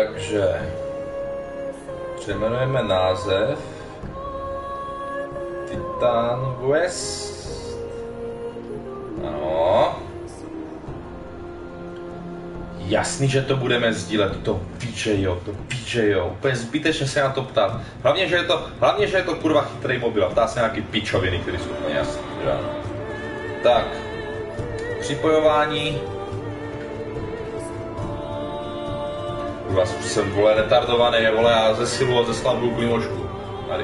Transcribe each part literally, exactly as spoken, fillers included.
Takže přejmenujeme název Titan West. Ano. Jasný, že to budeme sdílet, to píče jo, to píče jo, úplně zbytečně se na to ptát. Hlavně, že je to, hlavně, že je to kurva chytrý mobil a ptá se nějaký pičoviny, které jsou úplně jasný, že ano. Tak, připojování. Kurva, jsem, vole, retardovaný, vole, já ze silu a ze slandu klimošku. Tady.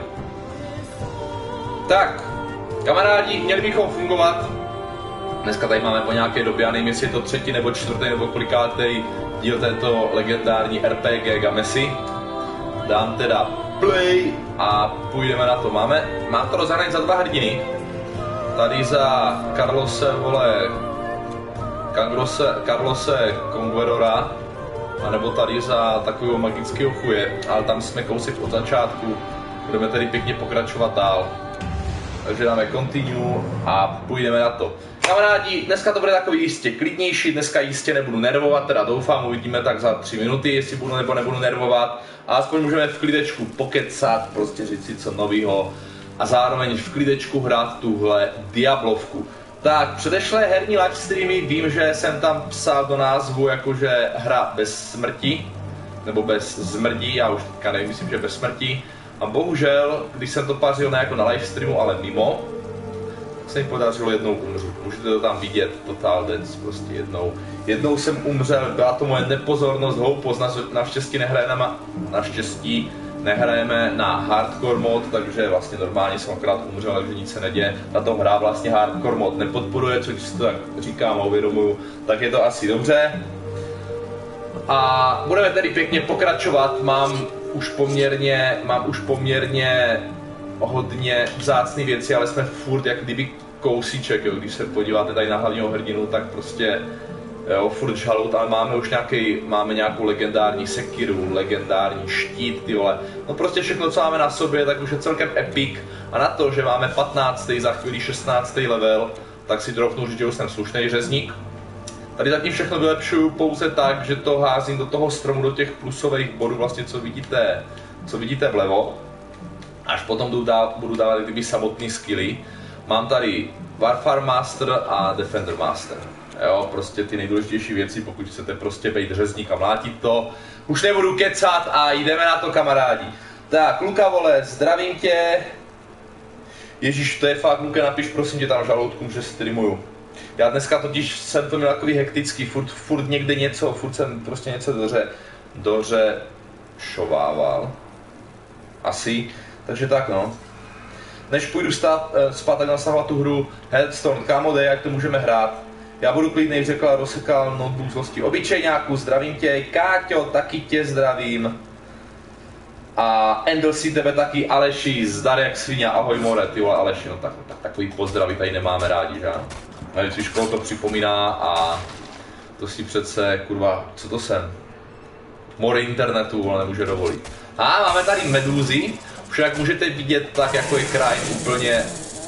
Tak, kamarádi, měli bychom fungovat. Dneska tady máme po nějaké době, já nevím, jestli je to třetí nebo čtvrtý nebo kolikátý díl této legendární R P G Gamesy. Dám teda play a půjdeme na to. Máme, mám to rozhraný za dva hrdiny. Tady za Carlose, vole, Carlose, Carlose Conquerora, anebo tady za takového magického chuje, ale tam jsme kousek od začátku. Budeme tedy pěkně pokračovat dál. Takže dáme continue a půjdeme na to. Kamarádi, dneska to bude takový jistě klidnější, dneska jistě nebudu nervovat, teda doufám, uvidíme tak za tři minuty, jestli budu nebo nebudu nervovat. A aspoň můžeme v klidečku pokecat, prostě říct si co novýho a zároveň v klidečku hrát tuhle Diablovku. Tak, předešlé herní live streamy, vím, že jsem tam psal do názvu jakože hra bez smrti, nebo bez zmrdí, já už teďka nevím, myslím, že bez smrti. A bohužel, když jsem to pařil ne jako na live streamu, ale mimo, tak se mi podařilo jednou umřít. Můžete to tam vidět, Total Dance, prostě jednou. Jednou jsem umřel, byla to moje nepozornost, hloupost, naštěstí nehrajeme, naštěstí nehrajeme na hardcore mod, takže vlastně normálně jsem akorát umřel, takže nic se neděje. Tato hra vlastně hardcore mod nepodporuje, což si to tak říkám a uvědomuju, tak je to asi dobře. A budeme tedy pěkně pokračovat, mám už poměrně, mám už poměrně hodně vzácný věci, ale jsme furt jak kdyby kousíček, jo. Když se podíváte tady na hlavního hrdinu, tak prostě jo, furt žalout, ale máme už nějaký, máme nějakou legendární sekiru, legendární štít, ty vole. No prostě všechno, co máme na sobě, tak už je celkem epic a na to, že máme patnáctý za chvíli šestnáctý level, tak si trochu říct, že už jsem slušný řezník. Tady zatím všechno vylepšuju pouze tak, že to házím do toho stromu, do těch plusových bodů, vlastně co vidíte, co vidíte vlevo. Až potom budu dávat, budu dávat kdyby samotný skilly. Mám tady Warfare Master a Defender Master. Jo, prostě ty nejdůležitější věci, pokud chcete prostě být řezník a mlátit to. Už nebudu kecat a jdeme na to, kamarádi. Tak, Luka, vole, zdravím tě. Ježíš, to je fakt, Luka, napiš prosím tě tam žaludku, že streamuju. Já dneska totiž jsem to měl takový hektický, furt, furt někde něco, furt jsem prostě něco doře, doře šovával. Asi, takže tak no. Než půjdu stát, spát, tak nasahovat tu hru Hearthstone, kámo, dej, jak to můžeme hrát. Já budu klidnej, řekla, rozsekal notebook zlosti. Obyčejňáku, zdravím tě, Káťo, taky tě zdravím. A Endel si tebe taky, Aleši, zdar jak svině, ahoj more, ty vole Aleši, no tak, tak takový pozdraví tady nemáme rádi, že ano. A vždycky školu to připomíná a to si přece, kurva, co to jsem? More internetu, ale nemůže dovolit. A máme tady medúzy, už jak můžete vidět, tak jako je kraj úplně...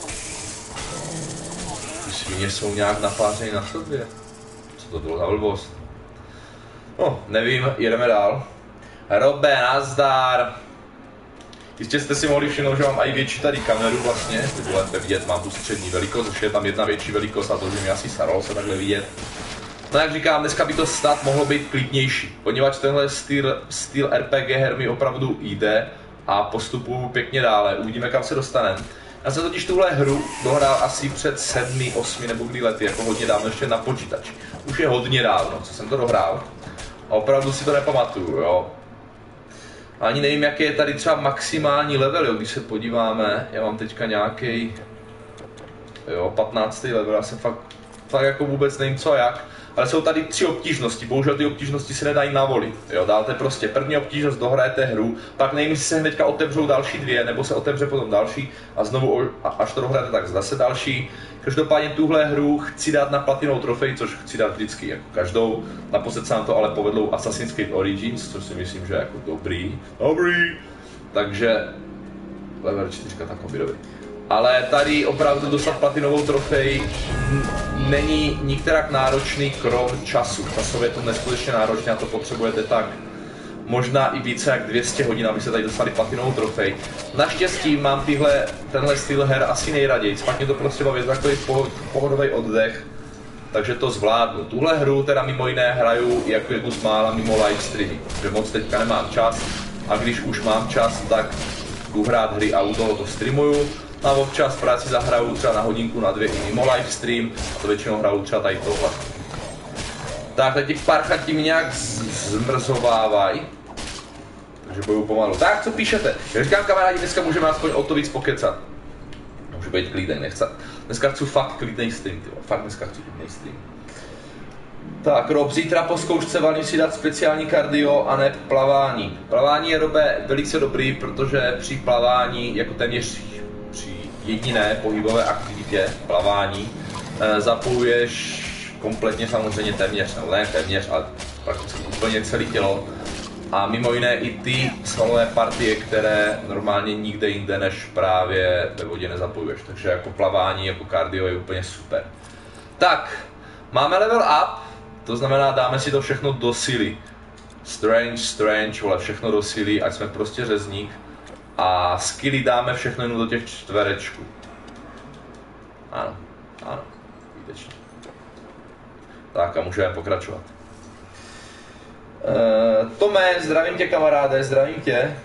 Ty svině jsou nějak napářený na sobě. Co to bylo za blbost? No, nevím, jedeme dál. Robe, nazdar. Jistě jste si mohli všimnout, že mám i větší tady kameru vlastně, když budete vidět, mám tu střední velikost, už je tam jedna větší velikost a to, že mi asi staralo se takhle vidět. No jak říkám, dneska by to snad mohlo být klidnější, poněvadž tenhle styl, styl R P G her mi opravdu jde a postupuju pěkně dále, uvidíme kam se dostaneme. Já jsem totiž tuhle hru dohrál asi před sedmi, osmi nebo kdy lety, jako hodně dávno ještě na počítači. Už je hodně dávno, co jsem to dohrál. A opravdu si to nepamatuju, jo. Ani nevím, jaký je tady třeba maximální level, jo, když se podíváme. Já mám teďka nějaký, jo, patnáctý level, já jsem fakt, fakt jako vůbec nevím co a jak. Ale jsou tady tři obtížnosti, bohužel ty obtížnosti se nedají navolit, jo, dáte prostě první obtížnost, dohrajete hru, pak nevím, jestli se hnedka otevřou další dvě, nebo se otevře potom další a znovu, až to dohrajete, tak zase další. Každopádně tuhle hru chci dát na platinovou trofej, což chci dát vždycky, jako každou. Naposled se nám to ale povedlo Assassin's Creed Origins, což si myslím, že je jako dobrý, dobrý. Takže, level čtyři, tak dobrý. Ale tady opravdu dostat platinovou trofej není nikterak náročný krom času. Časově je to neskutečně náročné a to potřebujete tak možná i více jak dvě stě hodin, aby se tady dostali platinovou trofej. Naštěstí mám tyhle, tenhle styl her asi nejraději, pak mě to prostě baví takový pohodový oddech, takže to zvládnu. Tuhle hru teda mimo jiné hraju jako jednu z mála mimo livestreamy, že moc teďka nemám čas a když už mám čas, tak jdu hrát hry a u toho to streamuju. A občas v práci zahraju třeba na hodinku, na dvě i mimo livestream a to většinou hraju třeba tady tohle. Tak, teď těch parchatí mi nějak zmrzovávají. Takže bojuju pomalu. Tak, co píšete? Já říkám kamarádi, dneska můžeme aspoň o to víc pokecat. Můžu být klidnej, nechce. Dneska chci fakt klidnej stream, tyvo. Fakt dneska chci klidnej stream. Tak, Rob, zítra po zkoušce valím si dát speciální kardio a ne plavání. Plavání je dobe velice dobrý, protože při plavání, jako téměř při jediné pohybové aktivitě, plavání, eh, zapojuješ kompletně samozřejmě téměř, nebo ne téměř, ale prakticky úplně celé tělo. A mimo jiné i ty svalové partie, které normálně nikde jinde než právě ve vodě nezapojuješ. Takže jako plavání, jako kardio je úplně super. Tak, máme level up, to znamená dáme si to všechno do síly. Strange, strange, vole, všechno do síly, ať jsme prostě řezník. A skilly dáme všechno jenom do těch čtverečků. Ano, ano, výtečně. Tak a můžeme pokračovat. Uh, Tome, zdravím tě kamaráde, zdravím tě.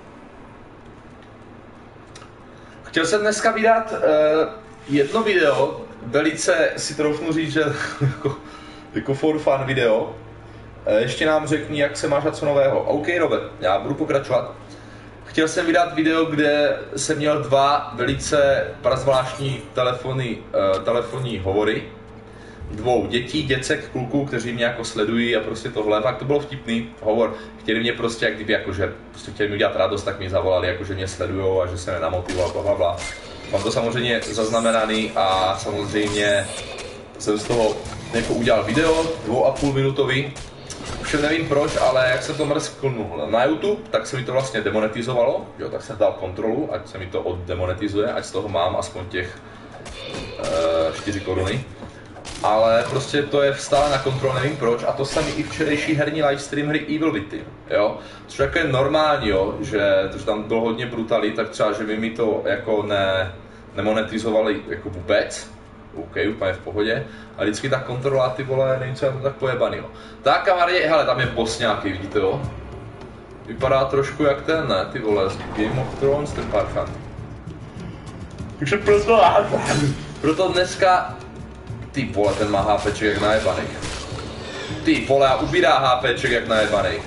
Chtěl jsem dneska vydat uh, jedno video, velice si troufnu říct, že jako, jako for fun video. Uh, ještě nám řekni, jak se máš a co nového. OK, Robert, já budu pokračovat. Chtěl jsem vydat video, kde jsem měl dva velice prazvláštní telefony, uh, telefonní hovory. Dvou dětí, děcek, kluků, kteří mě jako sledují a prostě tohle, fakt to bylo vtipný hovor. Chtěli mě prostě, jak kdyby jakože, prostě chtěli mi udělat radost, tak mi zavolali, jakože mě sledujou a že se mě namotivoval, blablabla. Mám to samozřejmě zaznamenaný a samozřejmě jsem z toho jako udělal video, dvou a půl minutový. Už nevím proč, ale jak jsem to mrsknul na YouTube, tak se mi to vlastně demonetizovalo, jo, tak jsem dal kontrolu, ať se mi to oddemonetizuje, ať z toho mám aspoň těch uh, čtyři koruny. Ale prostě to je stále na kontrol, nevím proč, a to samý i včerejší herní livestream hry Evil Within, jo. Což jako je normální, jo, že, že tam bylo hodně brutálí, tak třeba, že by mi to jako ne, nemonetizovali jako vůbec, OK, úplně v pohodě, a vždycky ta kontrola, ty vole, nevím, co je to tak pojebaný, jo. Tak kamarádi, hele, tam je boss nějaký, vidíte, jo. Vypadá trošku jak ten, ne, ty vole, z Game of Thrones, ten parchant. Takže proto, proto dneska. Ty vole, ten má HPček jak najebanej. Ty vole, a ubírá HPček jak najebanej.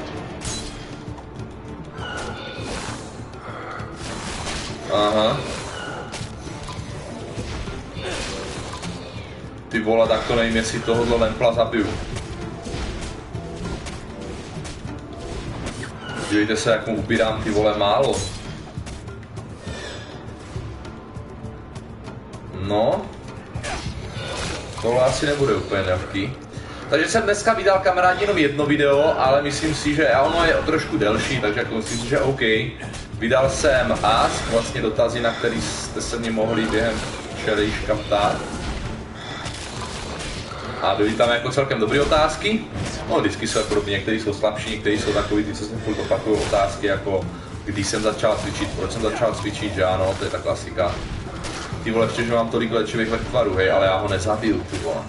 Aha. Ty vole, tak to nevím, jestli tohohle lempla zabiju. Dívejte se, jak mu ubírám, ty vole, málo. No. Tohle asi nebude úplně lehký. Takže jsem dneska vydal kamarádi jenom jedno video, ale myslím si, že ono je trošku delší, takže jako myslím si, že OK. Vydal jsem Ask, vlastně dotazy, na který jste se mě mohli během včerejška ptát. A byly tam jako celkem dobré otázky. No vždycky jsou jako některý jsou slabší, některý jsou takový, ty co jsem furt opakuju otázky, jako když jsem začal cvičit, proč jsem začal cvičit, že ano, to je ta klasika. Ty vole, ještě, že mám tolik léčivých lekvarů, hej, ale já ho nezabiju, ty vole.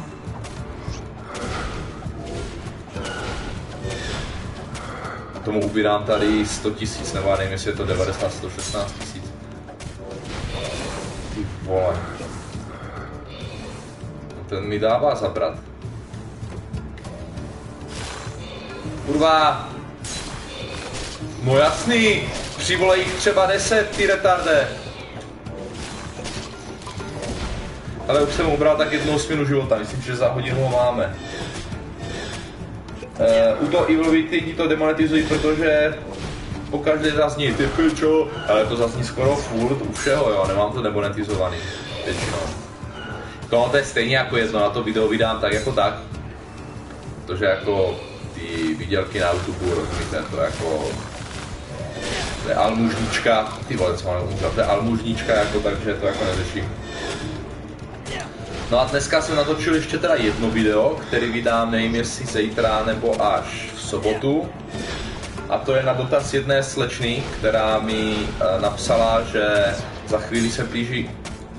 A tomu ubírám tady sto tisíc, nebo já nevím, jestli je to devadesát, sto šestnáct tisíc. Ty vole. No ten mi dává zabrat. Kurva. No jasný, přivolej jich třeba deset, ty retarde. Ale už jsem ubral tak jednu osminu života, myslím, že za hodinu ho máme. Uh, u toho Evil Within ti to demonetizují, protože pokaždé zazní ty pičo, ale to zazní skoro furt u všeho, jo, nemám to demonetizovaný, většinou. No, to je stejně jako jedno, na to video vydám tak jako tak, protože jako ty výdělky na YouTube, rozumíte, to jako to je almužnička, ty vole, co mám umřát, to je almužnička, jako, takže to jako neřeším. No a dneska jsem natočil ještě teda jedno video, který vydám, nevím jestli zítra nebo až v sobotu. A to je na dotaz jedné slečny, která mi uh, napsala, že za chvíli se blíží...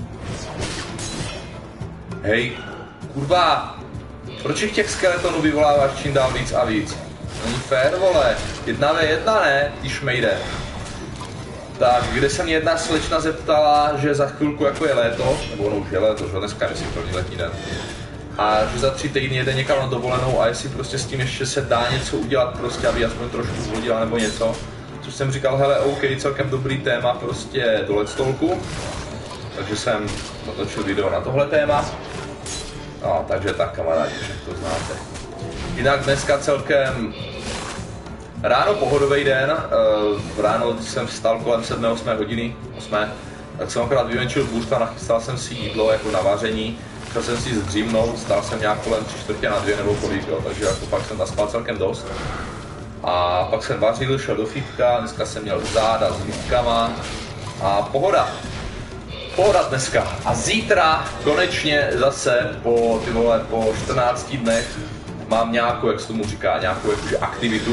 Hej, kurva, proč jich těch skeletonů vyvoláváš čím dál víc a víc? Není fér, vole, jedna ve jedna, ne, ty šmejde. Tak, kde se mě jedna slečna zeptala, že za chvilku jako je léto, nebo ono už je léto, že dneska je si první letní den, a že za tři týdny jede někam na dovolenou a jestli prostě s tím ještě se dá něco udělat prostě, aby aspoň trošku zvodila nebo něco. Což jsem říkal, hele, OK, celkem dobrý téma prostě do Letstolku. Takže jsem natočil video na tohle téma. No, takže tak, kamarádi, však to znáte. Jinak dneska celkem ráno pohodový den. Uh, ráno, když jsem vstal kolem sedmé osmé hodiny, osmé, tak jsem akorát vyvenčil bůřt a nachystal jsem si jídlo jako na vaření. Chtěl jsem si zdřímnout, stál jsem nějak kolem tři čtvrtě na dvě nebo kolik, jo, takže jako pak jsem naspal celkem dost. A pak jsem vařil, šel do fitka, dneska jsem měl záda s lípkama a pohoda. Pohoda dneska. A zítra konečně zase po, ty vole, po čtrnácti dnech mám nějakou, jak se tomu říká, nějakou jakože aktivitu.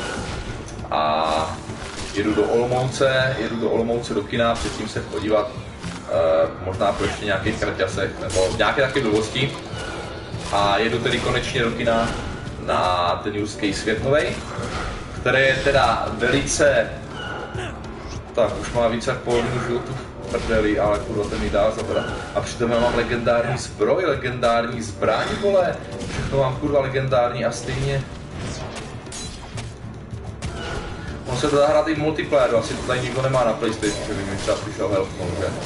A jedu do Olomouce, jedu do Olomouce do kina, předtím se podívat uh, možná po ještě nějakých kraťasech nebo nějaké takové blbosti. A jedu tedy konečně do kina na ten Jurský svět novej, který je teda velice, tak už má více jak polovinu životu v prdeli, ale kurva ten mi dá zabrat. A přitom já mám legendární zbroj, legendární zbraň, vole, všechno mám kurva legendární a stejně. On se to dá hrát i v multiplayeru, asi to tady nikdo nemá na PlayStation, že by mi třeba přišel health mode, že?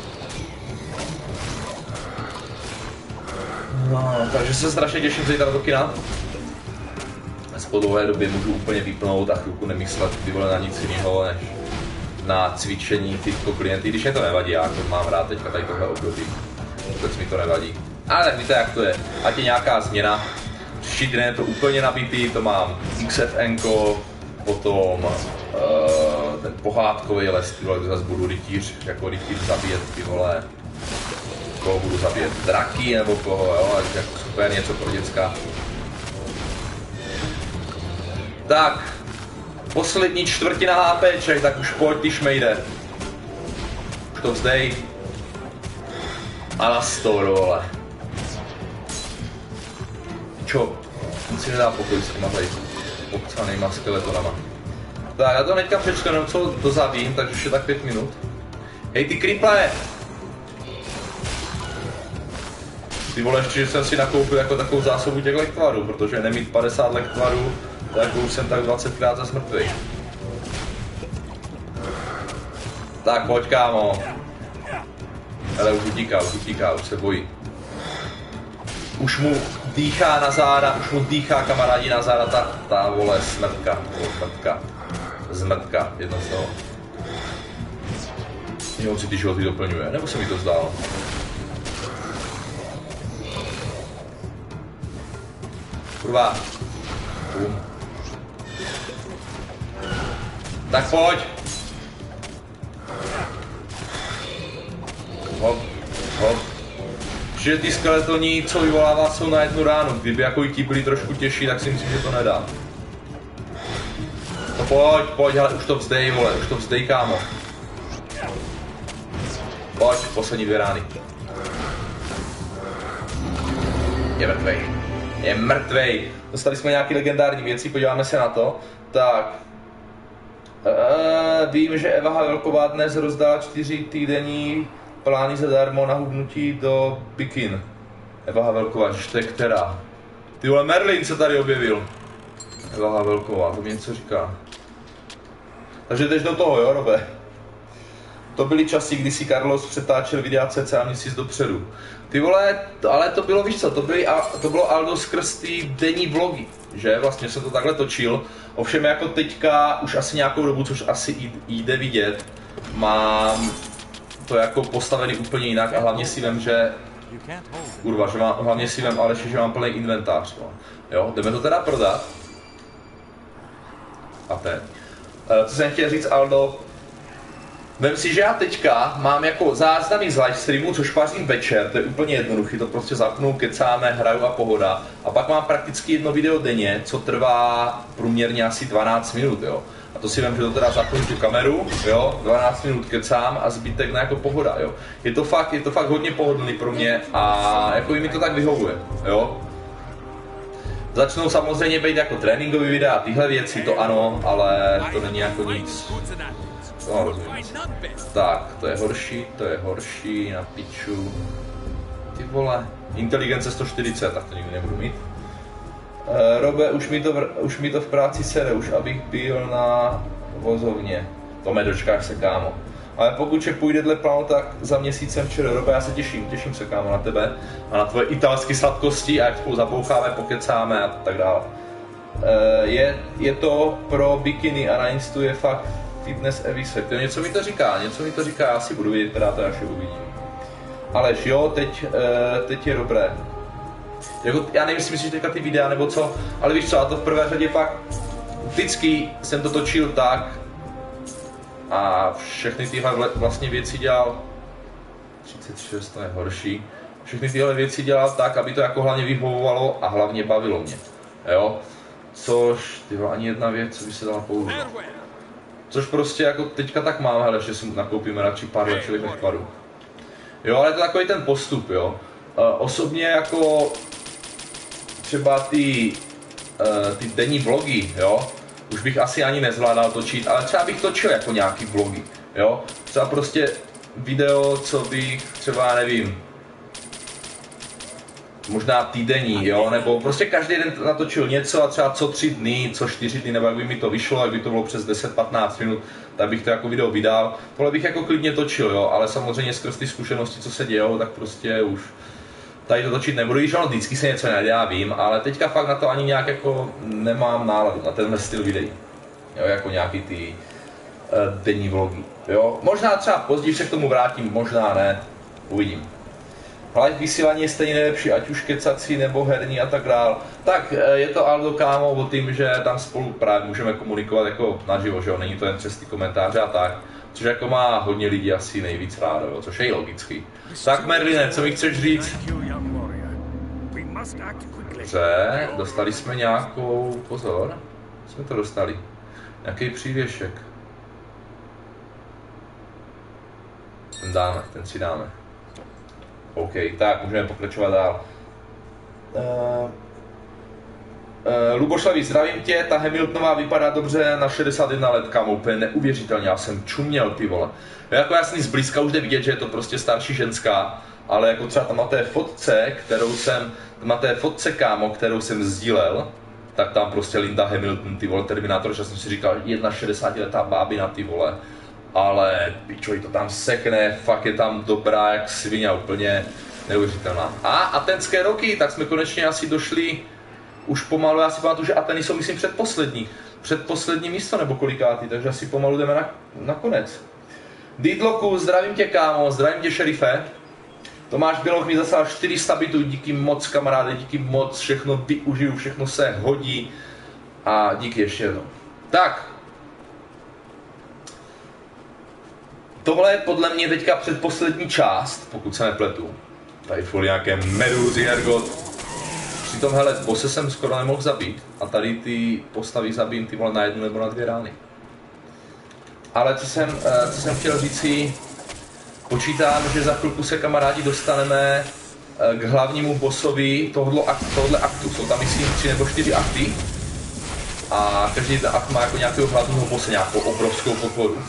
No, takže se strašně těším zítra do kina. Po dlouhé době můžu úplně vypnout a chvilku nemyslet ty vole na nic jiného než na cvičení fitko klienty, když mě to nevadí, já to mám rád teďka tady tohle období, vůbec mi to nevadí. Ale tak víte jak to je, ať je nějaká změna, příští den je to úplně nabitý, to mám X F N ko, potom uh, ten pohádkový les, ty vole, zase budu rytíř, jako rytíř zabíjet ty vole, koho budu zabíjet, draky nebo koho, jo, jako super něco pro děcka. Tak, poslední čtvrtina HPček, tak už pojď ty šmejde. Už to vzdej. A na sto, vole. Čo? On si nedá pokoj s těma tady obcanýma skeletonama. Tak, já to hnedka přečtu, jenom co dozavím, takže už je tak pět minut. Hej ty kriple! Ty vole, ještě, že jsem si nakoupil jako takovou zásobu těch lektvarů, protože nemít padesát lektvarů, tak už jsem tak dvacetkrát za smrtvý. Tak pojď kámo. Ale už utíká, už utíká, už se bojí. Už mu dýchá na záda, už mu dýchá kamarádi na záda ta, ta vole smrtka, smrtka, zmrtka, jedno z toho. Jenom si ty životy doplňuje, nebo se mi to zdálo? Kurva. Bum. Tak pojď! Hop, hop. Že ty skeletoní, co vyvolává, jsou na jednu ránu. Kdyby jako ti byli trošku těžší, tak si myslím, že to nedá. No pojď, pojď, hele, už to vzdej, vole, už to vzdej, kámo. Pojď, poslední dvě rány. Je mrtvej. Je mrtvej. Dostali jsme nějaké legendární věci, podíváme se na to. Tak. Uh, vím, že Eva Havelková dnes rozdala čtyři týdenní plány zadarmo na hubnutí do bikin. Eva Havelková, že to je která? Ty vole, Merlin se tady objevil. Eva Havelková, to mi něco říká. Takže jdeš do toho, jo, Robe? To byly časy, kdy si Carlos přetáčel videa cca měsíc dopředu. Ty vole, ale to bylo, víš co, to, byly, to bylo Aldo skrz ty denní vlogy, že? Vlastně jsem to takhle točil. Ovšem jako teďka, už asi nějakou dobu, což asi jde vidět, mám to jako postavený úplně jinak a hlavně si vem, že... Kurva, že mám, hlavně si vem, Aleši, že mám plný inventář, no. Jo, jdeme to teda prodat. A teď. Co jsem chtěl říct, Aldo, Vem si, že já teďka mám jako záznamy z live streamu, což pařím večer, to je úplně jednoduchý, to prostě zapnu, kecáme, hraju a pohoda. A pak mám prakticky jedno video denně, co trvá průměrně asi dvanáct minut, jo. A to si vem, že to teda zapnu tu kameru, jo, dvanáct minut kecám a zbytek na jako pohoda, jo. Je to fakt, je to fakt hodně pohodlný pro mě a jako mi to tak vyhovuje, jo. Začnou samozřejmě být jako tréninkový videa a tyhle věci, to ano, ale to není jako nic. No, tak, to je horší, to je horší, na piču. Ty vole, inteligence sto čtyřicet, tak to nikdy nebudu mít. Uh, Robe, už mi, to v, už mi to v práci sere, už abych byl na vozovně. To mě dočkáš se, kámo. Ale pokud vše půjde dle plánu, tak za měsícem včera, Robe, já se těším, těším se, kámo, na tebe a na tvoje italské sladkosti a jak spolu zaboucháme, pokecáme a tak dále. Uh, je, je to pro bikiny a na Instu je fakt fitness evisek. Něco mi to říká, něco mi to říká, já si budu vidět, teda to až uvidím. Aleš, jo, teď, uh, teď je dobré. Jako, já nevím, jestli myslíš teďka ty videa nebo co, ale víš co, a to v prvé řadě fakt vždycky jsem to točil tak a všechny tyhle vlastně věci dělal, třicet šest, to je horší, všechny tyhle věci dělal tak, aby to jako hlavně vyhovovalo a hlavně bavilo mě, jo, což, tyhle, ani jedna věc, co by se dala použít. Což prostě jako teďka tak mám, hele, že si nakoupíme radši pár lepších než paru. Jo, ale to je takový ten postup, jo. Uh, osobně jako třeba ty, uh, ty denní vlogy, jo, už bych asi ani nezvládal točit, ale třeba bych točil jako nějaký vlogy, jo. Třeba prostě video, co bych třeba, nevím, možná týdenní, jo, nebo prostě každý den natočil něco a třeba co tři dny, co čtyři dny, nebo jak by mi to vyšlo, jak by to bylo přes deset patnáct minut, tak bych to jako video vydal. Tohle bych jako klidně točil, jo, ale samozřejmě skrz ty zkušenosti, co se dějou, tak prostě už tady to točit nebudu, když ono vždycky se něco najde, já vím, ale teďka fakt na to ani nějak jako nemám náladu, na tenhle styl videí, jo, jako nějaký ty uh, denní vlogy, jo. Možná třeba později se k tomu vrátím, možná ne, uvidím. Live vysílání je stejně nejlepší, ať už kecací nebo herní a tak dál. Tak je to Aldo, kámo, o tím, že tam spolu právě můžeme komunikovat jako naživo, že jo, není to jen přes ty komentáře a tak. Což jako má hodně lidí asi nejvíc rádo, jo, což je i logický. Tak Merline, co mi chceš říct? Dobře, dostali jsme nějakou, pozor, jsme to dostali, nějaký přívěšek. Ten dáme, ten si dáme. OK, tak můžeme pokračovat dál. Uh, uh, Lubošlavi, zdravím tě, ta Hamiltonová vypadá dobře na šedesát jedna let, kámo, úplně neuvěřitelně, já jsem čuměl, ty vole. Jako jasný, zblízka už jde vidět, že je to prostě starší ženská, ale jako třeba tam na té fotce, kterou jsem, na té fotce, kámo, kterou jsem sdílel, tak tam prostě Linda Hamilton, ty vole, Terminátor, že jsem si říkal, jedna šedesátiletá bábina, ty vole. Ale pičo, to tam sekne, fakt je tam dobrá jak svině, úplně neuvěřitelná. A atenské roky, tak jsme konečně asi došli, už pomalu, já si pamatuju, že Ateny jsou myslím předposlední, předposlední místo nebo kolikátý, takže asi pomalu jdeme na, na konec. Didloku, zdravím tě, kámo, zdravím tě, šerife. Tomáš Běloch mi zaslal čtyři sta bitů, díky moc, kamaráde, díky moc, všechno využiju, všechno se hodí a díky ještě jednou. Tak. Tohle je podle mě teďka předposlední část, pokud se nepletu. Tady furt nějaké medúzy, ergot. Přitom, hele, bose jsem skoro nemohl zabít. A tady ty postavy zabím ty vole na jednu nebo na dvě rány. Ale co jsem, co jsem chtěl říci, počítám, že za chvilku se, kamarádi, dostaneme k hlavnímu bossovi tohle aktu, tohle aktu. Jsou tam myslím tři nebo čtyři akty. A každý ten akt má jako nějakého hlavního bosse, nějakou obrovskou potvoru.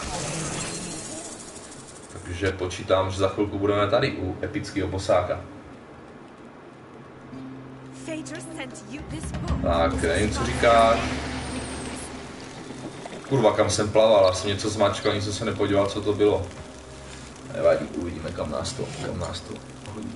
Takže počítám, že za chvilku budeme tady u epického bosáka. Tak, nevím, co říkáš. Kurva, kam jsem plaval, já jsem něco zmačkal, nic jsem se nepodíval, co to bylo. Nevadí, uvidíme, kam nás to, kam nás to hodí.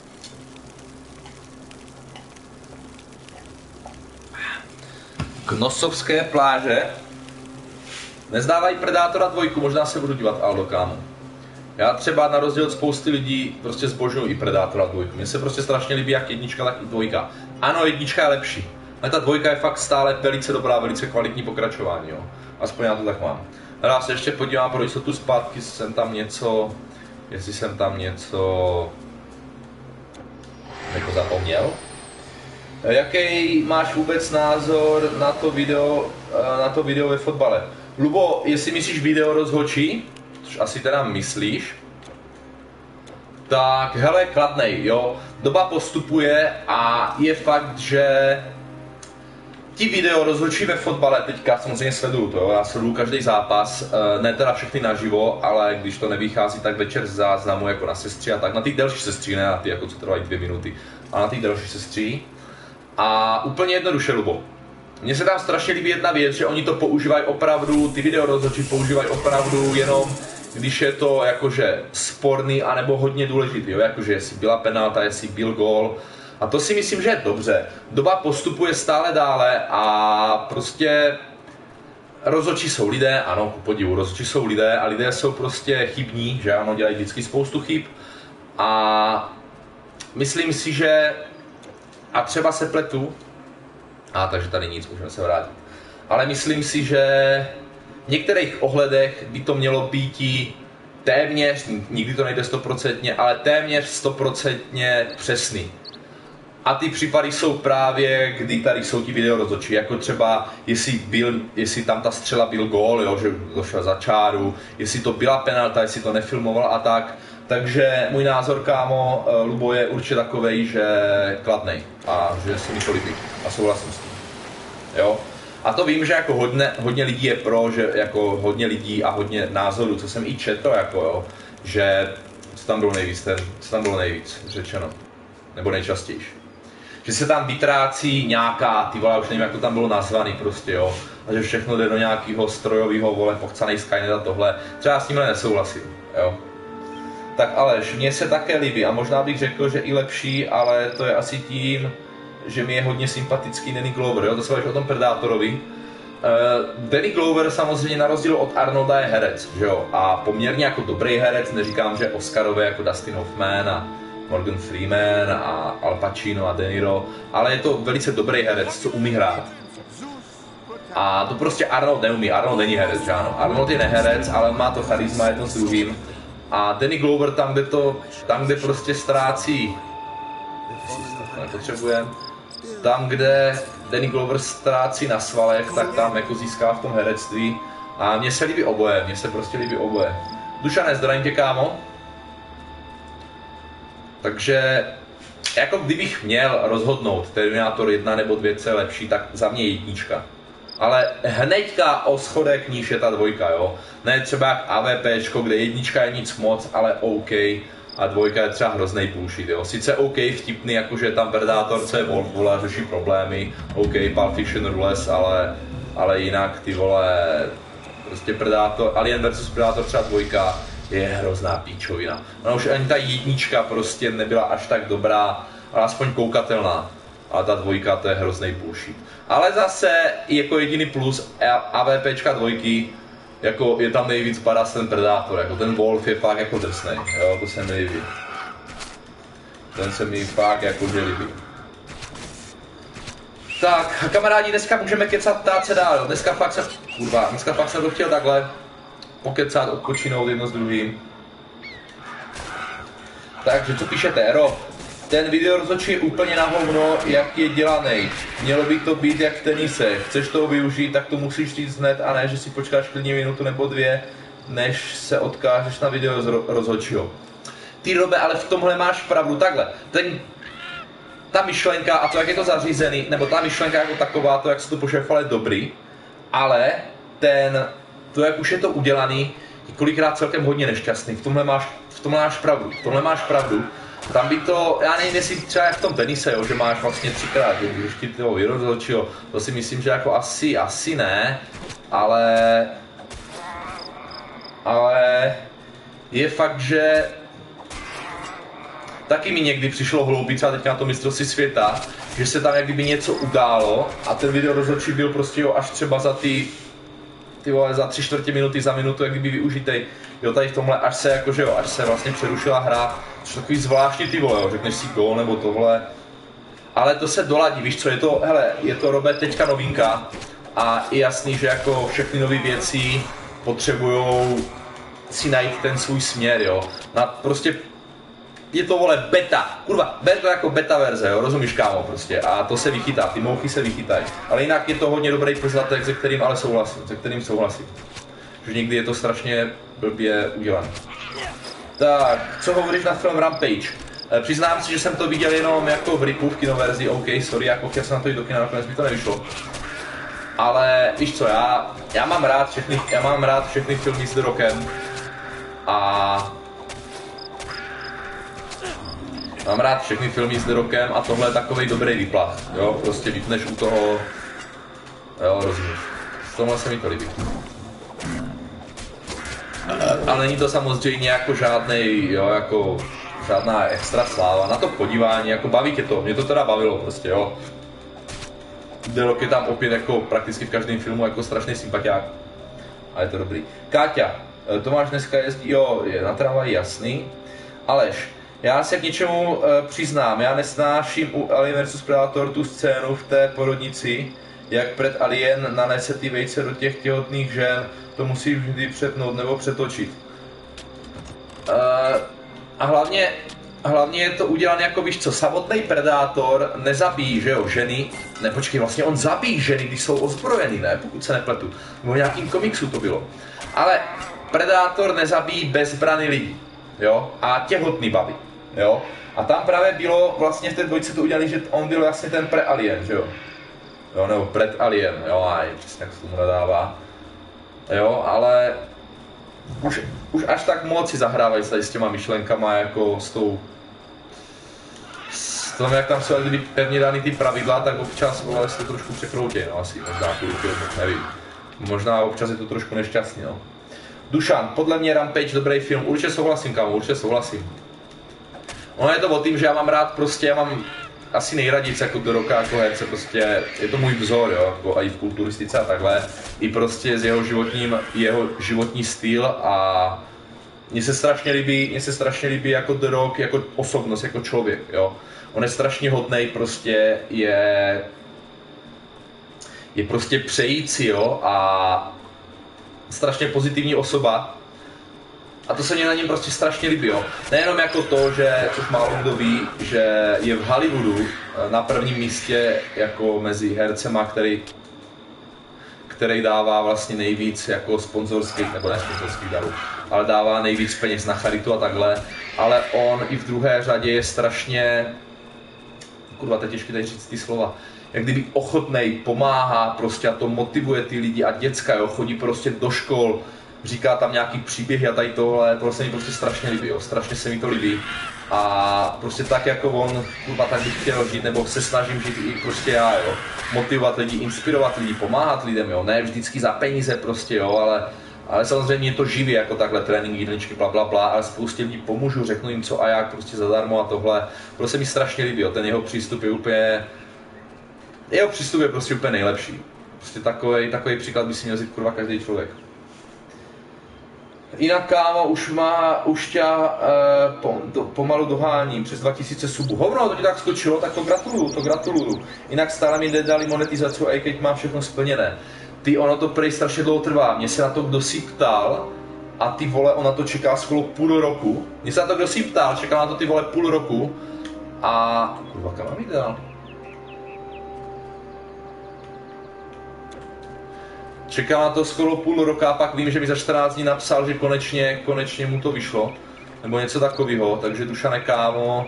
Knosovské pláže. Nezdávají Predátora dvojku, možná se budu dívat, Aldo, kámo. Já třeba na rozdíl od spousty lidí prostě zbožňuji i Predátora dvojku. Mně se prostě strašně líbí jak jednička, tak i dvojka. Ano, jednička je lepší, ale ta dvojka je fakt stále velice dobrá, velice kvalitní pokračování, jo. Aspoň já to tak mám. Já se ještě podívám pro jistotu zpátky, jestli jsem tam něco, jestli jsem tam něco jako zapomněl. Jaký máš vůbec názor na to video, na to video ve fotbale? Lubo, jestli myslíš video rozhodčí, což asi teda myslíš, tak hele, kladnej, jo. Doba postupuje a je fakt, že ti video rozhodčí ve fotbale, teďka samozřejmě sleduju to, jo. Já sleduju každý zápas, ne teda všechny naživo, ale když to nevychází, tak večer z záznamu jako na sestří a tak, na ty delší sestří, ne na ty jako co trvají dvě minuty, a na ty delší sestří. A úplně jednoduše, Lubo. Mně se tam strašně líbí jedna věc, že oni to používají opravdu, ty video rozhodčí používají opravdu jenom, když je to jakože sporný anebo hodně důležitý, jo? Jakože jestli byla penalta, jestli byl gól. A to si myslím, že je dobře. Doba postupuje stále dále a prostě rozhodčí jsou lidé, ano, ku podivu, rozhodčí jsou lidé a lidé jsou prostě chybní, že ano, dělají vždycky spoustu chyb. A myslím si, že a třeba se pletu, a takže tady nic, můžeme se vrátit. Ale myslím si, že v některých ohledech by to mělo být téměř, nikdy to nejde stoprocentně, ale téměř stoprocentně přesný. A ty případy jsou právě, kdy tady jsou ti video rozhodčí, jako třeba jestli, byl, jestli tam ta střela byl gól, jo, že došel za čáru, jestli to byla penalta, jestli to nefilmoval a tak. Takže můj názor, kámo, Lubo, je určitě takovej, že kladnej a že se mi to líbí a souhlasím s tím. Jo? A to vím, že jako hodně, hodně lidí je pro, že jako hodně lidí a hodně názorů, co jsem i četl, jako jo, že co tam bylo nejvíc, ten, co tam bylo nejvíc řečeno, nebo nejčastější. Že se tam vytrácí nějaká, ty vole, už nevím, jak to tam bylo nazvaný prostě, jo, a že všechno jde do nějakého strojového, vole, pochcanej Skynet a tohle, třeba s tímhle nesouhlasím, jo. Tak Aleš, mně se také líbí a možná bych řekl, že i lepší, ale to je asi tím, že mi je hodně sympatický Danny Glover, jo, to se o tom Predátorovi. Uh, Danny Glover samozřejmě na rozdíl od Arnolda je herec, že jo, a poměrně jako dobrý herec, neříkám, že Oscarové jako Dustin Hoffman a Morgan Freeman a Al Pacino a De Niro, ale je to velice dobrý herec, co umí hrát. A to prostě Arnold neumí, Arnold není herec, že ano, Arnold je neherec, ale má to charisma jedno s druhým. A Danny Glover tam, kde to, tam, kde prostě ztrácí, to nepotřebujeme, tam, kde Danny Glover ztrácí na svalech, tak tam jako získá v tom herectví. A mně se líbí oboje, mně se prostě líbí oboje. Dušane, zdravím tě, kámo. Takže, jako kdybych měl rozhodnout Terminator jedna nebo dvě, co je lepší, tak za mě jednička. Ale hnedka o schodek níž je ta dvojka, jo. Ne třeba jak AVPčko, kde jednička je nic moc, ale OK. A dvojka je třeba hroznej bullshit, jo. Sice OK, vtipný, jakože tam Predátor, co je Wolf, vole, řeší problémy. OK, Pulp Fiction Rules, ale, ale jinak ty vole, prostě Predátor, Alien versus. Predátor třeba dvojka je hrozná píčovina. No už ani ta jednička prostě nebyla až tak dobrá, ale aspoň koukatelná. Ale ta dvojka, to je hrozný bullshit. Ale zase jako jediný plus AVPčka dvojky, jako je tam nejvíc badass ten Predátor, jako ten Wolf je fakt jako drsnej, jo, to se mi líbí. Ten se mi fakt jakože líbí. Tak, kamarádi, dneska můžeme kecat, ptát se dál, dneska fakt jsem, kurva, dneska fakt jsem to chtěl takhle pokecat, odpočinout jedno s druhým. Takže co píšete, Rob? Ten video rozhodčí je úplně na hovno, jak je dělaný. Mělo by to být jak v tenise. Chceš toho využít, tak to musíš říct hned a ne, že si počkáš klidně minutu nebo dvě, než se odkážeš na video rozhodčího. Ty, Robe, ale v tomhle máš pravdu. Takhle, ten, ta myšlenka a to, jak je to zařízený, nebo ta myšlenka jako taková, to, jak se to pošefalo, je dobrý, ale ten, to, jak už je to udělaný, je kolikrát celkem hodně nešťastný. V tomhle máš, v tomhle máš pravdu. V tomhle máš pravdu. Tam by to, já nevím, jestli třeba jak v tom tenise, jo, že máš vlastně třikrát, když ti toho vyrozhodčího, to si myslím, že jako asi, asi ne, ale, ale je fakt, že taky mi někdy přišlo hloupý, třeba teď na to mistrovství světa, že se tam jak kdyby něco událo a ten video rozhodčí byl prostě jo, až třeba za ty, ty vole, za tři čtvrtě minuty, za minutu, jak kdyby využitej. Jo, tady v tomhle, až se jakože jo, až se vlastně přerušila hra, což takový zvláštní ty vole, jo, řekneš si gól nebo tohle. Ale to se doladí, víš co, je to, hele, je to, Robert, teďka novinka a je jasný, že jako všechny nové věci potřebujou si najít ten svůj směr, jo. Na prostě je to, vole, beta, kurva, ber to jako beta verze, jo, rozumíš, kámo, prostě, a to se vychytá, ty mouchy se vychytají, ale jinak je to hodně dobrý pozlatek, se kterým ale souhlasím, se kterým souhlasím, že někdy je to strašně blbě udělané. Tak, co hovoříš na film Rampage? E, přiznám si, že jsem to viděl jenom jako v ripu v kinoverzi, OK, sorry, jako chtěl jsem na to jít do kina, nakonec mi to nevyšlo. Ale víš co, já, já mám rád všechny, já mám rád všechny filmy s The Rockem a mám rád všechny filmy s The Rockem a tohle je takovej dobrý výplach, jo, prostě vypneš u toho, jo, rozumíš, v tomhle se mi to líbí. Ale není to samozřejmě jako žádnej, jo, jako žádná extra sláva, na to podívání, jako baví tě to, mě to teda bavilo prostě, jo. The Rock je tam opět jako prakticky v každém filmu jako strašný sympatiák, ale je to dobrý. Káťa, Tomáš dneska jezdí, jo, je na tramvaji, jasný. Aleš, já se k něčemu e, přiznám, já nesnáším u Alien versus. Predator tu scénu v té porodnici, jak před Alien nanese ty vejce do těch těhotných žen, to musí vždy přepnout nebo přetočit. E, a hlavně, hlavně je to udělané jako, víš co, samotný Predátor nezabíjí, že jo, ženy, ne, počkej, vlastně on zabíjí ženy, když jsou ozbrojený, ne, pokud se nepletu, nebo v nějakým komiksu to bylo. Ale Predátor nezabíjí bezbrany lidí, jo, a těhotný baví, jo. A tam právě bylo vlastně v té dvojce to udělali, že on byl vlastně ten pre-alien, že jo. Jo, nebo pred-alien, jo, a je přesně jak se tomu nadává. Jo, ale už, už až tak moc si zahrávají s těma myšlenkama, jako s tou... S tom, jak tam jsou pevně dány ty pravidla, tak občas vole, se to trošku překroutí, no asi, možná chvilku, nevím. Možná občas je to trošku nešťastný, no. Dušan, podle mě Rampage dobrý film, určitě souhlasím, kámo, určitě souhlasím. Ono je to o tím, že já mám rád prostě, já mám asi nejraději jako do Rocka jako herce, prostě je to můj vzor, jo, jako i v kulturistice a takhle, i prostě s jeho životním, jeho životní styl a mně se strašně líbí, mně se strašně líbí jako The Rock, jako osobnost, jako člověk, jo. On je strašně hodnej, prostě je, je prostě přející, jo, a strašně pozitivní osoba. A to se mě na něm prostě strašně líbí, jo. Nejenom jako to, že, což málo kdo ví, že je v Hollywoodu na prvním místě jako mezi hercema, který, který dává vlastně nejvíc jako sponzorských, nebo ne sponzorských darů, ale dává nejvíc peněz na charitu a takhle. Ale on i v druhé řadě je strašně, kurva, teď těžké tady říct ty slova, jak kdyby ochotnej, pomáhá prostě a to motivuje ty lidi a děcka, jo, chodí prostě do škol, říká tam nějaký příběhy a tady tohle, tohle se mi prostě strašně líbí, jo, strašně se mi to líbí. A prostě tak jako on, kurva, tak bych chtěl žít, nebo se snažím žít i prostě já, jo. Motivovat lidi, inspirovat lidi, pomáhat lidem, jo, ne vždycky za peníze prostě, jo, ale, ale samozřejmě je to živě, jako takhle tréninky, jídelníčky, bla, bla, bla, ale spoustě lidí pomůžu, řeknu jim co a jak, prostě zadarmo a tohle. Prostě mi strašně líbí, jo, ten jeho přístup je úplně, jeho přístup je prostě úplně nejlepší. Prostě takovej, takový příklad by si měl vzít, kurva, každý člověk. Jinak, kámo, už má, už tě uh, po, do, pomalu dohání přes dva tisíce subů. Hovno, to ti tak skočilo, tak to gratuluju, to gratuluju. Jinak stále mi nedali monetizaci, a i keď mám všechno splněné. Ty, ono to prej strašně dlouho trvá, mě se na to kdo si ptal a ty vole, ona to čeká skoro půl roku. Mě se na to kdo si ptal, čeká na to ty vole půl roku a... Kurva, kam mám jít dál? Čekal na to skoro půl roka a pak vím, že mi za čtrnáct dní napsal, že konečně, konečně mu to vyšlo. Nebo něco takového, takže Dušane, kámo,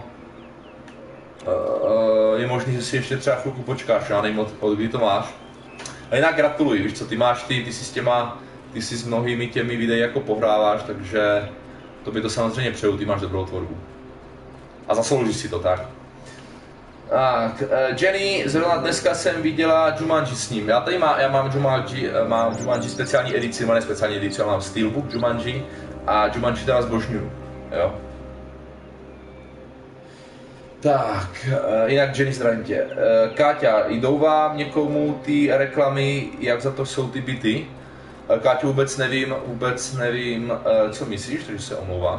uh, je možný, že si ještě třeba chvilku počkáš, já nevím, od kdy to máš. A jinak gratuluji, víš co, ty máš ty, ty si s těma, ty si s mnohými těmi videí jako pohráváš, takže to by to samozřejmě přeju, ty máš dobrou tvorbu. A zasloužíš si to, tak. Tak, Jenny, zrovna dneska jsem viděla Jumanji s ním. Já tady mám, já mám Jumanji, mám Jumanji speciální edici, mám speciální edici, já mám Steelbook Jumanji a Jumanji teda zbožňuju, jo. Tak, jinak Jenny, zdravím tě. Káťa, jdou vám někomu ty reklamy, jak za to jsou ty byty? Káťu, vůbec nevím, vůbec nevím, co myslíš, takže se omlouvám.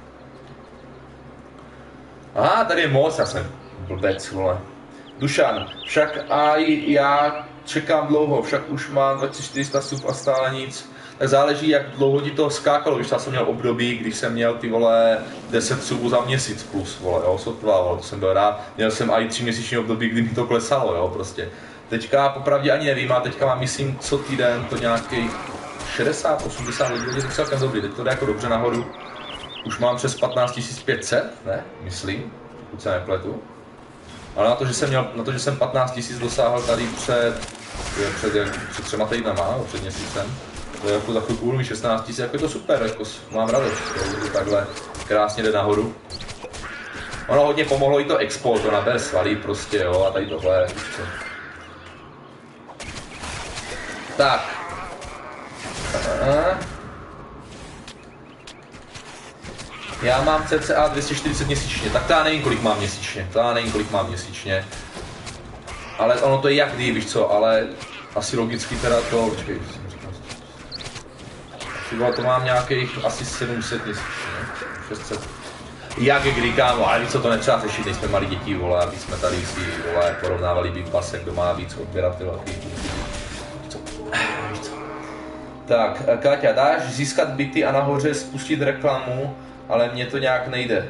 Aha, tady je moc, já jsem blbec, vole. Dušan, však a já čekám dlouho, však už mám dva tisíce čtyři sta sub a stále nic. tak záleží, jak dlouho ti to skákalo. Víš, já jsem měl období, když jsem měl ty vole deset subů za měsíc plus, vole, jo, sotva, vole, to jsem byl rád. Měl jsem i tři měsíční období, kdy mi to klesalo, jo, prostě. Teďka popravdě ani nevím, a teďka mám, myslím, co týden to nějakých šedesát osmdesát lidí, je to celkem dobrý, teď to jde jako dobře nahoru. Už mám přes patnáct tisíc pět set, ne, myslím, pokud se nepletu. Ale na to, že jsem, měl, na to, že jsem patnáct tisíc dosáhl tady před, před, jak, před třema týdnama, před měsícem, to je jako za chvilku budu mít šestnáct tisíc, jako je to super, jako mám radost, že to takhle krásně jde nahoru. Ono hodně pomohlo i to expo, to nabere svalí prostě, jo, a tady tohle, co. Tak. Aha. Já mám cca dvě stě čtyřicet měsíčně, tak to já nevím, kolik mám měsíčně, to já nevím, kolik mám měsíčně. Ale ono to je jak kdy, víš co, ale asi logicky teda to, počkej, jsem říkal. To mám nějakých asi sedm set měsíčně, šest set. Jak kdy, kámo, ale víc co, to netřeba řešit, nejsme malí děti, vole, aby jsme tady si, vole, porovnávali výpas, jak kdo má víc odběratel. Tak, Káťa, dáš získat byty a nahoře spustit reklamu, ale mně to nějak nejde.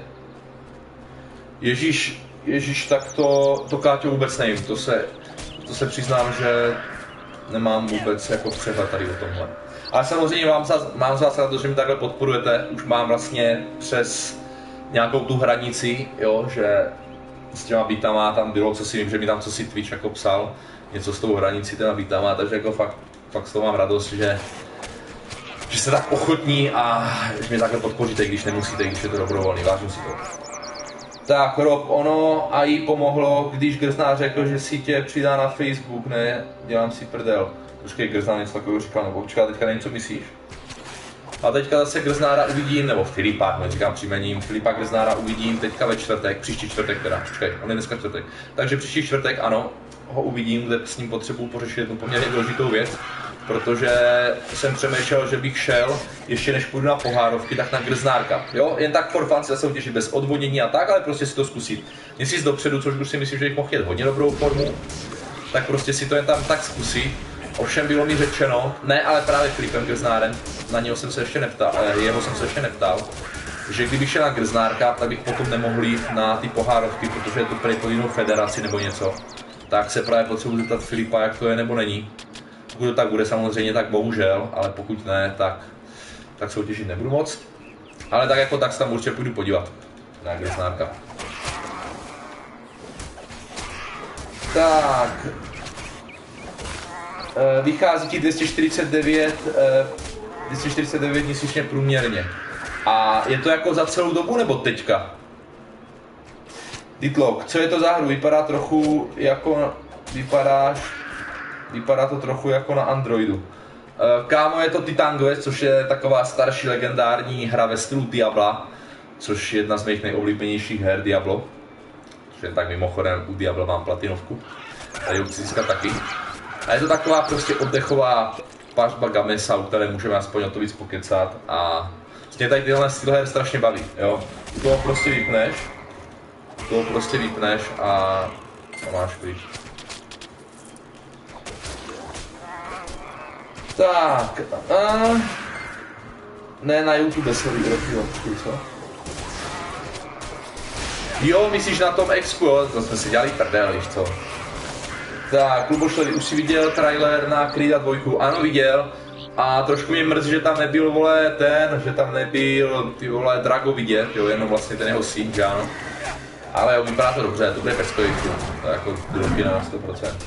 Ježíš, Ježíš, tak to, to Káťo vůbec nevím, to se, to se přiznám, že nemám vůbec jako přehled tady o tomhle. Ale samozřejmě vám za, mám za to, že mi takhle podporujete, už mám vlastně přes nějakou tu hranici, jo, že s těma bytama tam bylo, co si vím, že mi tam co si Twitch jako psal, něco s tou hranicí těma bytama, takže jako fakt, fakt z toho mám radost, že že jste tak ochotní a že mě takhle podpoříte, když nemusíte, když je to dobrovolný, vážím si to. Tak Rob, ono a jí pomohlo, když Grzná řekl, že si tě přidá na Facebook, ne, dělám si prdel. Počkej, Grzná něco takového říkal, nebo počkej, teďka nevím, co myslíš. A teďka zase Grznára uvidím, nebo Filipa, no říkám příjmením, Filipa Grznára uvidím teďka ve čtvrtek, příští čtvrtek teda, počkej, on je dneska čtvrtek. Takže příští čtvrtek, ano, ho uvidím, kde s ním potřebuji pořešit jednu poměrně důležitou věc. Protože jsem přemýšlel, že bych šel, ještě než půjdu na pohárovky, tak na Grznárka. Jo, jen tak for fun se soutěžit bez odvodnění a tak, ale prostě si to zkusit. Měsíc dopředu, což už si myslím, že bych mohl jet hodně dobrou formu, tak prostě si to jen tam tak zkusit. Ovšem bylo mi řečeno, ne ale právě Filipem Grznárem, na něho jsem se ještě neptal, jeho jsem se ještě neptal, že kdybych šel na Grznárka, tak bych potom nemohl jít na ty pohárovky, protože je to prý pod jinou federaci nebo něco. Tak se právě potřebuji zeptat Filipa, jak to je nebo není. Pokud to tak bude samozřejmě, tak bohužel, ale pokud ne, tak, tak soutěžit nebudu moc. Ale tak jako tak se tam určitě půjdu podívat na Grznárka. Tak. Vychází ti dvě stě čtyřicet devět, dvě stě čtyřicet devět měsíčně průměrně. A je to jako za celou dobu nebo teďka? Ditlok, co je to za hru? Vypadá trochu jako, vypadáš, vypadá to trochu jako na Androidu. Kámo, je to Titan Quest, což je taková starší legendární hra ve stylu Diabla, což je jedna z mých nejoblíbenějších her Diablo. Což je tak mimochodem, u Diabla mám platinovku, tady ho chci získat taky. A je to taková prostě oddechová pařba gamesa, u které můžeme aspoň o to víc pokecat a mě tady tyhle styl her strašně baví, jo. U toho prostě vypneš, u toho prostě vypneš a, a máš pryč. Tak, a... ne na YouTube, sorry, roky, co? Jo, myslíš na tom expu, jo? To jsme si dělali prdel, víš co? Tak, Klubošledy, už si viděl trailer na Creeda dva? Ano, viděl. A trošku mě mrzí, že tam nebyl, vole, ten, že tam nebyl, ty vole, Drago vidět, jo, jenom vlastně ten jeho syn, že ano. Ale jo, vypadá to dobře, to bude peckový film, to je jako drogy na sto procent.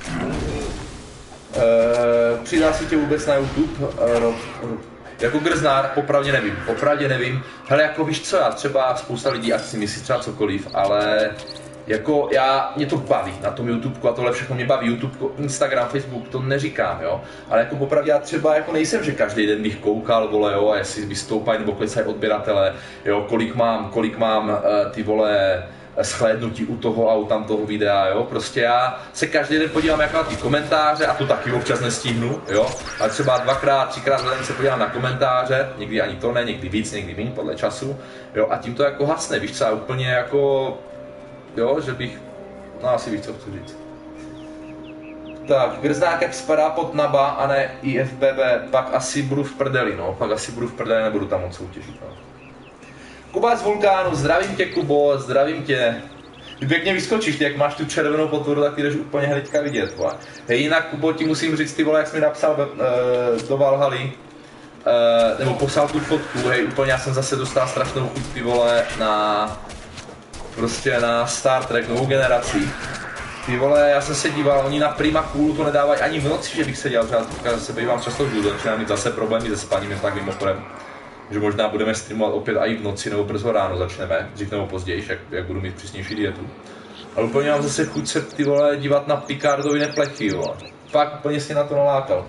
Uh, přidá si tě vůbec na YouTube, uh, Rob, Rob. Jako Grznár, popravdě nevím, popravdě nevím. Hele, jako víš co, já třeba spousta lidí ať si myslí třeba cokoliv, ale jako já, mě to baví na tom YouTubeku a tohle všechno mě baví, YouTube, Instagram, Facebook, to neříkám, jo. Ale jako popravdě já třeba jako nejsem, že každý den bych koukal, vole, jo, jestli vystoupají nebo klesají odběratele, jo, kolik mám, kolik mám uh, ty vole, shlédnutí u toho a u tam toho videa, jo, prostě já se každý den podívám jako na ty komentáře a to taky občas nestihnu, jo, ale třeba dvakrát, třikrát za den se podívám na komentáře, někdy ani to ne, někdy víc, někdy méně podle času, jo, a tím to jako hasne, víš co, úplně jako, jo, že bych, no asi víš, co chci říct. Tak, Grznák jak spadá pod Naba a ne I F B B, pak asi budu v prdeli, no, pak asi budu v prdeli, nebudu tam moc soutěžit, no. Kuba z Vulkánu, zdravím tě, Kubo, zdravím tě. Ty pěkně vyskočíš, ty jak máš tu červenou potvoru, tak ty jdeš úplně hnedka vidět, vole. Hej, jinak, Kubo, ti musím říct, ty vole, jak jsi mi napsal uh, do Valhaly, uh, nebo poslal tu fotku, hej, úplně já jsem zase dostal strašnou chuť, ty vole, na, prostě na Star Trek, novou generaci. Ty vole, já jsem se díval, oni na Prima Coolu to nedávají ani v noci, že bych se dělal, třeba teďka zase bývám často v důvodu, začínám mít zase problémy se spaním, jen tak mimochodem. Že možná budeme streamovat opět i v noci nebo brzo ráno začneme, dřív nebo později, jak, jak budu mít přísnější dietu. Ale úplně mám zase chuť se, ty vole, dívat na Picardovy neplechy, vole. Fakt úplně si na to nalákal.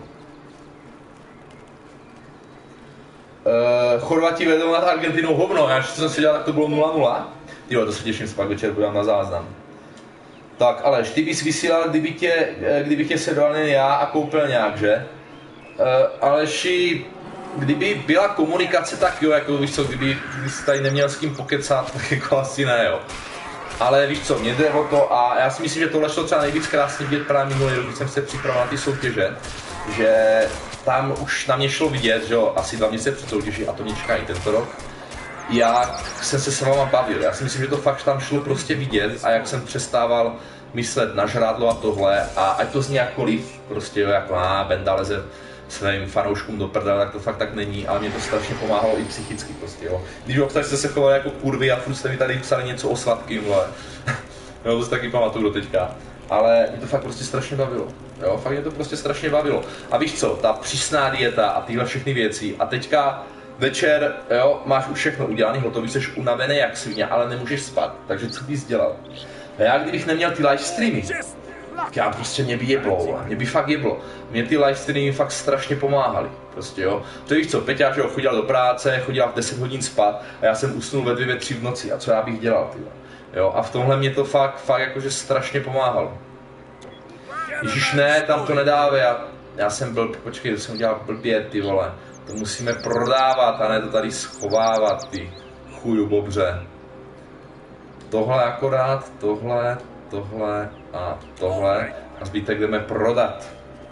Uh, Chorvati vedou nad Argentinou hovno, já jsem si dělal, tak to bylo nula nula. Jo, to se těším, se pak večer budám na záznam. Tak, Aleš, ty bys vysílal, kdyby tě, kdyby tě sledoval jen já a koupil nějak, že? Uh, Aleši, kdyby byla komunikace, tak jo, jako víš co, kdyby, kdyby jsi tady neměl s kým pokecat, tak jako asi ne, jo. Ale víš co, mě jde o to a já si myslím, že tohle šlo třeba nejvíc krásně vidět právě minulý rok, když jsem se připravoval na ty soutěže, že tam už na mě šlo vidět, že jo, asi dva měsíce před soutěží a to mě čeká i tento rok, jak jsem se s váma bavil. Já si myslím, že to fakt tam šlo prostě vidět a jak jsem přestával myslet na žrádlo a tohle a ať to zní jakkoliv, prostě jo, jako a Benda leze svým fanouškům do prdele, tak to fakt tak není, ale mě to strašně pomáhalo i psychicky prostě, jo. Když obstaž jste se chovali jako kurvy a furt jste mi tady psali něco o sladkým, vole. Jo, to si taky pamatuju do teďka. Ale mě to fakt prostě strašně bavilo, jo, fakt mě to prostě strašně bavilo. A víš co, ta přísná dieta a tyhle všechny věci a teďka večer, jo, máš už všechno udělaný, hotový, jsi unavený jak svině, ale nemůžeš spát, takže co bys dělal? A já kdybych neměl ty live streamy, já prostě mě by jeblo, mě by fakt jeblo. Mě ty live streamy fakt strašně pomáhaly, prostě jo. To víš co, Peťa, že jo, chodila do práce, chodila v deset hodin spát a já jsem usnul ve dvě, ve tři v noci a co já bych dělal, tyhle. Jo, a v tomhle mě to fakt, fakt jakože strašně pomáhalo. Ježiš ne, tam to nedává, já, já jsem byl, počkej, to jsem udělal blbě, ty vole. To musíme prodávat a ne to tady schovávat, ty chuju bobře. Tohle akorát, tohle, tohle a tohle a zbytek jdeme prodat.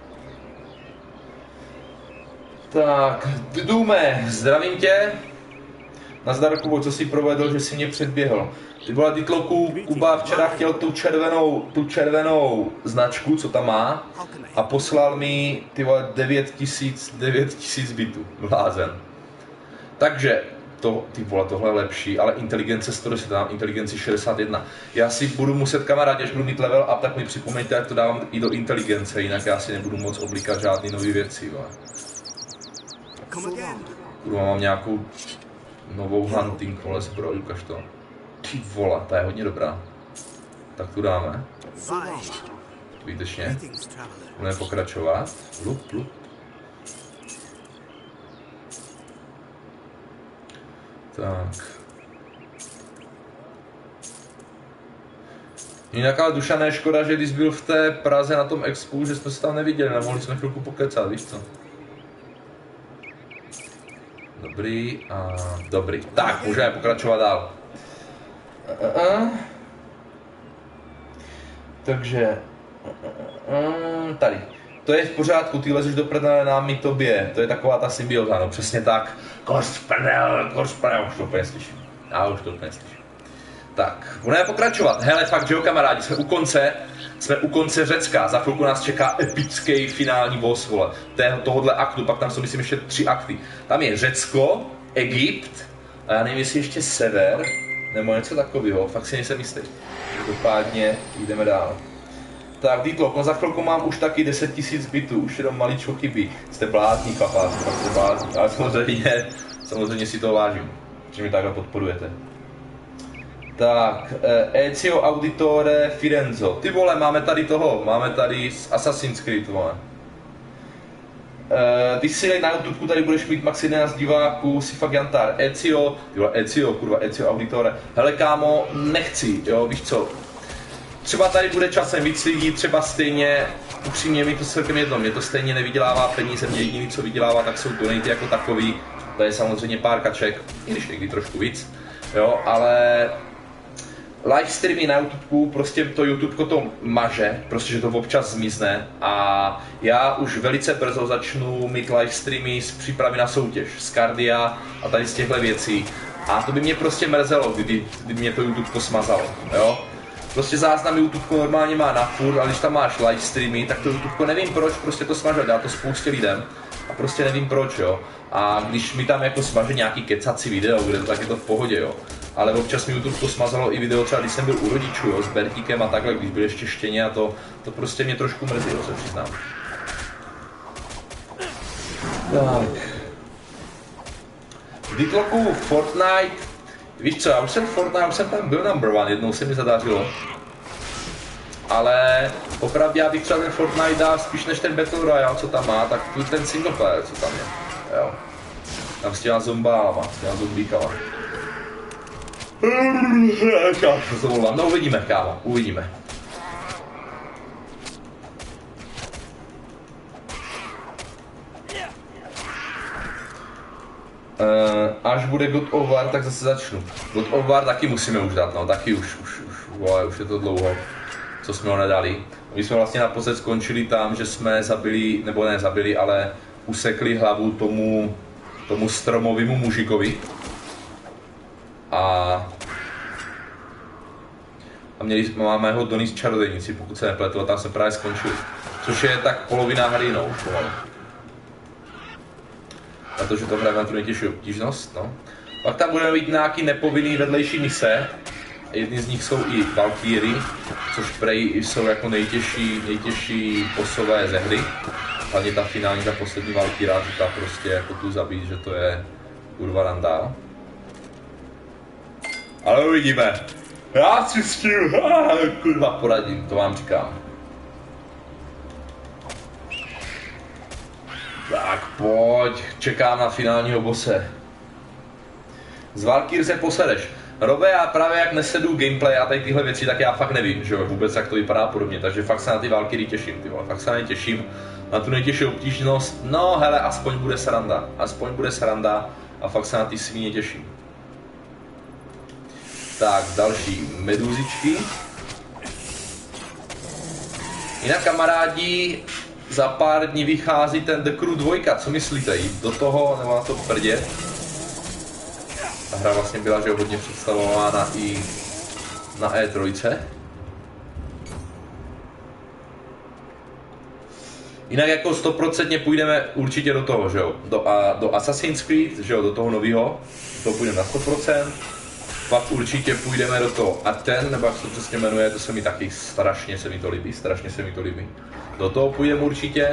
Tak, Dume, zdravím tě. Nazdar, Kubo, co jsi provedl, že jsi mě předběhl. Ty vole, Ditloku, Kuba včera chtěl tu červenou, tu červenou značku, co tam má, a poslal mi, ty vole, devět tisíc bitů, blázen. Takže, to, ty vole, tohle je lepší, ale inteligence sto deset, dám inteligenci šedesát jedna. Já si budu muset, kamarádi, až budu mít level up, tak mi připomeňte, jak to dávám i do inteligence, jinak já si nebudu moc oblikat žádný nový věci, vole. Kurva, mám nějakou novou hunting, vole, zbroj, ukaž to. Ty vole, ta je hodně dobrá. Tak tu dáme. Výtečně. Budeme pokračovat. Lup, lup. Tak. Jinak ale Dušané, škoda, že když byl v té Praze na tom expu, že jsme se tam neviděli, nemohli jsme chvilku pokecat, víš co? Dobrý a dobrý. Tak, můžeme pokračovat dál. Uh, uh, uh. Takže uh, uh, tady. To je v pořádku, ty lezeš do prdele námi tobě. To je taková ta symbioza, no přesně tak. Koř prdel, koř prdel, už to úplně slyším. Já už to úplně slyším. Tak, budeme pokračovat. Hele, fakt, že jo, kamarádi, jsme u konce. Jsme u konce Řecka, za chvilku nás čeká epický finální boss, vole, tohohle aktu, pak tam jsou, myslím, ještě tři akty. Tam je Řecko, Egypt, a já nevím, jestli ještě sever, nebo něco takového, fakt si nejsem jistý. Dopádně jdeme dál. Tak, Dítlo, no za chvilku mám už taky deset tisíc bitů, už jenom maličko chybí. Jste blázní, chlapá, jste blázní, ale samozřejmě, samozřejmě si to vážím, že mi takhle podporujete. Tak, Ezio Auditore Firenzo. Ty vole, máme tady toho, máme tady Assassin's Creed, vole. Ty si na YouTube tady budeš mít max jedenáct diváků, si fakt jantár. Ezio, ty vole, Ezio, kurva, Ezio Auditore. Hele kámo, nechci, jo, víš co. Třeba tady bude časem víc lidí, třeba stejně, upřímně mi to celkem jedno, mě to stejně nevydělává peníze, mě jediný co vydělává, tak jsou donaty jako takový. To je samozřejmě pár kaček, i když někdy trošku víc, jo, ale live streamy na YouTube, prostě to YouTube to maže, prostě že to občas zmizne a já už velice brzo začnu mít live streamy z přípravy na soutěž, z kardia a tady z těchto věcí. A to by mě prostě mrzelo, kdyby, kdyby mě to YouTube to smazalo, jo. Prostě záznam YouTube normálně má na furt, ale když tam máš live streamy, tak to YouTube nevím proč, prostě to smaže, dá to spoustě lidem a prostě nevím proč, jo. A když mi tam jako smaže nějaký kecací video, kde to, tak je to v pohodě, jo. Ale občas mi YouTube to smazalo i video, třeba když jsem byl u rodičů, jo, s Bertíkem a takhle, když byl ještě štěně a to, to prostě mě trošku mrzí, jo, se přiznám. Tak. V Ditloku Fortnite, víš co, já už jsem Fortnite, už jsem tam byl number one, jednou se mi zadařilo. Ale opravdu já bych třeba ten Fortnite dal spíš než ten Battle Royale, co tam má, tak tu ten single player, co tam je, jo. Tam s těma zombálama, s těma zombíkama. No uvidíme, kámo, uvidíme. Uh, až bude God of War, tak zase začnu. God of War taky musíme už dát, no, taky už, už, už, vole, už je to dlouho, co jsme ho nedali. My jsme vlastně naposled skončili tam, že jsme zabili, nebo ne zabili, ale usekli hlavu tomu, tomu stromovému mužikovi. A, a měli, máme ho donést čarodějnici, pokud se nepletu, a tam jsme právě skončili. Což je tak polovina hry, no, už pomalu. Na to, že to hraje na tu nejtěžší obtížnost, no. Pak tam budeme mít nějaký nepovinný vedlejší mise. Jedni z nich jsou i Valkyrie, což prej jsou jako nejtěžší, nejtěžší bossové ze hry. Hlavně ta finální, ta poslední Valkyrie, že ta prostě jako tu zabít, že to je kurva randál. Ale uvidíme. Já si s tím, kurva, poradím, to vám říkám. Tak pojď, čekám na finálního bose. Z Valkyrie se posedeš. Robe, já právě jak nesedu gameplay a tady tyhle věci, tak já fakt nevím, že jo, vůbec jak to vypadá podobně, takže fakt se na ty Valkyrie těším, ty vole, fakt se na ně těším. Na tu nejtěžší obtížnost, no hele, aspoň bude sranda, aspoň bude sranda a fakt se na ty svíně těším. Tak, další meduzičky. Jinak kamarádi, za pár dní vychází ten The Crew dva, co myslíte, jít do toho nebo na to prdě? Ta hra vlastně byla, že hodně představována i na E tři. Jinak jako sto procent půjdeme určitě do toho, že jo, do, a, do Assassin's Creed, že jo, do toho nového, to půjdeme na sto procent. Pak určitě půjdeme do toho Aten, nebo jak se to přesně jmenuje, to se mi taky strašně se mi to líbí, strašně se mi to líbí. Do toho půjdeme určitě.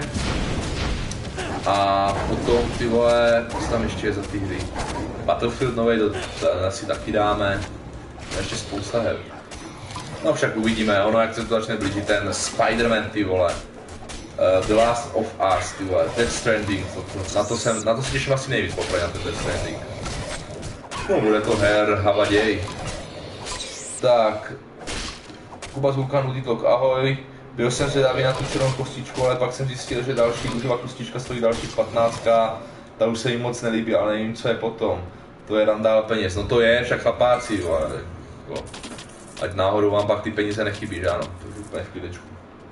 A potom ty vole, co tam ještě je za ty hry? Battlefield nový, to asi taky dáme. Ještě spousta her. No však uvidíme, ono jak se to začne blížit, ten Spider-Man ty vole. Uh, The Last of Us ty vole, Death Stranding, to, to, na, to jsem, na to se těším asi nejvíc poprvé na ten Death Stranding. No, bude to her, havaděj. Tak. Kuba z Vulkanu, Ditlok, ahoj. Byl jsem zvědavý na tu černou kostičku, ale pak jsem zjistil, že další růžová kostička stojí další patnáct. Ta už se jim moc nelíbí, ale nevím, co je potom. To je randál peněz. No to je, však chlapáci, jo, ale jo. Ať náhodou vám pak ty peníze nechybí, že ano? To je úplně v klidečku.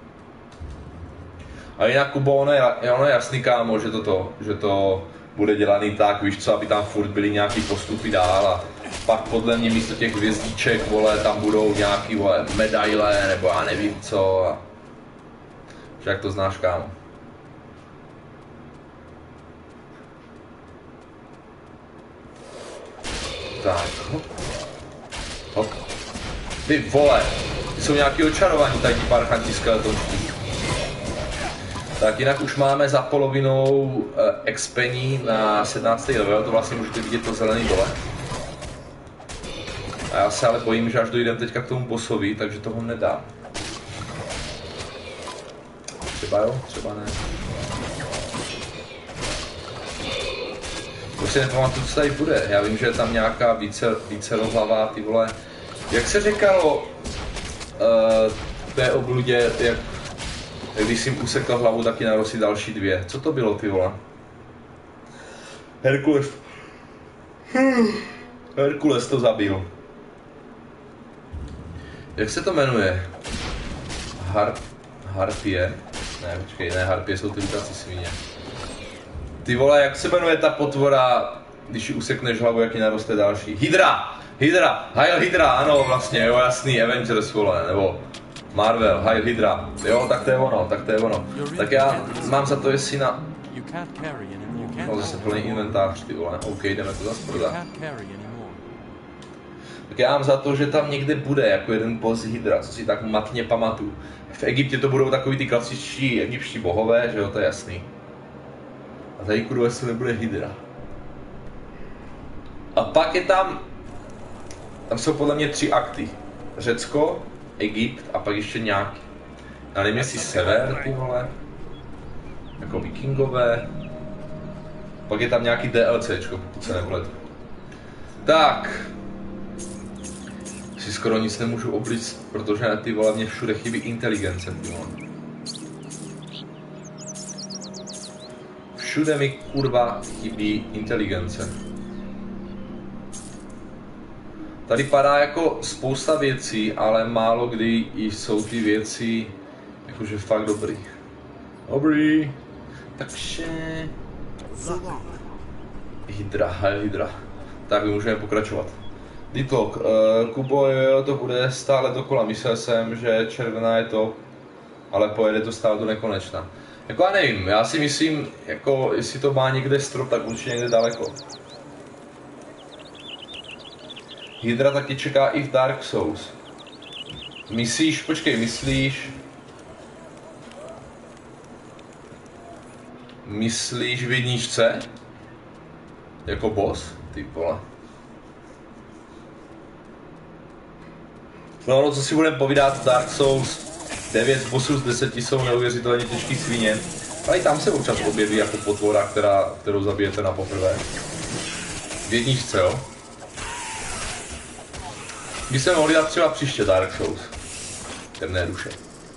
A jinak, Kubo, ono je, ono je jasný, kámo, že to, to, že to bude dělaný tak, víš co, aby tam furt byly nějaký postupy dál a pak podle mě místo těch hvězdíček, vole, tam budou nějaký, vole, medaile, nebo já nevím co a... Jak to znáš, kámo. Tak, hop. Hop. Ty vole, ty jsou nějaký očarovaní, tady ti parchanti skeletonští. Tak jinak už máme za polovinou uh, expení na sedmnáctý level, to vlastně můžete vidět to zelený dole. A já se ale bojím, že až dojdem teďka k tomu bossovi, takže toho nedám. Třeba jo, třeba ne. To si nepamatuju, co tady bude. Já vím, že je tam nějaká více, více rozhlavá, ty vole. Jak se říkalo uh, té obludě, jak, když jsi jim usekl hlavu, taky narosí další dvě. Co to bylo, ty vole? Herkules. Herkules to zabil. Jak se to jmenuje? Har... Harpie? Ne, počkej, ne, harpie jsou ty lítací svíně. Ty vole, jak se jmenuje ta potvora, když ji usekneš hlavu, jak ji naroste další? Hydra! Hydra! Heil Hydra, ano, vlastně, jo, jasný, Avengers, vole, nebo Marvel, Heil Hydra. Jo, tak to je ono, tak to je ono. Tak já mám za to, jestli na... No, zase plný inventář, ty vole, OK, jdeme to zase prodat. Tak já mám za to, že tam někde bude jako jeden boss Hydra, co si tak matně pamatuju. V Egyptě to budou takový ty klasičtí egyptští bohové, že jo, to je jasný. A tady kurva se nebude Hydra. A pak je tam... Tam jsou podle mě tři akty. Řecko, Egypt a pak ještě nějaký. Já nevím, jestli sever, ty vole. Jako vikingové. Pak je tam nějaký DLCčko, pokud se nepletu. Tak. Si skoro nic nemůžu oblíct, protože ty vole mě všude chybí inteligence, ty vole. Všude mi kurva chybí inteligence. Tady padá jako spousta věcí, ale málo kdy jsou ty věci jakože fakt dobrý. Dobrý. Takže... Hydra, hej Hydra. Tak můžeme pokračovat. Ditlok, uh, Kubo, jo, to bude stále dokola. Myslel jsem, že červená je to, ale pojede to stále do nekonečna. Jako já nevím, já si myslím, jako jestli to má někde strop, tak určitě někde daleko. Hydra taky čeká i v Dark Souls. Myslíš, počkej, myslíš... Myslíš v jedničce? Jako boss? Ty vole. No, no, co si budeme povídat, Dark Souls devět bossů z deseti jsou neuvěřitelně těžký svině. Ale i tam se občas objeví jako potvora, která, kterou zabijete na poprvé. V jedničce, jo? By se mohli dát třeba příště Dark Souls. Temné duše.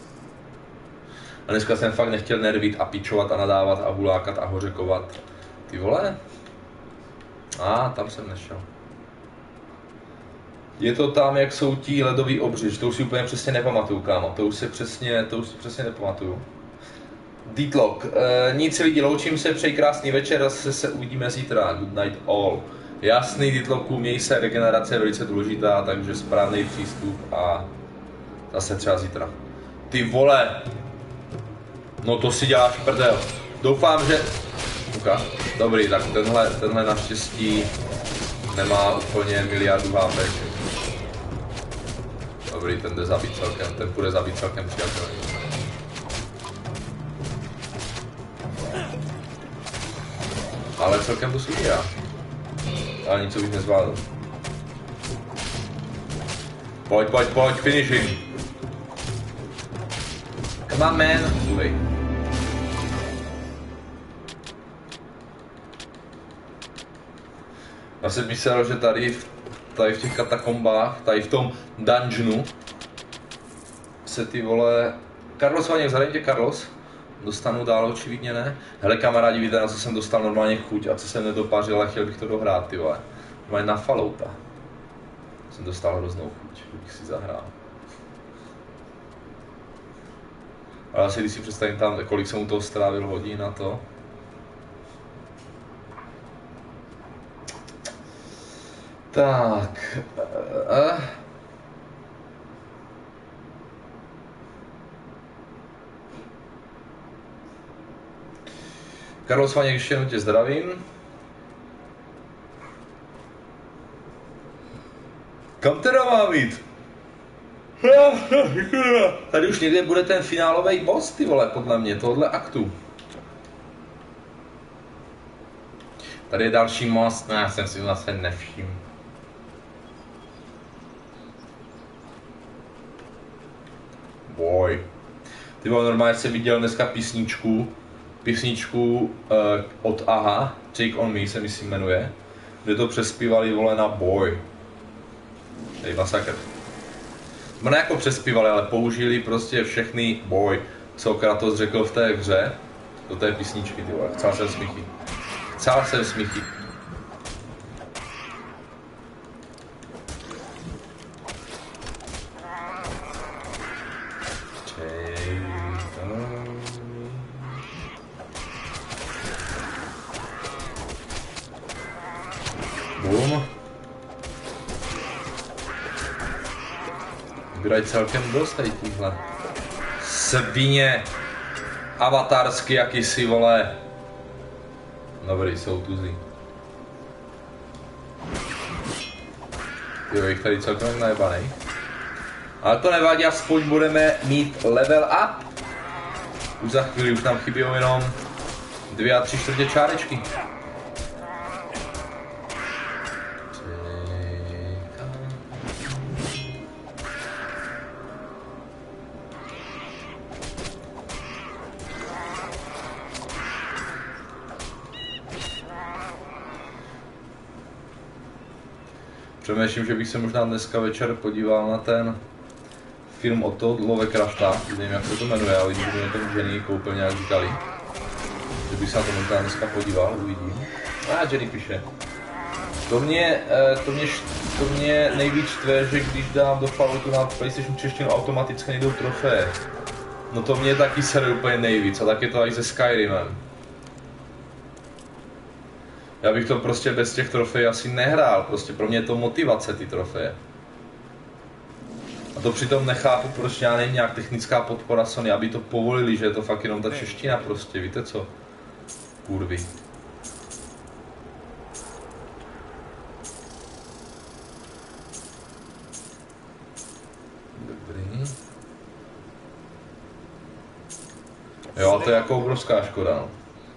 A dneska jsem fakt nechtěl nervit a pičovat a nadávat a hulákat a hořekovat. Ty vole? A ah, tam jsem nešel. Je to tam, jak jsou ti ledový obřič, to už si úplně přesně nepamatuju, kámo. To už si přesně, to už si přesně nepamatuju. Deatlock, e, nic lidi, loučím se, přeji krásný večer, zase se uvidíme zítra. Good night all. Jasný, Deatlocku, měj se, regenerace je velice důležitá, takže správný přístup a zase třeba zítra. Ty vole! No to si děláš prdel. Doufám, že... Uka. Dobrý, tak tenhle, tenhle naštěstí nemá úplně miliardu H P. Dobrý, ten jde zabít celkem, ten půjde zabít celkem přijatelný. Ale celkem to služí, ale nic bych nezvládl. Pojď, pojď, pojď, finish him. Come on, man. Ulej. Já jsem myslel, že tady v, tady v těch katakombách, tady v tom dungeonu se ty vole... Carlos, Vaněk, zadej tě, Carlos. Dostanu dál, očividně ne. Hele kamarádi, víte, na co jsem dostal normálně chuť a co jsem nedopařil, ale chtěl bych to dohrát, ty vole. Normálně na Fallouta. Jsem dostal hroznou chuť, bych si zahrál. Ale asi když si představím tam, kolik jsem u toho strávil hodin na to. Tak... Uh, Carlos Vaněk, ještě jednou tě zdravím. Kam teda mám jít? Tady už někde bude ten finálový boss, ty vole, podle mě, tohle aktu. Tady je další most, no já jsem si zase nevšiml. Boj. Ty vole, normálně jsem viděl dneska písničku, písničku uh, od Aha, Take On Me se myslím jmenuje, kde to přespívali, vole, na boj. Tady masakr. No ne jako přespívali, ale použili prostě všechny boj, co Kratos řekl v té hře, do té písničky, ty vole. Chcel jsem smíchy. Chcel jsem smíchy. Bum. Vybírají celkem dost tady tíhle. Svině. Avatarsky jakýsi, vole. Dobrý, jsou tuzí. Jo, jich tady celkem najebanej. Ale to nevadí, aspoň budeme mít level up. Už za chvíli, už nám chybí jenom dvě a tři čtvrtě čárečky. Přemýšlím, že bych se možná dneska večer podíval na ten film od toho Lovecrafta, nevím jak se to jmenuje, ale když mi to Jenny koupil nějak říkali. Že bych se na to možná dneska podíval, uvidím. A Jenny píše. To mě, to mě, to mě nejvíc štve, že když dám do Falloutu na PlayStation češtinu automaticky nejdou trofeje. No to mě taky sere úplně nejvíc a tak je to i se Skyrimem. Já bych to prostě bez těch trofejí asi nehrál, prostě pro mě je to motivace ty trofeje. A to přitom nechápu, proč já není nějak technická podpora Sony, aby to povolili, že je to fakt jenom ta čeština prostě, víte co? Kurvy. Dobrý. Jo, a to je jako obrovská škoda, no.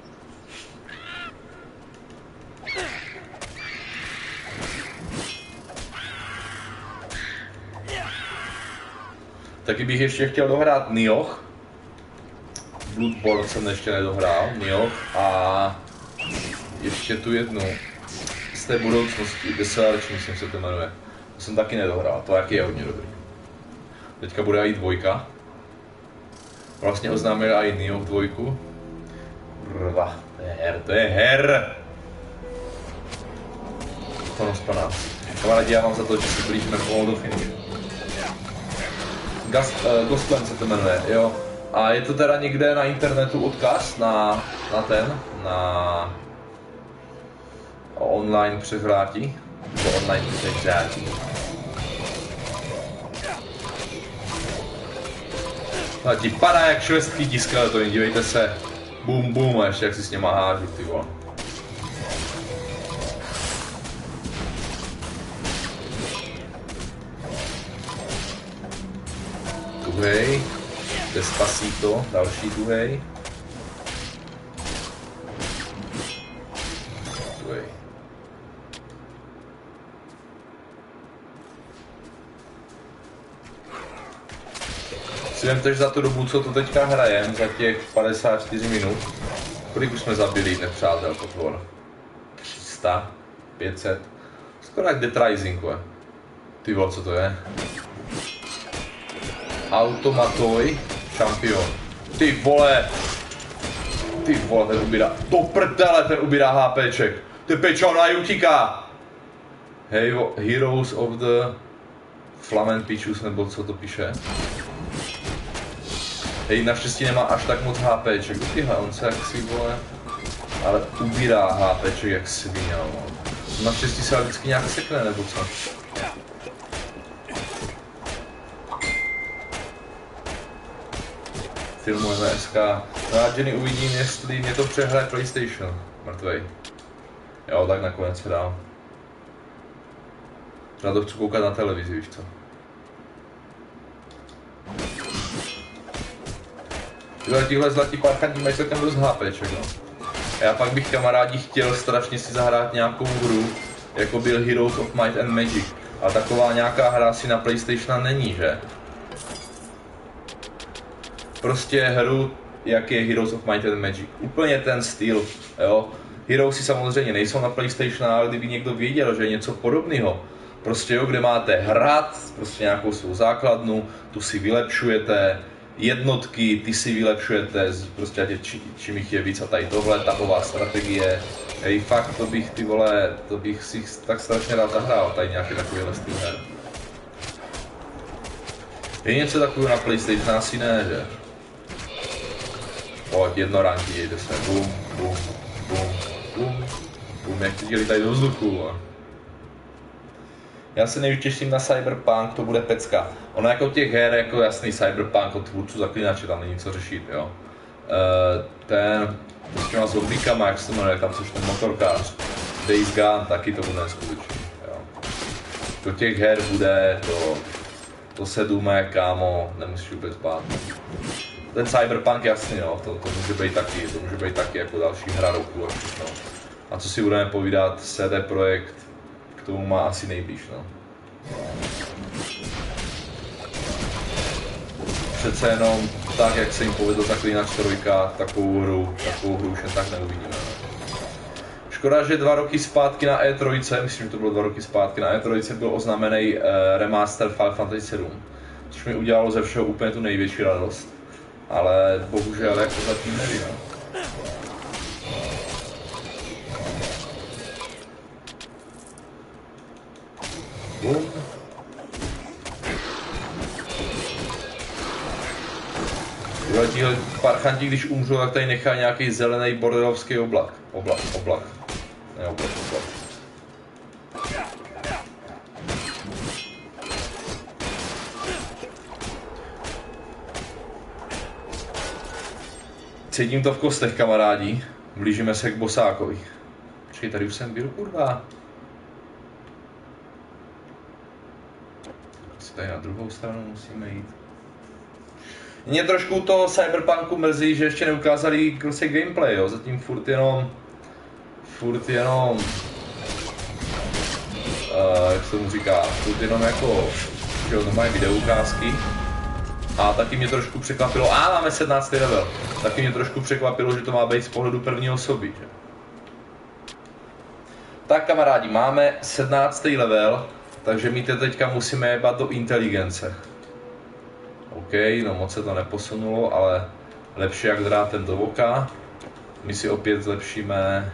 Taky bych ještě chtěl dohrát Nioh. Bloodborne jsem ještě nedohrál, Nioh a ještě tu jednu z té budoucnosti, The Search, myslím se to jmenuje. To jsem taky nedohrál, to taky je hodně dobrý. Teďka bude i dvojka. Vlastně oznámil i Nioh dvojku. Brva, to je her, to je her! To nos pana. Kamarádi, já vám za to, že si blížíme pomalu do finishu. Ghost, uh, Ghostland se to jmenuje, jo. A je to teda někde na internetu odkaz na, na ten, na online přehrátí, nebo online přehrátí. A ti padá jak švestky ti skeletony, dívejte se. Bum bum, a ještě jak si s něma hážu, ty vole. Tuhej, Despacito, další tuhej. Tuhej. Si vemte, že za tu dobu, co to teďka hrajem, za těch padesát čtyři minut, kolik už jsme zabili nepřátel potvor? tři sta, pět set, skoro jak Dead Rising, ty vole, co to je? Automatoj, šampion. Ty vole. Ty vole, ten ubírá. To prdele, ten ubírá HPček. Ty pečo, na utíká. Hey, Heroes of the Flament Pichus, nebo co to píše. Hej, naštěstí nemá až tak moc HPček. Tyhle, on se jak si vole. Ale ubírá HPček jak svině, no. Naštěstí se vždycky nějak sekne, nebo co? Filmujeme S K. No a Jenny uvidím, jestli mě to přehraje PlayStation. Mrtvej. Jo, tak nakonec se dám. Já to chci koukat na televizi, víš co? Tyhle tihle zlatí parchanti mají celkem dost HPček, no. A já pak bych kamarádi chtěl strašně si zahrát nějakou hru, jako byl Heroes of Might and Magic. A taková nějaká hra si na PlayStation není, že? Prostě hru, jak je Heroes of Might and Magic. Úplně ten styl, jo. Heroesy samozřejmě nejsou na PlayStation, ale kdyby někdo věděl, že je něco podobného, prostě jo, kde máte hrát, prostě nějakou svou základnu, tu si vylepšujete, jednotky, ty si vylepšujete, prostě ať či, čím jich je víc a tady tohle, tahová strategie. Hej, fakt, to bych, ty vole, to bych si tak strašně rád zahrál, tady nějaký takovýhle styl her. Je něco takového na PlayStation? Asi ne, že? Pojď, jedno ranky, jde se, bum, bum, bum, bum, bum, jak ty dělí tady do vzduchu. Já se nejvíc těším na Cyberpunk, to bude pecka. Ono jako těch her, jako jasný Cyberpunk od tvůrců Zaklinače, tam není co řešit, jo. Uh, ten, s těma zombíkama, jak se to jmenuje, tam což ten motorkář, Days Gone, taky to bude neskutečný, jo. Do těch her bude, to, to se důme, kámo, nemusíš vůbec bát. Ten Cyberpunk, jasný, no, to, to může být taky, to může být taky jako další hra roku a všechno. A co si budeme povídat, C D Projekt k tomu má asi nejblíž, no. Přece jenom tak, jak se jim povedlo Zaklínač trojka, takovou hru, takovou hru už jen tak neuvidíme. Škoda, že dva roky zpátky na E tři, myslím, že to bylo dva roky zpátky, na E tři byl oznámený uh, remaster Final Fantasy sedm, což mi udělalo ze všeho úplně tu největší radost. Ale bohužel jako zatím nevím. Bum. Tíhle parchanti, když umřou, tak tady nechá nějaký zelený bordelovský oblak. Oblak, oblak. Ne oblak, oblak. Cítím to v kostech, kamarádi. Blížíme se k bosákovi. Počkej, tady už jsem byl, kurva. Asi tady na druhou stranu musíme jít. Mě trošku toho Cyberpunku mrzí, že ještě neukázali prostě gameplay, jo. Zatím furt jenom... Furt jenom... Uh, jak se tomu říká? Furt jenom jako... Že jo, to mají videoukázky. A taky mě trošku překvapilo, a máme sedmnáctý level, taky mě trošku překvapilo, že to má být z pohledu první osoby, že? Tak kamarádi, máme sedmnáctý level, takže my teďka musíme jebat do inteligence. OK, no moc se to neposunulo, ale lepší jak drátem do oka. My si opět zlepšíme,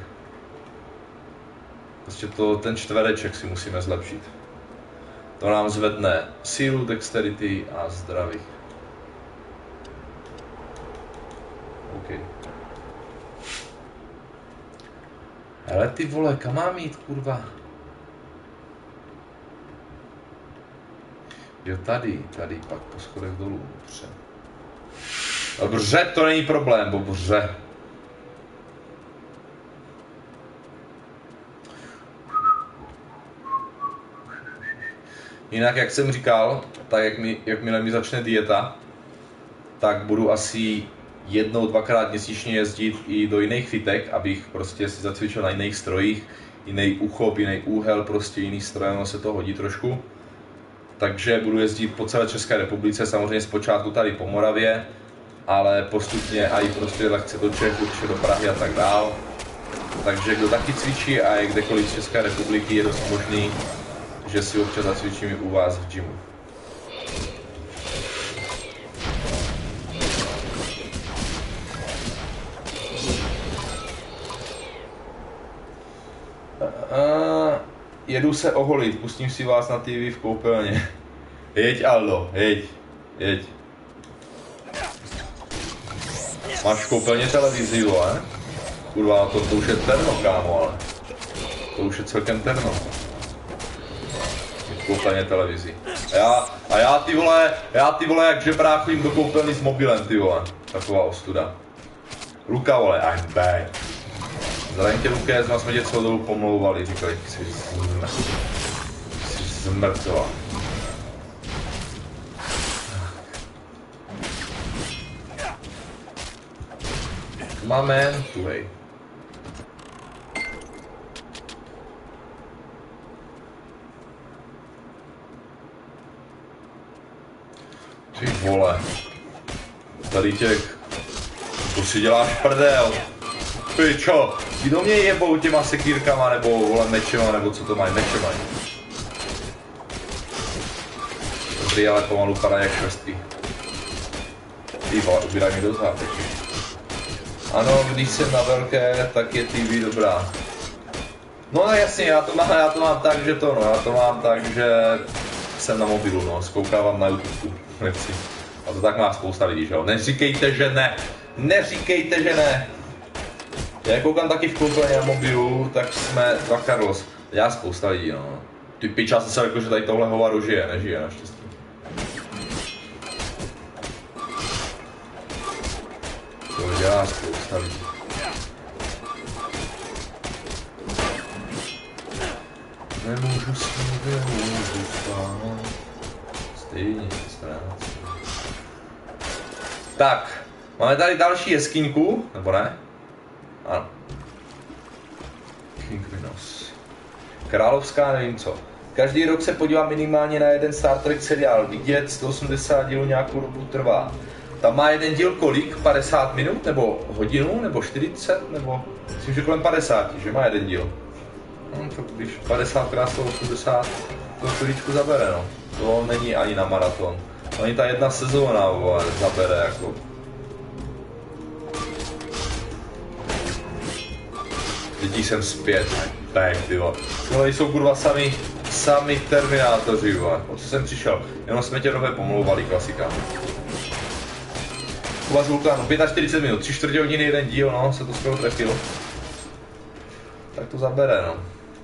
prostě to, ten čtvereček si musíme zlepšit. To nám zvedne sílu, dexterity a zdraví. OK. Ale ty vole, kam mám jít, kurva? Jo, tady, tady, pak po schodech dolů, dobře. Dobře, to není problém, dobře. Jinak, jak jsem říkal, tak jak mi, jakmile mi začne dieta, tak budu asi jednou, dvakrát měsíčně jezdit i do jiných fitek, abych prostě si zacvičil na jiných strojích, jiný uchop, jiný úhel, prostě jiný stroj, ono se to hodí trošku. Takže budu jezdit po celé České republice, samozřejmě zpočátku tady po Moravě, ale postupně i prostě lehce do Čech, určitě do Prahy a tak dál. Takže kdo taky cvičí a je kdekoliv z České republiky, je dost možný, že si občas zacvičím i u vás v gymu. A jedu se oholit, pustím si vás na T V v koupelně. Jeď, Aldo, jeď, jeď. Máš v koupelně televizi, vole? Kurva, to, to už je terno, kámo, ale. To už je celkem terno. V koupelně televizi. A já, a já ty vole, já ty vole, jak žebráku jim do koupelny s mobilem, ty vole. Taková ostuda. Luka, vole, I'm back. Zdravím tě, Luke, jsme tě celou dobu pomlouvali, říkali, jsi zmrt. Jsi zmrtvá. Máme, tuhej. Ty vole. Tady těch... To si děláš prdel. Pičo, ti do mě jebou těma sekírkama, nebo vole mečema, nebo co to mají, meče mají. Dobrý, ale pomalu padají jak švestky. Ty vole, ubíraj mi do zápěti. Ano, když jsem na velké, tak je T V dobrá. No jasně, já to mám, já to mám tak, že to no, já to mám tak, že jsem na mobilu, no, zkoukávám na YouTube, nechci. A to tak má spousta lidí, že jo. Neříkejte, že ne, neříkejte, že ne. Já koukám taky v koupelně na mobilu, tak jsme dva Carlos. Já spousta lidí, no. Ty piča, jsem se řekl, že tady tohle hovado žije, nežije naštěstí. To dělá spousta lidí. Nemůžu spát, nemůžu spát. Stejně ztrácím. Tak, máme tady další jeskyňku, nebo ne? Ano. Kingvinos. Královská nevím co. Každý rok se podívám minimálně na jeden Star Trek seriál. Vidět sto osmdesát dílů nějakou dobu trvá. Tam má jeden díl kolik? padesát minut? Nebo hodinu? Nebo čtyřicet? Nebo... Myslím, že kolem padesáti, že má jeden díl. No, to když padesát krát sto osmdesát, to chvíličku zabere, no. To není ani na maraton. Ani ta jedna sezóna, vole, zabere, jako. Vidí jsem zpět, tak, ty vole. No, jsou kurva sami, sami terminátoři, vole. O co jsem přišel? Jenom jsme tě nové pomlouvali, klasika. Kuba z Vulkánu, čtyřicet pět minut, tři čtvrtě hodiny, jeden díl, no, se to skoro trefilo. Tak to zabere, no.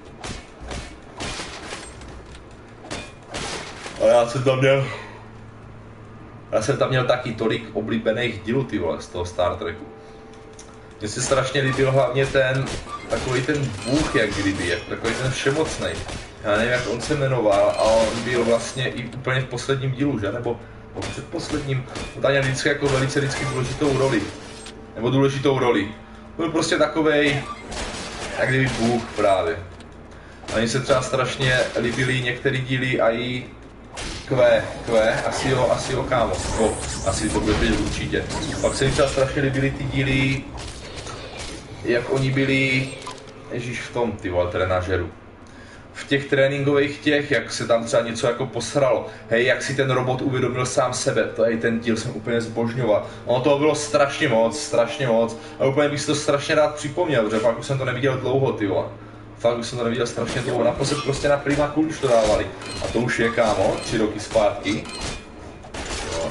Ale já jsem tam měl... Já jsem tam měl taky tolik oblíbených dílů, ty vole, z toho Star Treku. Mně se strašně líbil hlavně ten, takový ten bůh, jak kdyby je, takový ten všemocnej. Já nevím, jak on se jmenoval, a on byl vlastně i úplně v posledním dílu, že? Nebo v předposledním. On tam měl vždycky jako velice vždycky důležitou roli. Nebo důležitou roli. Byl prostě takovej, jak kdyby bůh právě. A mně se třeba strašně líbily některé díly a i Kvé, Kvé, asi jo, asi jo, kámo. O, asi to bude vědět určitě. Pak se mi třeba strašně líbily ty díly, jak oni byli, ježíš v tom, ty vole, trenažeru. V těch tréninkových těch, jak se tam třeba něco jako posralo. Hej, jak si ten robot uvědomil sám sebe, to je ten díl jsem úplně zbožňoval. Ono toho bylo strašně moc, strašně moc. A úplně bych si to strašně rád připomněl, protože pak už jsem to neviděl dlouho, ty vole. Fakt už jsem to neviděl strašně dlouho, naposled prostě na Prima Cool už to dávali. A to už je, kámo, tři roky zpátky. Jo.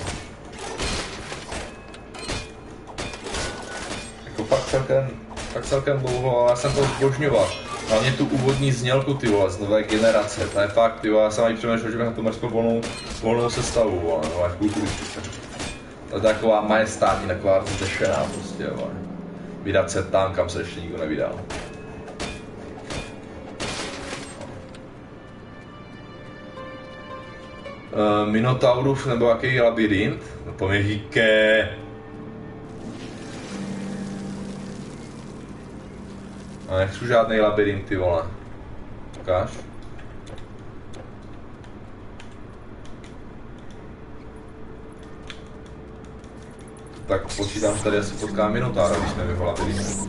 Jako fakt celkem, fakt celkem dlouho, ale já jsem to zbožňoval. Hlavně tu úvodní znělku, ty vole, z nové generace, to je fakt, ty vole, já jsem ani přemýšlel, že bych na tu mrzkou volnou, volnou sestavu, vole, no, v kulturistice. To je taková majestátní, taková rozřešená prostě, vole. Vydat se tam, kam se ještě nikdo nevydal. Uh, Minotaurus nebo jaký labirint? No to mi říké. A nechci žádný labirint, ty vole. Ukáž? Tak počítám, že tady asi potkám Minotaura, když nevím o labirintu.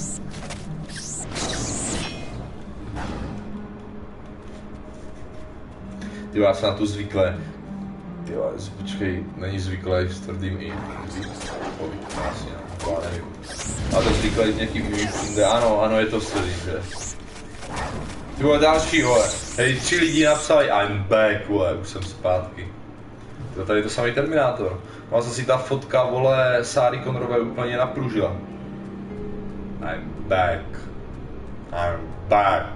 Ty já jsem na to zvyklý. Ty počkej, není zvyklý s tvrdým i. Ovi, vlastně, já nevím. A to zvyklý s někým jinde, ano, ano, je to s tvrdým, že? Ty vole, další, vole. Hej, tři lidi napsali, I'm back, vole, už jsem zpátky. To tady je to samý Terminátor. No a zase ta fotka, vole, Sáry Connorové úplně napružila. I'm back. I'm back.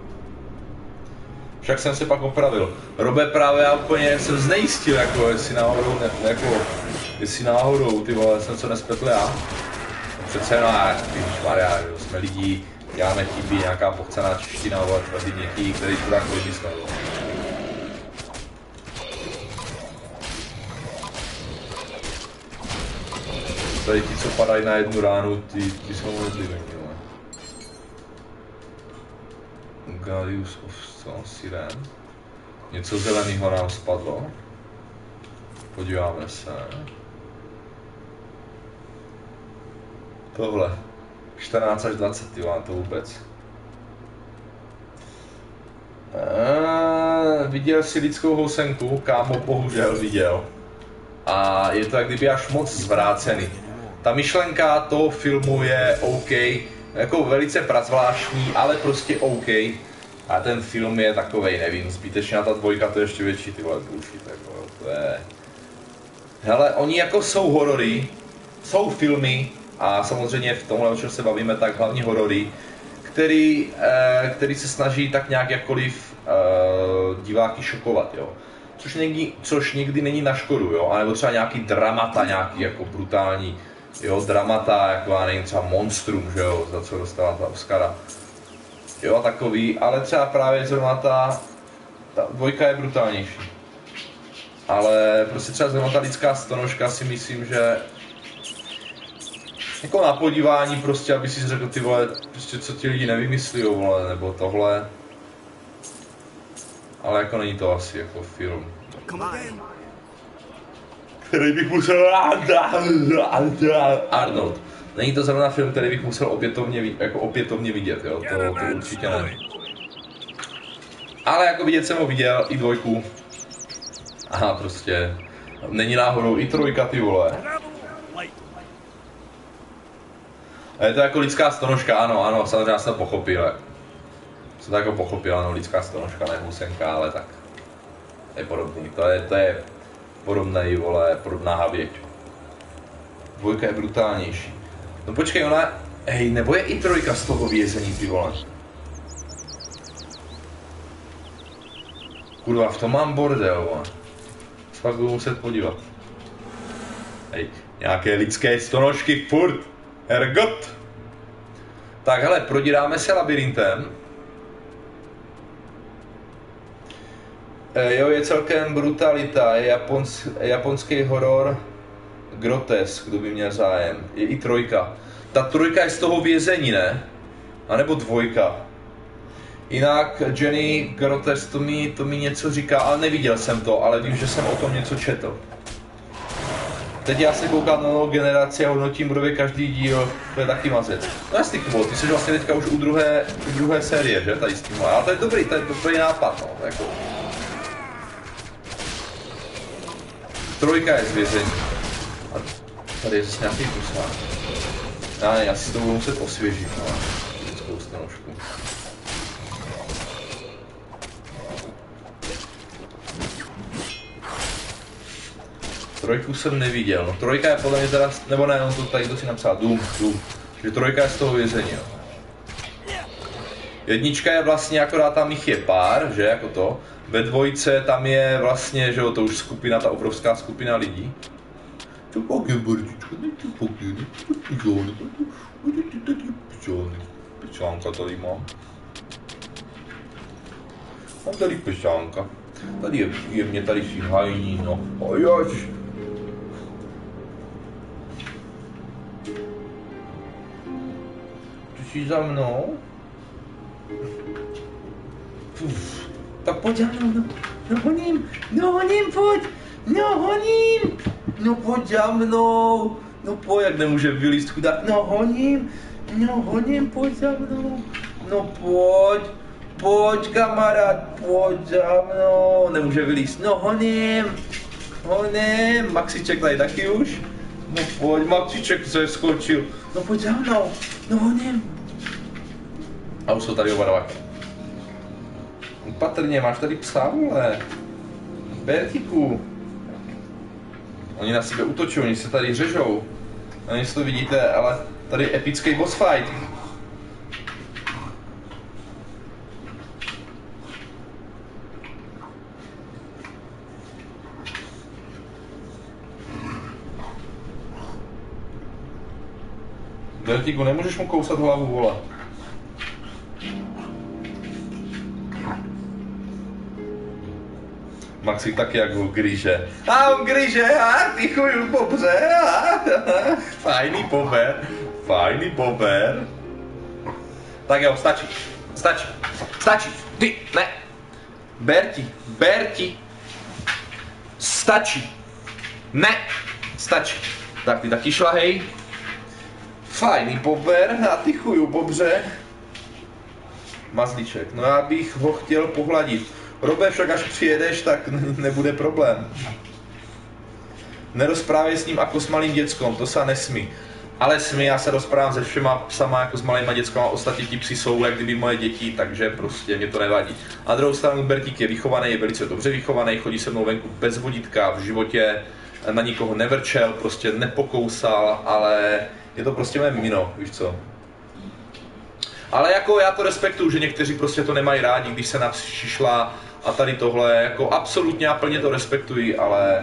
Však jsem se pak opravil. Robe, právě já úplně jsem znejistil, jako jestli náhodou, ne, jako, jestli náhodou, ty vole, jsem se nespletl já. Přece jenom, ježišmarja, jsme lidi, děláme chyby, nějaká pochcená čeština, vole, tvrdý něký, který to tak vymyslel. Tady ti, co padají na jednu ránu, ty, ty jsou modlivení, vole. Galius of Siren. Něco zeleného nám spadlo. Podíváme se. Tohle. čtrnáct až dvacet, ty vám to vůbec. Eee, viděl jsi lidskou housenku? Kámo, bohužel viděl. A je to jak kdyby až moc zvrácený. Ta myšlenka toho filmu je OK, jako velice prazvláštní, ale prostě OK. A ten film je takovej, nevím, zbytečně ta dvojka, to je ještě větší, ty vole, bullshit, jako, to je... Hele, oni jako jsou horory, jsou filmy, a samozřejmě v tomhle, o čem se bavíme, tak hlavně horory, který, eh, který se snaží tak nějak jakkoliv uh, diváky šokovat, jo. Což někdy, což někdy není na škodu, jo, anebo třeba nějaký dramata, nějaký jako brutální, jo, dramata, jako já nevím, třeba Monstrum, že jo, za co dostala ta Oscara. Jo, a takový, ale třeba právě zrovna ta, ta dvojka je brutálnější. Ale prostě třeba zrovna ta lidská stonožka si myslím, že jako na podívání prostě, aby si řekl ty vole, prostě co ti lidi nevymyslí, vole, nebo tohle. Ale jako není to asi jako film. Který bych musel... Arnold. Není to zrovna film, který bych musel opětovně, jako opětovně vidět, jo, to, to určitě ne. Ale jako vidět jsem ho viděl, i dvojku. Aha, prostě. Není náhodou i trojka, ty vole. A je to jako lidská stonožka, ano, ano, samozřejmě jsem to pochopil. Jsem to jako pochopil, ano, lidská stonožka, ne husenka, ale tak. Je podobný, to je, to je podobný, vole, podobná havěť. Dvojka je brutálnější. No počkej, ona, hej, nebo je i trojka z toho vězení, ty vole. Kurva, v tom mám bordel, vole. Pak budu muset podívat. Hej, nějaké lidské stonožky furt. Hergot. Tak hele, prodíráme se labirintem. E, jo, je celkem brutalita, je japons, japonský horor grotesk, kdo by měl zájem. Je i trojka. Ta trojka je z toho vězení, ne? A nebo dvojka. Jinak Jenny Grotesk, to mi, to mi něco říká, ale neviděl jsem to, ale vím, že jsem o tom něco četl. Teď já se koukám na novou generaci a hodnotím budově každý díl, to je taky mazec. No jasný, Kubo, ty jsi vlastně teďka už u druhé, u druhé série, že, tady s tím, ale to je dobrý, to je dobrý nápad, no, jako. Trojka je z vězení. A tady je zase nějaký kusák. Já ne, já si to budu muset osvěžit, no, lidskou stonožku. Trojku jsem neviděl, no trojka je podle mě teda, nebo ne, on to tady to si napsal, Doom, Doom, že trojka je z toho vězení, jo. Jednička je vlastně akorát tam jich je pár, že, jako to, ve dvojce tam je vlastně, že jo, to už skupina, ta obrovská skupina lidí. To pak je brdička, ne to pak je, pičány, pičány, pičánka tady mám. Mám tady pičánka, tady je příjemně, tady si hajní, no, ajaž. Jsi za mnou? Uf, tak pojď za mnou, no, no honím, no honím, pojď, no honím, no pojď za mnou, no pojď, jak nemůže vylízt chudák, no honím, no honím, pojď za mnou, no pojď, pojď kamarád, pojď za mnou, nemůže vylízt, no honím, honím, Maxiček tady taky už, no pojď, Maxiček se skočil, no pojď za mnou, no honím. A už jsou tady oba dva. Patrně, máš tady psa, vole. Bertíku. Oni na sebe útočí, oni se tady řežou. Nevím, jestli to vidíte, ale tady je epický boss fight. Bertíku, nemůžeš mu kousat hlavu, vole. Maxi taky jak ho gryže. A on gryže, a ty chuju pobře, a fajný pober, fajný pober. Tak jo, stačí, stačí, stačí, ty, ne. Berti, Berti, stačí, ne, stačí. Tak ty taky šlahej. Fajný pober, a ty chuju pobře. Mazlíček, no já bych ho chtěl pohladit. Robe, však až přijedeš, tak nebude problém. Nerozprávej s ním jako s malým děckom, to se nesmí. Ale smí, já se rozprávám se všema psama jako s malýma dětskama, ostatně ti psi jsou jak kdyby moje děti, takže prostě mě to nevadí. A druhou stranu Bertík je vychovaný, je velice dobře vychovaný, chodí se mnou venku bez vodítka, v životě na nikoho nevrčel, prostě nepokousal, ale je to prostě moje mino, víš co. Ale jako já to respektuju, že někteří prostě to nemají rádi, když se napřišla a tady tohle, jako absolutně a plně to respektuji, ale...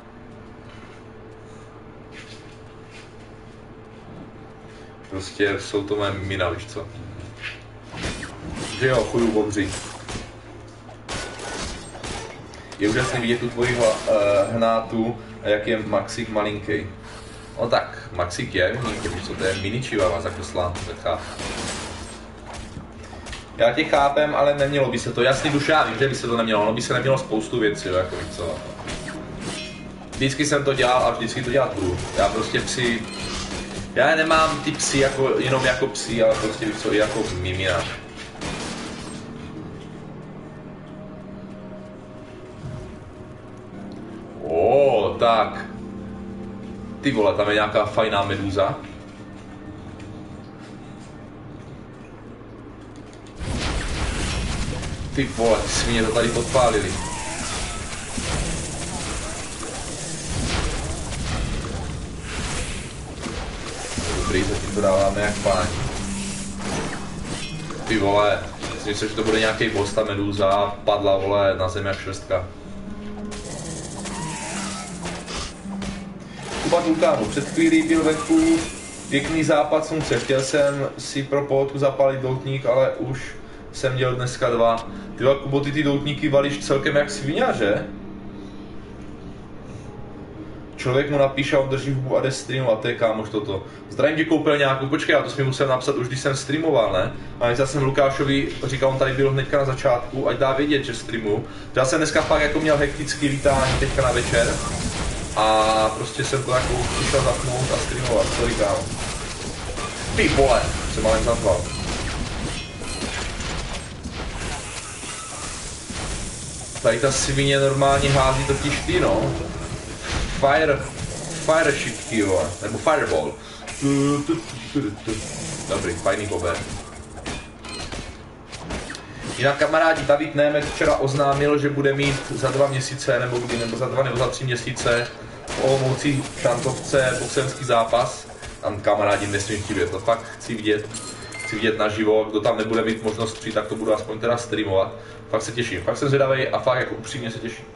Prostě jsou to moje mina, víš co? Že jo, chuju bobři. Je úžasný vidět tu tvoji hla, uh, hnátu a jak je Maxík malinký. No tak, Maxík je, víš co, to je mini čivava zakreslá, nechápu. Já tě chápem, ale nemělo by se to, jasný duše, já vím, že by se to nemělo, no by se nemělo spoustu věcí, jako víš co. Vždycky jsem to dělal a vždycky to dělat budu. Já prostě psi, já nemám ty psy jako, jenom jako psy, ale prostě víš co, i jako mimina. O, tak. Ty vole, tam je nějaká fajná medúza. Ty vole, ty svině to tady podpálili. Dobrý, zatím to dáváme jak páň. Ty vole, myslím, že to bude nějaký boss, ta medúza padla vole na zem jak švestka. Kuba Tulkánu, před chvílí byl venku pěkný západ slunce, chtěl jsem si pro pohodku zapálit doutník, ale už jsem měl dneska dva. Ty Kubo, ty ty doutníky valíš celkem jak svině, že? Člověk mu napíše a on drží hubu a jde streamovat, to je kámoš toto. Zdravím tě koupelňáku, počkej, já to jsem musel napsat už když jsem streamoval, ne? A já jsem Lukášovi říkal, on tady byl hnedka na začátku, ať dá vědět, že streamu. Já jsem dneska fakt jako měl hektický vítání teďka na večer. A prostě jsem to jako přišel zapnout a streamovat, sorry kámo. Ty vole, jsem malem zatval. Tady ta svině normálně hází totiž ty no. Fire, fire shitky jo, nebo fireball. Dobrý, fajný bober. Jinak kamarádi, David Némec včera oznámil, že bude mít za dva měsíce, nebo kdy, nebo za dva nebo za tři měsíce v Olomouci šantovce boxerský zápas. Tam kamarádi nesmím chybět, to fakt chci vidět, chci vidět naživo, kdo tam nebude mít možnost přijít, tak to budu aspoň teda streamovat. Fakt se těším, fakt jsem zvědavej a fakt jako upřímně se těším.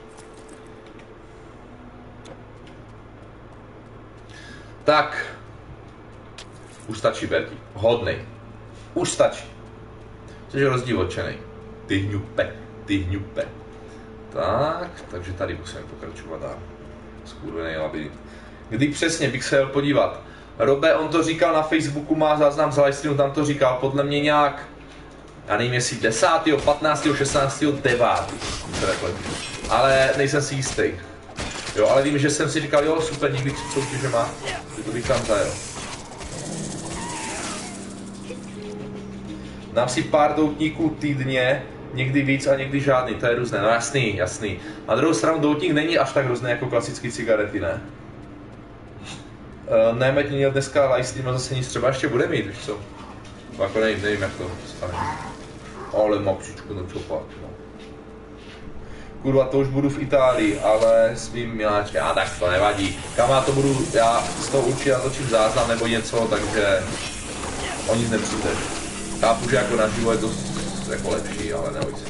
Tak, už stačí Berti, hodnej, už stačí. Jsi rozdívočenej. Ty hňupe, ty hňupe. Tak, takže tady musíme pokračovat dál. Skurvený labirint. Kdy přesně bych se jel podívat? Robe, on to říkal na Facebooku, má záznam z livestreamu, tam to říkal, podle mě nějak, já nevím jestli desátého, patnáctého, šestnáctého, devátého Ale nejsem si jistý. Jo, ale vím, že jsem si říkal, jo, super, někdy tři soutěže má, že to bych tam zajel. Dám si pár doutníků týdně, někdy víc a někdy žádný, to je různé, no jasný, jasný. Na druhou stranu doutník není až tak různý jako klasický cigarety, ne? Uh, Némeť měl dneska livestream a zase nic třeba ještě bude mít, víš co? Jako nevím, nevím jak to stane. Ale mám příčku no čopat, no. Kurva, to už budu v Itálii, ale svým miláčkem, a tak to nevadí. Kam já to budu, já z toho určitě natočím záznam nebo něco, takže o nic nepřijde. Chápu, že jako naživo je to jako lepší, ale neboj se.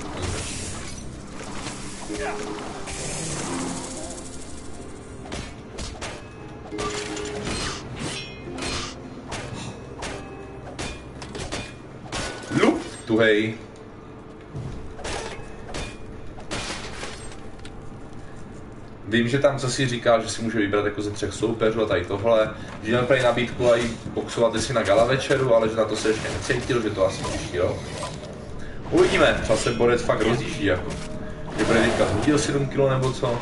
Lup, tuhej. Vím, že tam co si říkal, že si může vybrat jako ze třech soupeřů a tady tohle. Že měl prej nabídku a i boxovat si na gala večeru, ale že na to se ještě necítil, že to asi příští rok. Uvidíme, třeba se borec fakt rozjíždí jako. Že bude teďka zhodil sedm kilo nebo co.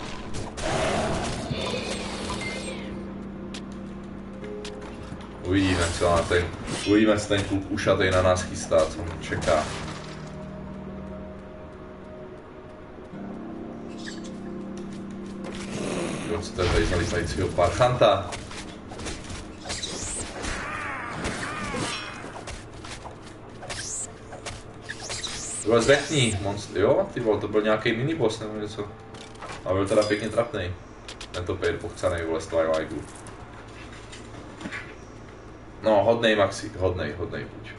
Uvidíme, co na ten, uvidíme, co ten kluk ušatej na nás chystá, co mě čeká. Co to je tady zalítajícího parchanta? Tohle zdechní, monst... jo, ty vole, to byl nějaký miniboss nebo něco. A byl teda pěkně trapnej. Netopejr pochcanej, vole, z Twilightu. No, hodnej Maxík, hodnej, hodnej buď.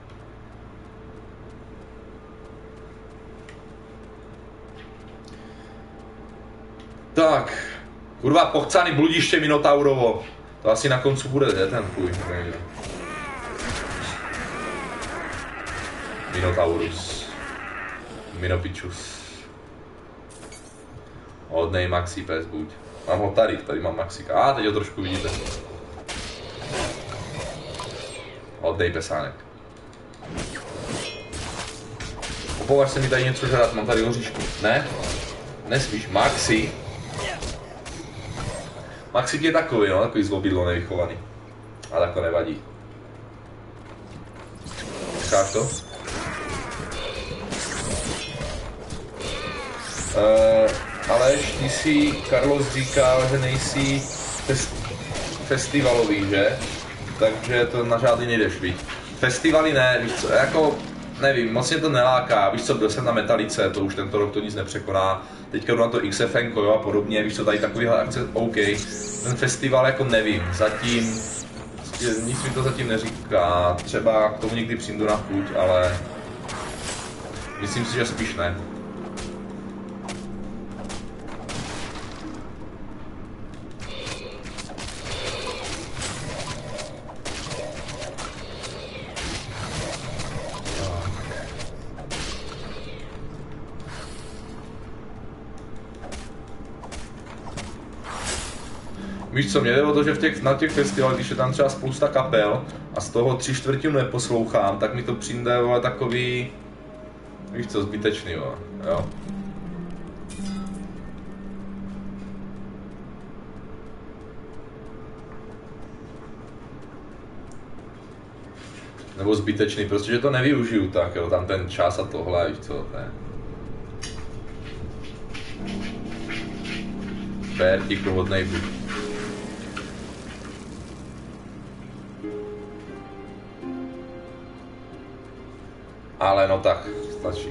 Tak, kurva, pochcány bludiště Minotaurovo. To asi na koncu bude, je ten fuj. Minotaurus. Minopičus. Hodnej Maxi pes buď. Mám ho tady, tady mám Maxika. A, teď ho trošku vidíte. Hodnej pesánek. Opovaž se mi tady něco žrat, mám tady hoříšku. Ne? Nesmíš, Maxi. Maxik je takový, no, takový zlobidlo nevychovaný. A tak to nevadí. Necháš to? Uh, Aleš, ty si, Carlos říkal, že nejsi fest, festivalový, že? Takže to na žádný nejdeš, víš. Festivaly ne, víš co, jako, nevím, moc mě to neláká, víš co, byl jsem na Metalice, to už tento rok to nic nepřekoná. Teďka jdu na to X F N ko, jo, a podobně, víš co, tady takovýhle akce, OK. Ten festival jako nevím, zatím, nic mi to zatím neříká, třeba k tomu někdy přijdu na chuť, ale myslím si, že spíš ne. Víš co, mě jde o to, že v těch, na těch festivalech, když je tam třeba spousta kapel a z toho tři čtvrtinu neposlouchám, tak mi to přijde ale takový, víš co, zbytečný, jo. jo. Nebo zbytečný, prostě, že to nevyužiju tak, jo, tam ten čas a tohle, víš co, to je. Bertíku, hodnej buď. Ale no tak, stačí.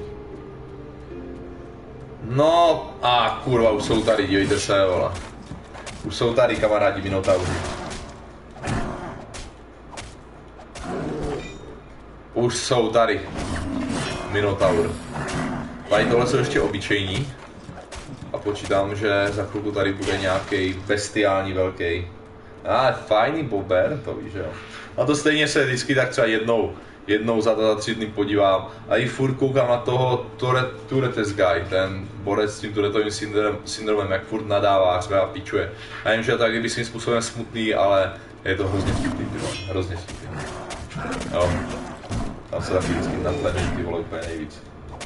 No a kurva, už jsou tady, dívejte se, vola. Už jsou tady kamarádi Minotauři. Už jsou tady Minotaur. Tady tohle jsou ještě obyčejní. A počítám, že za chvilku tady bude nějaký bestiální velký. A fajný bober, to víš, jo. A to stejně se vždycky tak třeba jednou jednou za, za tři dny podívám a i furt koukám na toho Tourettes guy, ten borec s tím Tourettovým syndromem, jak furt nadává, třeba pičuje. Já vím, že je to taky svým způsobem smutný, ale je to hrozně vtipný, hrozně vtipný. Jo. Tam se taky vždycky natlený, ty vole, úplně nejvíc.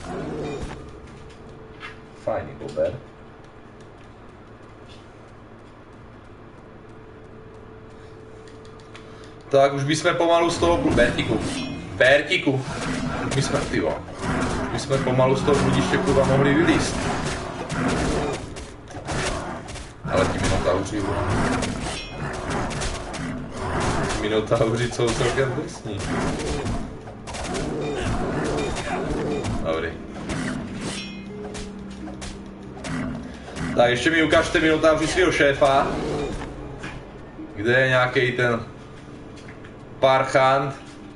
Fajný bober. Tak už bychom pomalu z toho Bertíku. Bertíku. My jsme, tyvo. My jsme pomalu z toho bludiště kurva mohli vylíst. Ale ti Minotauři, ti Minotauři jsou celkem drsní. Dobrý. Tak ještě mi ukážte Minotauři svého šéfa. Kde je nějaký ten parchant.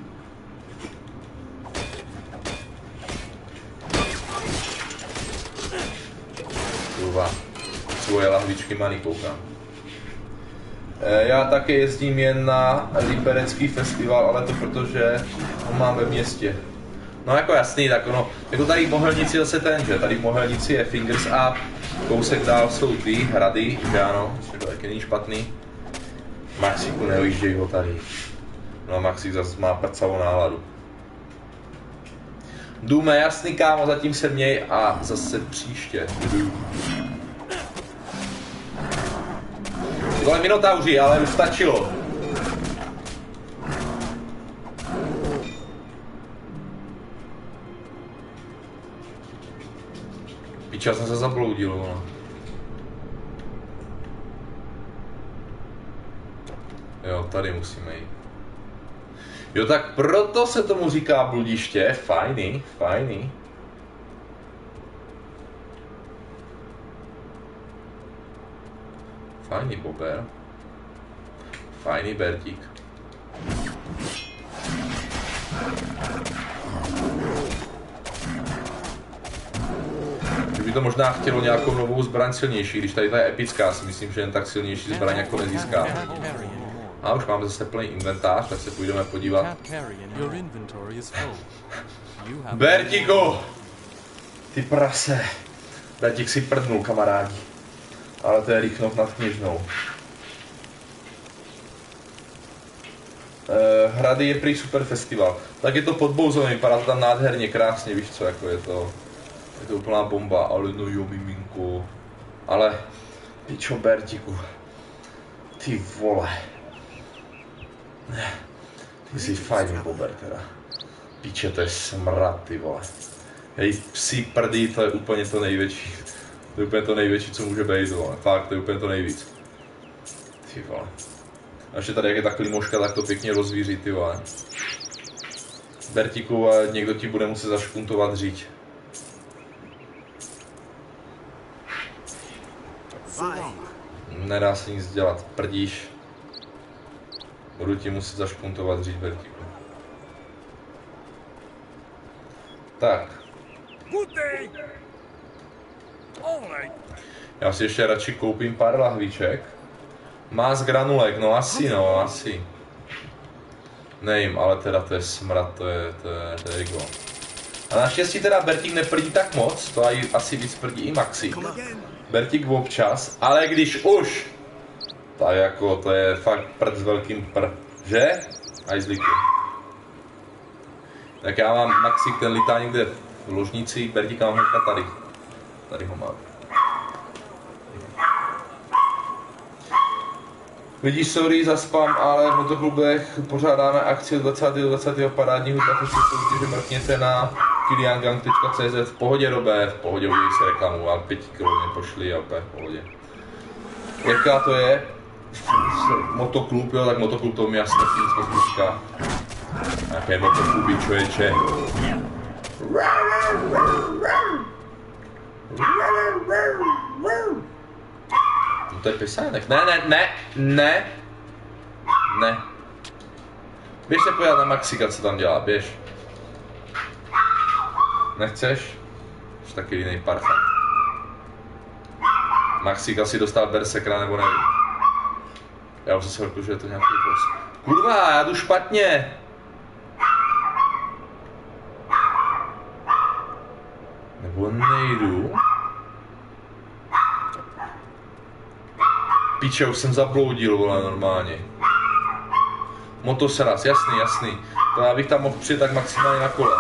Kurva, svoje lahvičky malý koukám. E, já také jezdím jen na Liberecký festival, ale to protože ho mám ve městě. No jako jasný, tak ono, jako tady v Mohelnici zase ten, že? Tady v Mohelnici je Fingers Up, kousek dál jsou ty hrady, že ano, to taky není špatný. Maxíku neujížděj ho tady. No Maxík zase má prcavou náladu. Důme, jasný kámo, zatím se měj a zase příště. Tohle Minotauři, ale už stačilo. Piča, jsem se zabloudil, no. Jo, tady musíme jít. Jo, tak proto se tomu říká bludiště. Fajný, fajný. Fajný bober. Fajný Bertík. Kdyby to možná chtělo nějakou novou zbraň silnější, když tady ta je epická, si myslím, že jen tak silnější zbraň jako nezíská. A už máme zase plný inventář, tak se půjdeme podívat. Bertiku! Ty prase! Bertik si prdnul, kamarádi. Ale to je Rychnov nad Kněžnou. Uh, Hrady je prý super festival. Tak je to pod Bouzovem, vypadá to tam nádherně, krásně, víš co, jako je to... Je to úplná bomba, ale no jo, miminko. Ale, pičo, Bertiku. Ty vole. Ty jsi fajný bober teda. Piče, to je smrad, ty vole. Hej, psí prdí, to je úplně to největší. To je úplně to největší, co může být, vole. Fakt, to je úplně to nejvíc. Ty vole. A ještě tady, jak je takový moška, tak to pěkně rozvíří, ty vole. Bertiku, a někdo ti bude muset zašpuntovat říť. Nedá se nic dělat, prdíš. Budu ti muset zašpuntovat říct, Bertiku. Tak. Já si ještě radši koupím pár lahviček. Má z granulek, no asi, no, asi. Nejím, ale teda to je smrad, to je, to je, to je rigo. A naštěstí teda Bertik neprdí tak moc, to asi víc prdí i Maxi. Bertik občas, ale když už, tak jako to je fakt prd s velkým pr, že? Ajzlíky. Tak já mám Maxi, ten litá někde v ložnici, Bertika mám hnedka tady. Tady ho mám. Vidíš, sorry za spam, ale v motoklubech pořádáme akci od dvacátého dvacátého parádního datu, že mrkněte na kiliangang tečka cé zet. V pohodě, Robert, v pohodě, udělej si reklamu, a pěti kilo mě pošli a opět v pohodě. Jaká to je? Motoklub, jo, tak motoklub to mi jasně nic moc říká. Jaké motokluby, člověče. No to je pisánek. Ne, ne, ne, ne. Ne. Běž se podívat na Maxika, co tam dělá, běž. Nechceš? Už taky jiný parchat. Maxik asi dostal bersekra, nebo nevím. Já už zase horku, že je to nějaký boss. Kurva, já jdu špatně. Nebo nejdu. Píče, už jsem zabloudil, vole, normálně. Motosraz, jasný, jasný. To já bych tam mohl přijet tak maximálně na kole.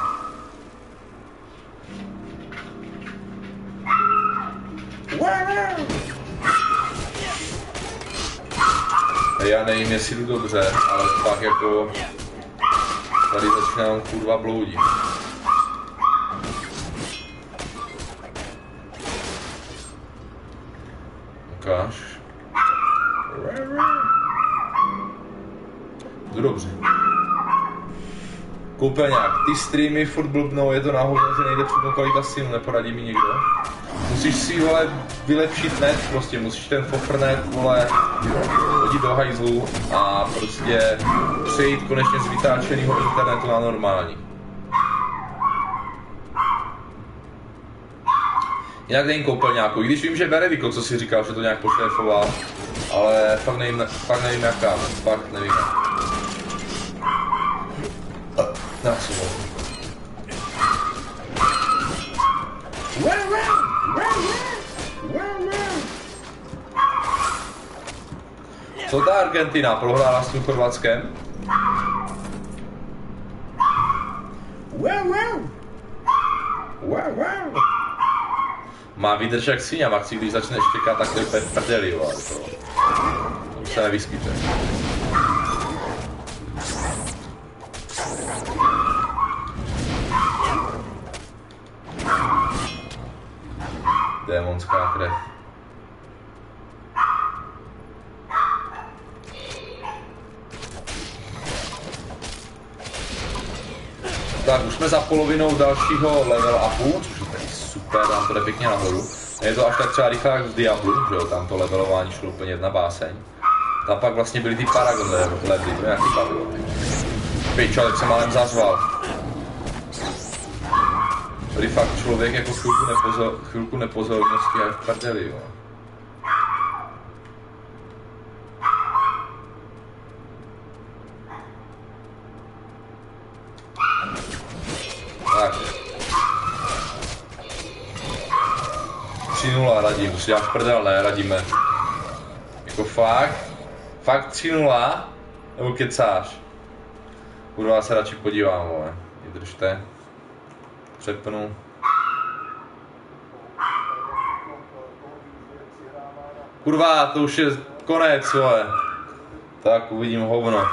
Já nevím, jestli jdu dobře, ale pak jako... Tady začínám kurva bloudit. Ukáž. Jdu dobře. Koupelňák, ty streamy furt blbnou, je to náhodou, že nejde před kvalita streamu, neporadí mi někdo. Musíš si, vole, vylepšit net, prostě musíš ten fofrnet, vole, hodit do hajzlu a prostě přejít konečně z vytáčenýho internetu na normální. Jinak není koupelňáku, i když vím, že bere Viko, co si říkal, že to nějak pošéfoval, ale fakt nevím, fakt nevím jaká, fakt nevím. Na co? Co ta Argentina prohrála s tím Chorvatskem? Má vydrž jak svině, Maxi, když začneš čekat, tak to je prdeli, jo, to, to už se nevyskytne. Démonská krev. Tak, už jsme za polovinou dalšího level upu, což je tady super, tam to jde pěkně nahoru. Je to až tak třeba rychle jak v Diablu, že jo, tam to levelování šlo úplně jedna báseň. Tam pak vlastně byly ty Paragon levely, to je nějaký pavilon. Pičo, jak jsem málem zařval. Tady fakt člověk jako chvilku, nepozor, chvilku nepozornosti a v prdeli, jo. Tak. tři nula radím, už já v prdel ne, radíme. Jako fakt? Fakt tři nula? Nebo kecáš? Kurva, se radši podívám, vole. Vydržte. Přepnu. Kurva, to už je konec, vole. Tak, uvidím hovno.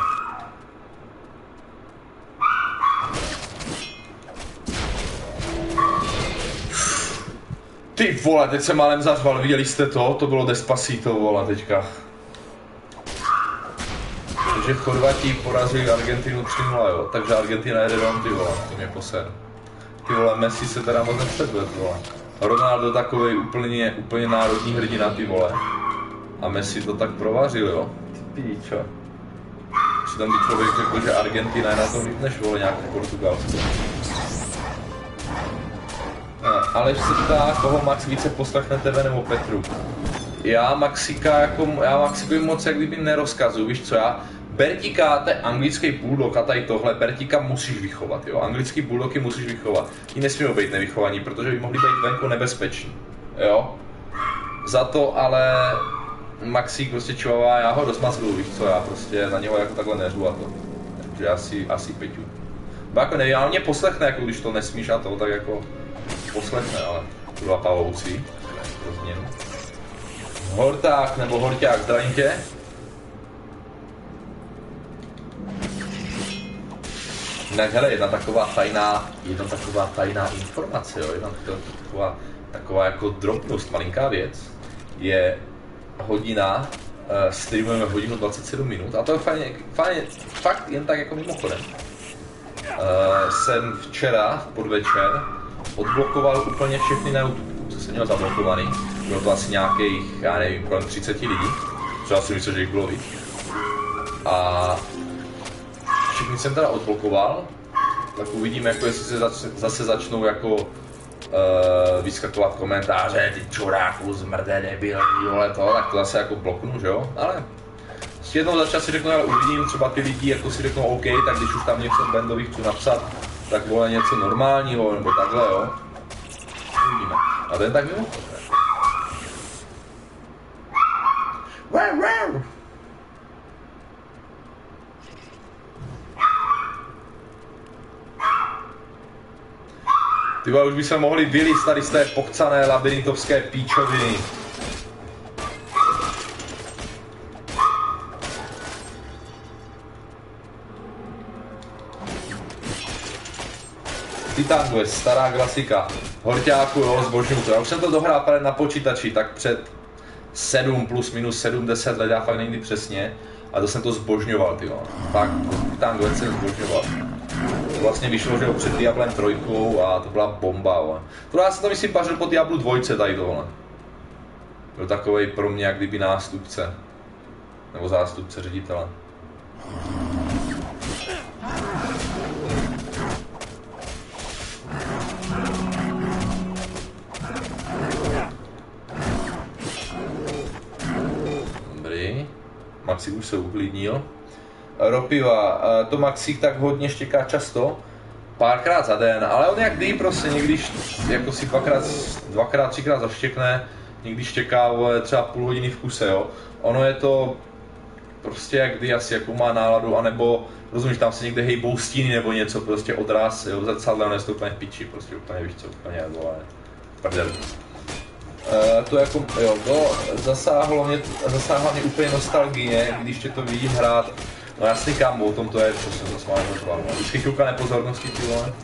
Ty vole, teď jsem málem zařval, viděli jste to? To bylo Despacito, vole, teďka. Takže Chorvati porazili Argentinu tři nula, jo. Takže Argentina jede dom, ty vole, to mě poser. Ty vole, Messi se teda moc nepředved, vole. Ronaldo takovej úplně, úplně národní hrdina, ty vole. A Messi to tak provařil, jo. Ty píčo. Přitom by člověk řekl, že Argentina je na tom líp než, vole, nějaký Portugalsko. Aleš se ptá, koho Max více poslechne, tebe nebo Petru. Já Maxika jako, já Maxikovi moc jak kdyby nerozkazuju, víš co, já Bertíka, to je anglický bulldog a tady tohle, Bertíka musíš vychovat, jo, anglický bulldogy musíš vychovat. Ti nesmí být nevychovaní, protože by mohli být venku nebezpeční, jo. Za to ale Maxík prostě čuvává, já ho dost mazluju, víš co, já prostě na něho jako takhle neřu a to. Takže asi, asi Peťu. Bo jako nevím, ale mě poslechne, jako když to nesmíš a to, tak jako poslechne, ale tu dva pavouci, pro změnu. Horták nebo Horťák, zdravím tě. Jinak hele, jedna taková tajná, jedna taková tajná informace, jo, jedna taková, taková jako drobnost, malinká věc, je hodina, uh, streamujeme hodinu dvacet sedm minut a to je fajně, fajně, fakt jen tak jako mimochodem. Uh, jsem včera v podvečer odblokoval úplně všechny na YouTube, co jsem měl zablokovaný. Bylo to asi nějakých, já nevím, kolem třicet lidí, co já si myslím, že jich bylo víc. A všechny jsem teda odblokoval, tak uvidíme, jako jestli se zase, zase začnou jako uh, vyskakovat komentáře, ty čuráku, zmrde, debil, vole to, tak to zase jako bloknu, že jo, ale s jednou za čas si řeknu, ale uvidím, třeba ty lidi jako si řeknou OK, tak když už tam něco bandových chci napsat, tak vole něco normálního, nebo takhle, jo. Uvidíme. A ten tak mimo. Ty vole, už by se mohli vylít tady z té pochcané labyrintovské píčoviny. Titan Quest, stará klasika. Horťáku, jo, zbožňuju to. Já už jsem to dohrál právě na počítači, tak před sedm plus minus sedm deset let, já fakt někdy přesně. A to jsem to zbožňoval, ty jo. Fakt, Titan Quest jsem zbožňoval. To vlastně vyšlo, že jo, před Diablem trojkou a to byla bomba, jo. To já jsem to myslím pařil po Diablu dvojce tady tohle. Byl takovej pro mě jak kdyby nástupce. Nebo zástupce ředitele. Maxík už se uklidnil. Ropiva, to Maxík tak hodně štěká často, párkrát za den, ale on jak kdy prostě někdy jako si dvakrát, dvakrát, třikrát zaštěkne, někdy štěká třeba půl hodiny v kuse, jo. Ono je to prostě jak kdy asi jako má náladu, anebo rozumíš, tam se někde hejbou stíny nebo něco, prostě odraz, jo, v zrcadle, on je to úplně v piči, prostě úplně víš co, úplně vole, prdel. Uh, to jako, jo, to zasáhlo mě, zasáhla mě úplně nostalgie, když tě to vidím hrát. No jasný kámo, o tom to je, co jsem to s vámi rozval. Vždycky chvilka nepozornosti, ty vole.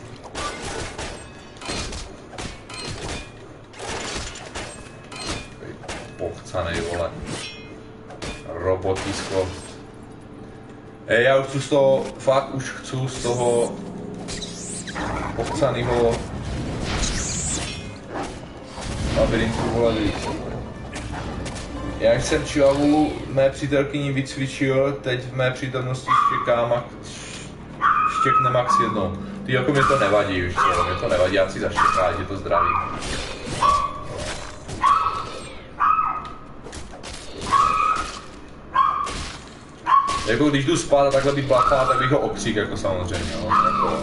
Pochcanej, vole. Robotisko. Ej, já už chci z toho, fakt už chci z toho pochcanýho labirintu, vole, víc. Já jsem Chihuahu mé přítelkyni vycvičil, teď v mé přítomnosti štěkám a štěkne max jednou. Ty jako mě to nevadí, víš co, mě to nevadí, já si zaštěká, je to zdraví. Jako když jdu spát a takhle by plachá, tak bych ho okřík jako samozřejmě, no, jako.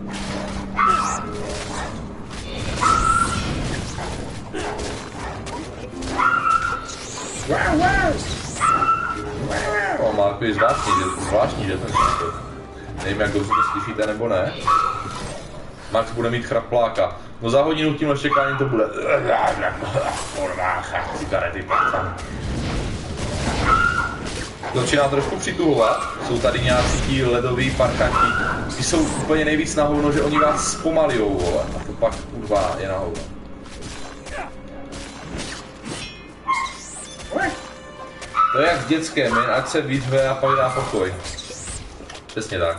Wow, wow. Wow, má takový zvláštní, zvláštní, že ten slyšet. Nevím, jak dobře to slyšíte, nebo ne. Max bude mít chrapláka. No za hodinu tímhle čekáním to bude. Cigarety, pachám. To začíná trošku přitulovat. Jsou tady nějací tí ledový parchanti. Ty jsou úplně nejvíc na hovno, že oni vás zpomalijou, vole. A to pak kurva je na hovno. To je jak s dětskem, jen ať se vyřve a pak dá pokoj. Přesně tak.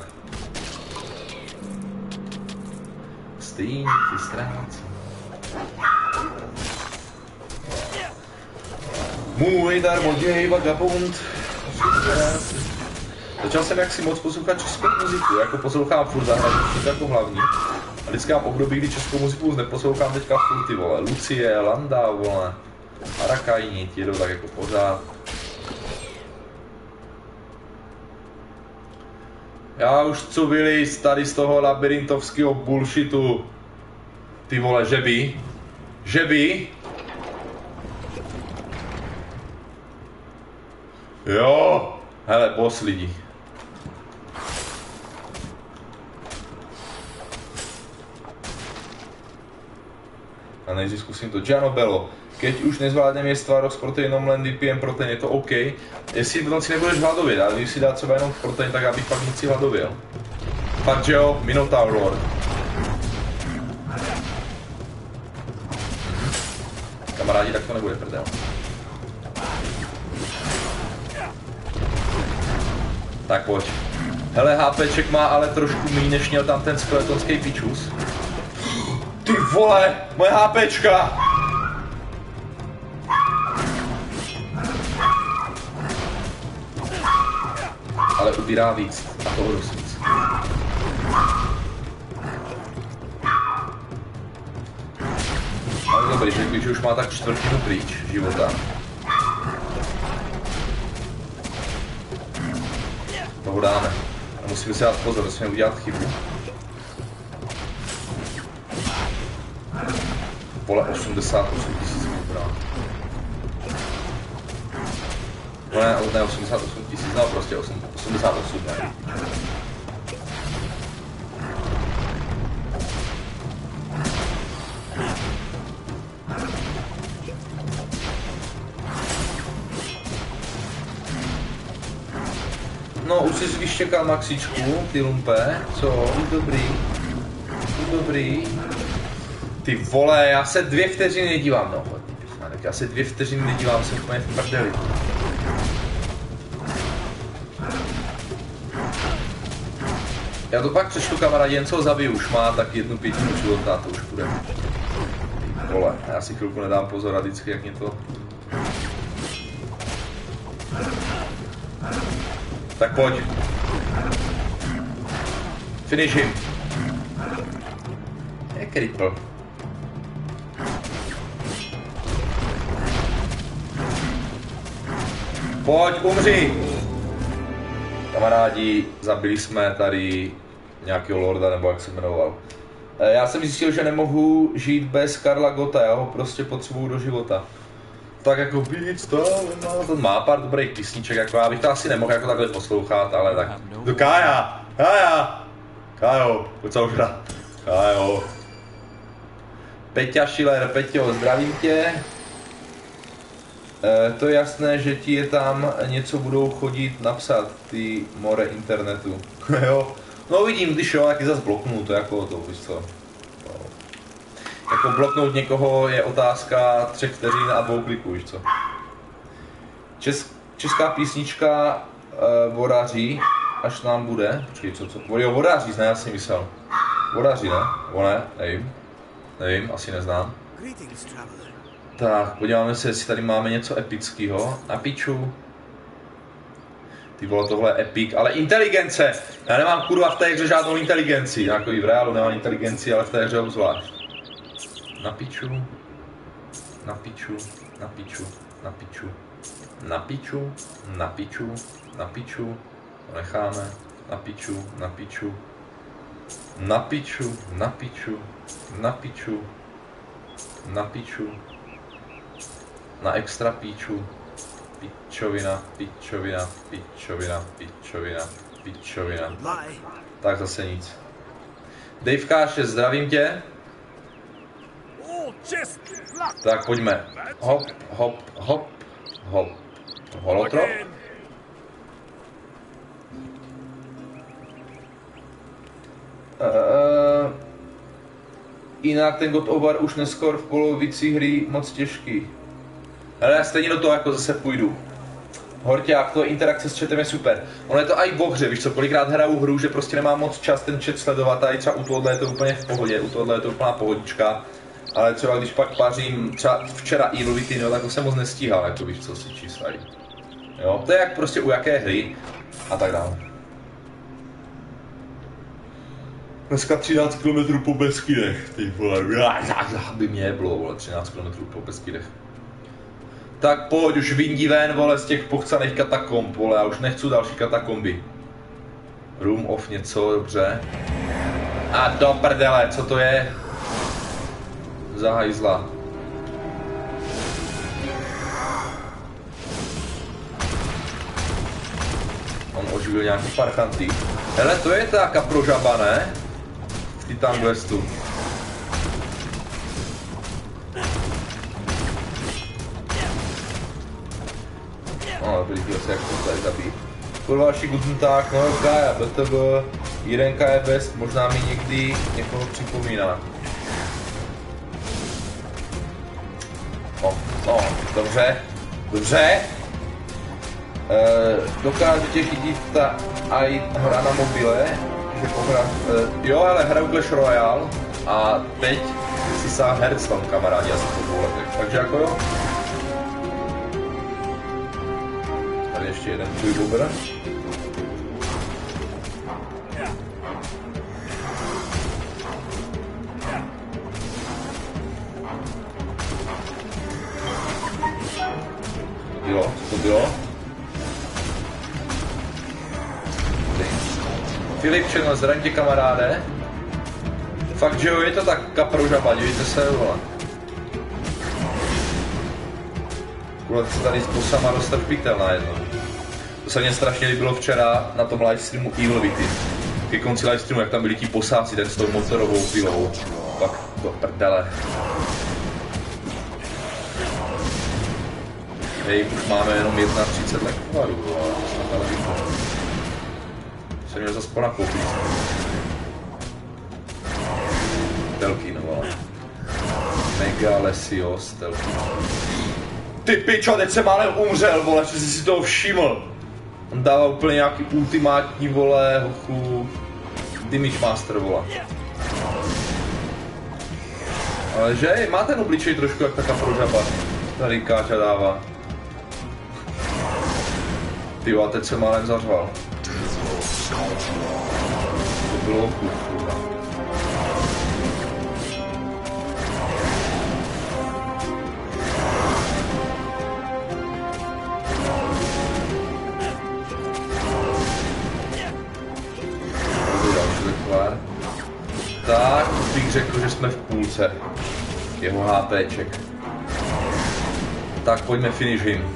Stýň, ty ztrácí. Můj darmoděj vagabund. Začal jsem jaksi moc poslouchat českou muziku, jako poslouchám furt zahraničí jako hlavní. A vždycky mám období, kdy českou muziku neposlouchám teďka furt ty vole. Lucie, Landa, vole. Arakajni, ti jedou tak jako pořád. Já už chci vylízt tady z toho labirintovského bullshitu. Ty vole, že by? Že by? Jo, hele, boss lidi. A nejdřív zkusím to. Giano Bello. Keď už nezvládnem jíst tvároh s proteinom, len vypijem protein, je to OK. Jestli v noci nebudeš hladovět, ale když si dát třeba jenom protein, tak abych pak nic si hladověl. Fakt, že jo? Minotaur Lord. Kamarádi, tak to nebude prdel. Tak pojď. Hele, HPček má ale trošku méně, než měl tam ten skeletonský pičus. Ty vole, moje HPčka! Ale ubírá víc a toho dost víc. Ale dobrý, řekl bych, že už má tak čtvrtinu pryč života. Toho dáme. A musíme si dát pozor, musíme udělat chybu. Vole, osmdesát osm tisíc vybrát. No ne, ne, osmdesát osm tisíc, no prostě osmdesát osm, ne. No, už jsi vyštěkal Maxičku, ty lumpe, co? Už dobrý. Už dobrý. Ty vole, já se dvě vteřiny nedívám, no. Já se dvě vteřiny nedívám, jsem úplně v prdeli. Já to pak přečtu, kamarádi, jen co ho zabiju, už má tak jednu pětinu života, to už bude. Ty vole, já si chvilku nedám pozor a vždycky, jak mě to... Tak pojď. Finish him. Je cripple. Pojď, umři! Kamarádi, zabili jsme tady nějakého lorda, nebo jak se jmenoval. Já jsem zjistil, že nemohu žít bez Karla Gotta, já ho prostě potřebuju do života. Tak jako být stále, no, to má pár dobrých písniček, jako já bych to asi nemohl jako takhle poslouchat, ale tak. Do Kája! Kája! Kájo, pojď se ožrat. Kájo. Peťa Schiller, Peťo, zdravím tě. E, to je jasné, že ti je tam něco budou chodit napsat, ty more internetu. Jo. No vidím, když jo, taky zase bloknu to jako to, víš co. No. Jako bloknout někoho je otázka třech vteřin a dvou kliků, víš co. Čes, česká písnička e, Vodaří, až nám bude. Počkej, co, co? Jo, Vodaří, ne, já si myslel. Vodaří, ne? O ne, nevím. Nevím, asi neznám. Tak, podíváme se, jestli tady máme něco epického. Na piču. Ty vole, tohle je epic, ale inteligence! Já nemám kurva v té hře žádnou inteligenci, jako i v reálu nemám inteligenci, ale v té hře obzvlášť. Na piču, na piču, na piču, na piču, na piču, na piču, na piču, to necháme, na piču, na piču, na piču, na piču, na piču, na piču, na extra píču. Pičovina, pičovina, pičovina, pičovina, pičovina. Tak zase nic. Davekáše, zdravím tě. Tak pojďme. Hop, hop, hop, hop. Holotrop. Uh, jinak ten God of War už neskor v polovici hry moc těžký. Ale já stejně do toho jako zase půjdu. Horťák, to interakce s chatem je super. Ono je to i v hře, víš co, kolikrát hraju hru, že prostě nemám moc čas ten chat sledovat a i třeba u tohohle je to úplně v pohodě, u tohohle je to úplná pohodička. Ale třeba když pak pařím, třeba včera Evil Within, no, tak to jsem moc nestíhal, jako víš co, si číslají. Jo, to je jak prostě u jaké hry a tak dále. Dneska třináct kilometrů po Beskydech, ty vole, by mě bylo, vole, třináct kilometrů po Beskydech. Tak pojď, už vyndí ven, vole, z těch pochcaných katakomb, vole, já už nechci další katakomby. Room of něco, dobře. A do prdele, co to je? Za hajzla. On oživil nějaký parchanty. Hele, to je ta kaprožaba, ne? V Titan Questu. No, dobrý, chvíle se jak to tady zabít. Kurva, další Guten Tag, no Kaja, B T B, Jirenka je best, možná mi někdy někoho připomíná. No, no, dobře, dobře. E, dokáže tě chytit ta aj hra na mobile, že pohra, e, jo, ale hraju Clash Royale a teď si sám Hearthstone, kamarádi, asi po dvou letech, takže jako jo. Tady ještě jeden tvůj bober. Jo, co to bylo? Filip Channel, zraň tě, kamaráde. Fakt, že jo, je to tak kaprožaba, dívejte se, vole. Vole, se tady s bosama dostat pytel najednou. To se mně strašně líbilo včera na tom livestreamu Evil Within. Ke konci livestreamu, jak tam byli ti posáci, ten s tou motorovou pilou. Pak do prdele. Hej, už máme jenom třicet jedna lekvarů, ale snad ale vidno. Jsem měl zase ponakoupit. Telkin, vole. Mega Lesios, Telkin. Ty pičo, teď jsem málem umřel, vole, že jsi si toho všiml. On dává úplně nějaký ultimátní, vole, hochu. Damage Master, vole. Ale že, má ten obličej trošku jak taká prožaba. Tady Káča dává. Tyjo, a teď jsem málem zařval. To bylo kurva. Další lekvár. Tak, bych řekl, že jsme v půlce. Jeho HPček. Tak pojďme finish him.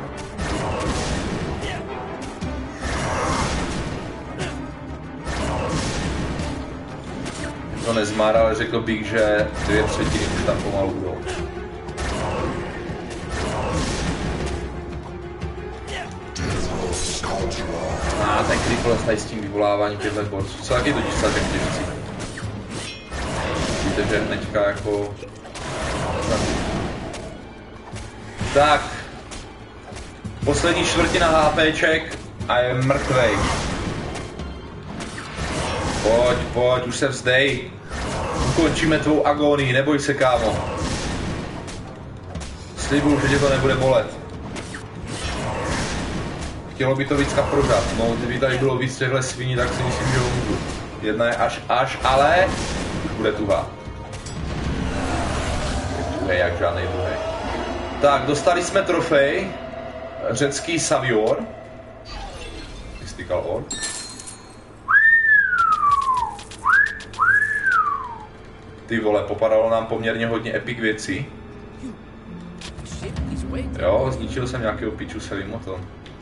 To nezmár, ale řekl bych, že dvě třetiny už tam pomalu budou. A ah, ten cripple tady s tím vyvoláváním těchto borců. Co taky totiž celkem těžcí. Víte, že hnedka jako... Tak. Poslední čtvrtina HPček a je mrtvej. Pojď, pojď, už se vzdej. Ukončíme tvou agonii, neboj se, kámo. Slibuju, že tě to nebude bolet. chtělo by to víc kaprožat. No, kdyby tady bylo víc těchhle sviní, tak si myslím, že ho můžu. Jedna je až až, ale už bude tuhá. Tuhej jak žádnej tuhej. Tak, dostali jsme trofej. Řecký Savior. Mystical Orb. Ty vole, popadalo nám poměrně hodně epic věcí. Jo, zničil jsem nějakého piču s Heavy Moton.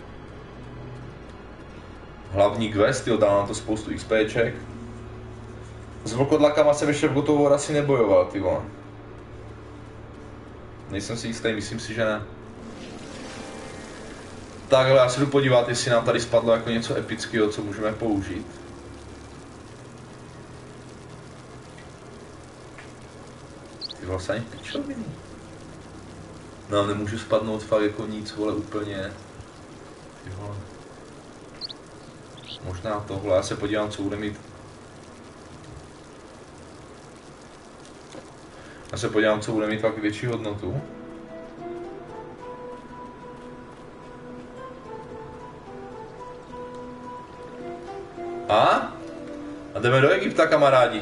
Hlavní quest, jo, dal nám to spoustu XPček. S vlkodlakama jsem ještě v God of War asi nebojoval, ty vole. Nejsem si jistý, myslím si, že ne. Takhle, já si jdu podívat, jestli nám tady spadlo jako něco epického, co můžeme použít. Ty vlastně ani pičoviny. No, nemůžu spadnout fakt jako nic, vole, úplně. Ty vole. Možná tohle, já se podívám, co bude mít. Já se podívám, co bude mít fakt větší hodnotu. A? A jdeme do Egypta, kamarádi.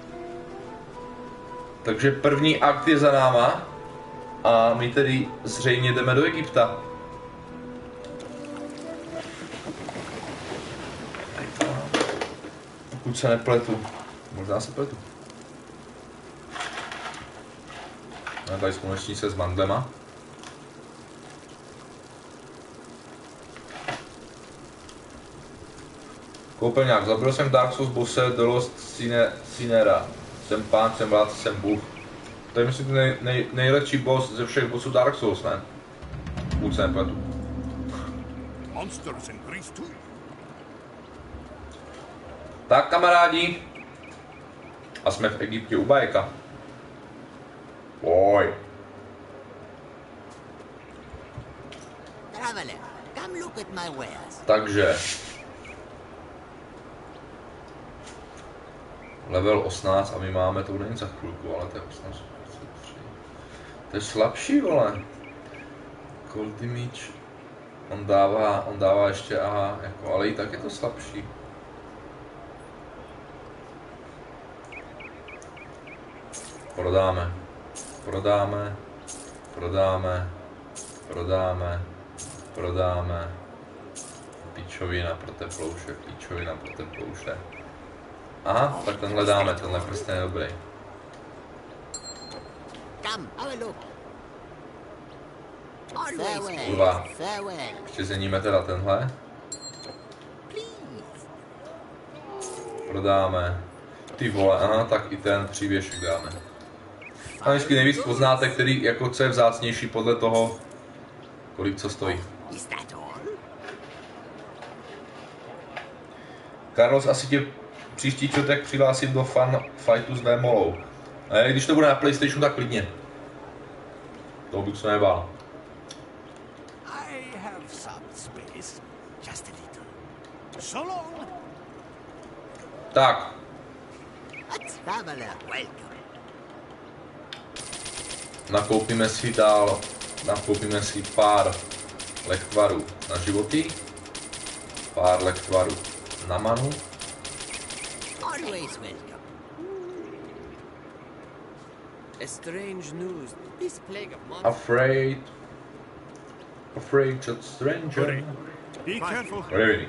Takže první akt je za náma. A my tedy zřejmě jdeme do Egypta. Pokud se nepletu. Možná se pletu. No, tady společnice s mandlema. Koupelňák. Zabil jsem Dark Souls bosse The Lost Sinera. Jsem pán, jsem vládce, jsem bůh. To je myslím nej, nej, nejlepší boss ze všech bossů Dark Souls, ne? Pokud se nepletu. Tak, kamarádi. A jsme v Egyptě u Bajeka. Oj. Takže. Level osmnáct a my máme, to bude jen za chvilku, ale to je osmnáct. To je slabší, vole. Cold damage. On dává, on dává ještě, aha, jako, ale i tak je to slabší. Prodáme. Prodáme. Prodáme. Prodáme. Prodáme. Píčovina pro teplouše, píčovina pro teplouše. Aha, tak tenhle dáme, tenhle prsten je dobrý. Kurva. Ještě zeníme teda tenhle. Prodáme. Ty vole, aha, tak i ten přívěšek dáme. A vždycky nejvíc poznáte, který, jako co je vzácnější podle toho, kolik co stojí. Carlos, asi tě příští čtvrtek přihlásím do Fun Fightu s Vémolou. A když to bude na PlayStationu, tak klidně. To bych se nebál. Tak. Nakoupíme si dál, nakoupíme si pár lektvarů na životy, pár lektvarů na manu. Afraid, afraid of stranger. Be careful. Really?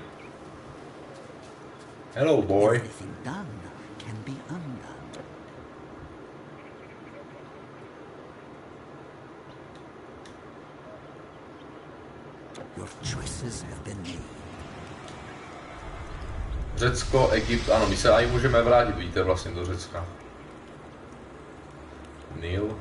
Hello, boy. Everything done can be undone. Your choices have been made. Řecko, Egypt, ano, my se aj můžeme vrátit, vidíte, vlastně do Řecka. Nil.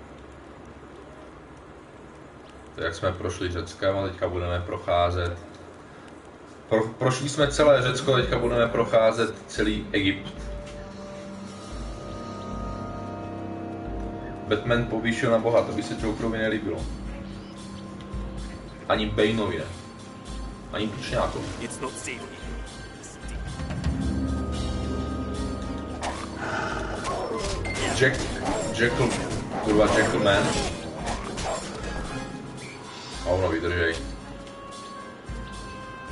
To jak jsme prošli Řeckem a teďka budeme procházet. Pro, prošli jsme celé Řecko, teďka budeme procházet celý Egypt. Batman povýšil na boha, to by se Jokerovi nelíbilo. Ani Baneovi ne. Ani Tučňákovi. Jack, Jackal, kurva Jackalman. A ono vydržej.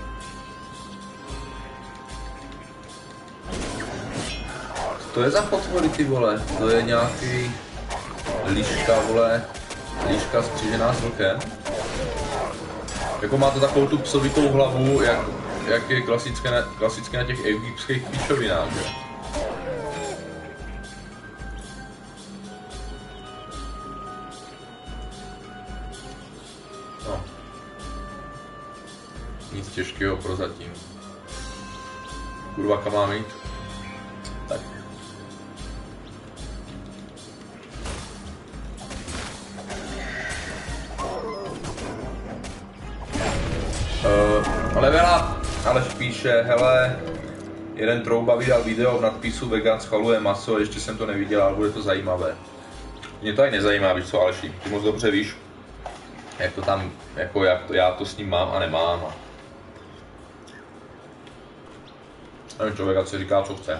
to je za potvory, ty vole? To je nějaký liška, vole, liška střížená s vlkem. Jako má to takovou tu psovitou hlavu, jak, jak je klasické na, klasické na těch egyptských píčovinách, že? No. Nic těžkého prozatím. Kurva, kam mám jít? Tak. Uh, levela, Aleš píše, hele, jeden trouba vydal video v nadpisu vegan schvaluje maso, ještě jsem to neviděl, ale bude to zajímavé. Mě to aj nezajímá, víš co, Aleši, ty moc dobře víš, jak to tam, jako jak to, já to s ním mám a nemám. A... Nevím, člověk ať si říká, co chce.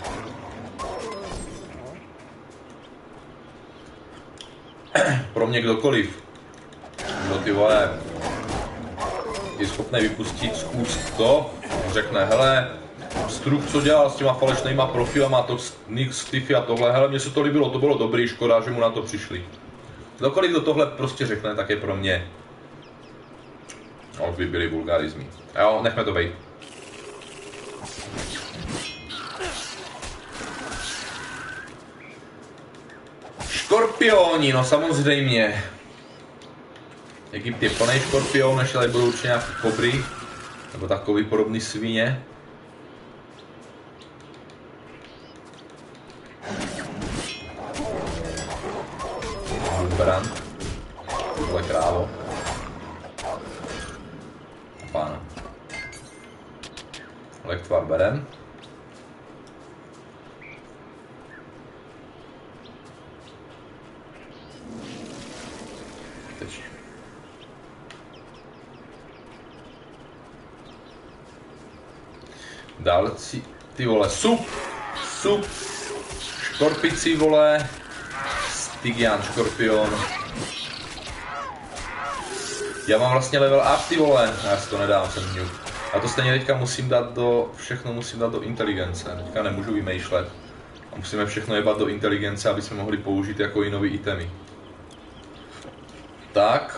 Pro mě kdokoliv, kdo ty vole je schopný vypustit z úst to, řekne, hele, Struk, co dělal s těma falešnýma profilama, to Nick, Stiffy a tohle, hele, mně se to líbilo, to bylo dobrý, škoda, že mu na to přišli. Kdokoliv do tohle prostě řekne, tak je pro mě, no, by byly vulgarizmy. Jo, nechme to bejt. Škorpioni, no samozřejmě. Egypt je plný škorpion, než tady budou určitě nějaký kobry, nebo takový podobný svině. Brand. Tohle krávo. Pána. Lektvar berem. Teď. Další, ty vole, sup, sup, škorpici, vole, Stygian, škorpion. Já mám vlastně level up, ty vole, já si to nedám, jsem mňuk. A to stejně teďka musím dát do, všechno musím dát do inteligence, teďka nemůžu vymýšlet. A musíme všechno jebat do inteligence, aby jsme mohli použít jako i nový itemy. Tak.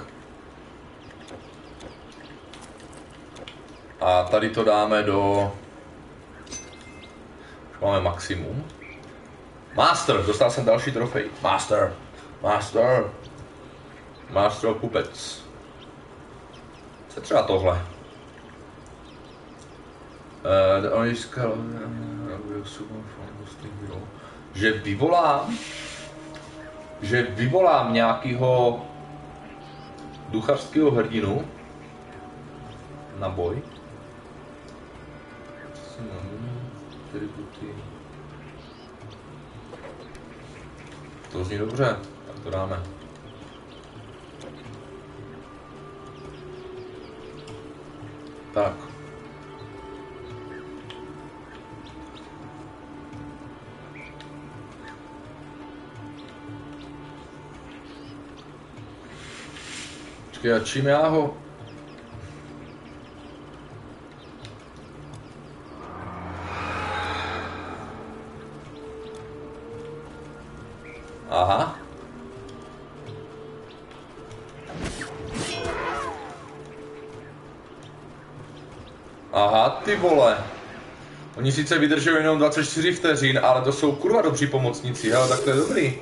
A tady to dáme do... Už máme maximum. Master, dostal jsem další trofej. Master, Master, Master of Puppets. Co třeba tohle? Že vyvolám, že vyvolám nějakýho duchařského hrdinu na boj. To zní dobře, tak to dáme. Tak. Počkej, a čím já ho... Aha. Aha, ty vole. Oni sice vydrží jenom dvacet čtyři vteřin, ale to jsou kurva dobří pomocníci, hele, tak to je dobrý.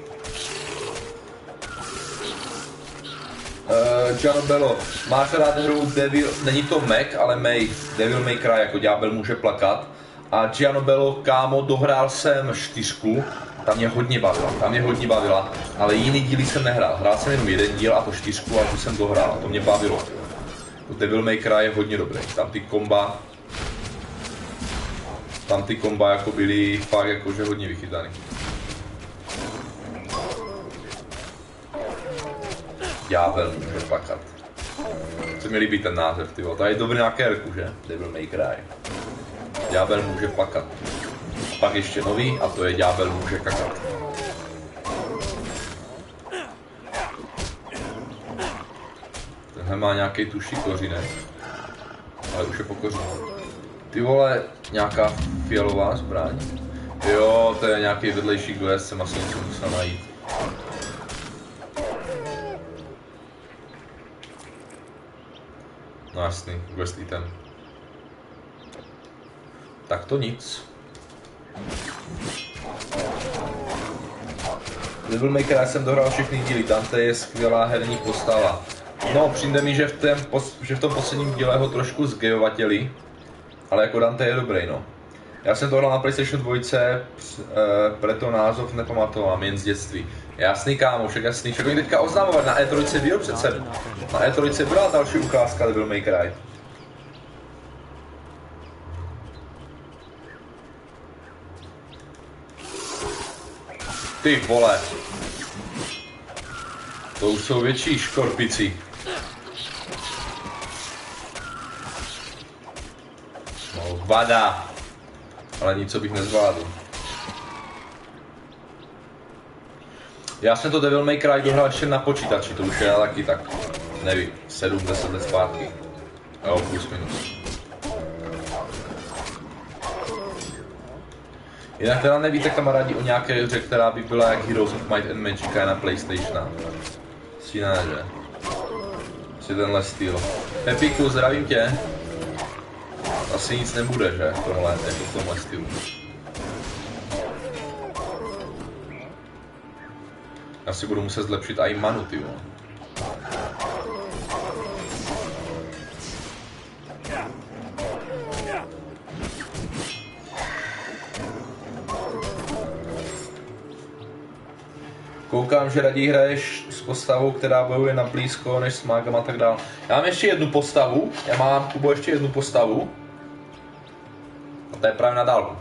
Uh, Gianobello, máš rád hru Devil, není to Mac, ale May, Devil May Cry, jako ďábel může plakat. A Gianobello, kámo, dohrál jsem čtyřku, tam mě hodně bavila, tam mě hodně bavila, ale jiný díly jsem nehrál, hrál jsem jenom jeden díl a to čtyřku a tu jsem dohrál a to mě bavilo. To Devil May Cry je hodně dobrý, tam ty komba, tam ty komba jako byly fakt jakože hodně vychytaný. Ďábel může plakat. Co mi líbí ten název, tyvo, to je dobrý na kérku, že? Devil May Cry. Ďábel může plakat. A pak ještě nový a to je Ďábel může kakat. Tenhle má nějaký tuší kořinek, ale už je pokořený. Ty vole, nějaká fialová zbraň. Jo, to je nějaký vedlejší quest, jsem asi něco musel najít. No jasný, quest item. Tak to nic. Devil May Cry jsem dohrál všechny díly, Dante je skvělá herní postava. No, přijde mi, že v, tém, že v tom posledním díle ho trošku zgejovatěli, ale jako Dante je dobrý, no. Já jsem to hrál na PlayStation dva, preto název nepamatovám, jen z dětství. Jasný kámo, však jasný, však oni teďka oznámovat, na E tři byl přece. Na E tři byla další ukázka Devil May Cry. Ty vole. To už jsou větší škorpici. No, vada. Ale nic, co bych nezvládl. Já jsem to Devil May Cry dohrál ještě na počítači, to už je taky tak, nevím, sedm deset let zpátky. Jo, plus minus. Jinak teda nevíte, kamarádi, o nějaké hře, která by byla jak Heroes of Might and Magic na PlayStation. Si ne, že? Si tenhle styl. Epiku, zdravím tě. Asi nic nebude, že? V tomhle, jako v tomhle stylu. Já si budu muset zlepšit i manu, tyjo. Koukám, že raději hraješ s postavou, která bojuje na blízko, než s mágem a tak dále. Já mám ještě jednu postavu, já mám, Kubo, ještě jednu postavu. A to je právě na dálku.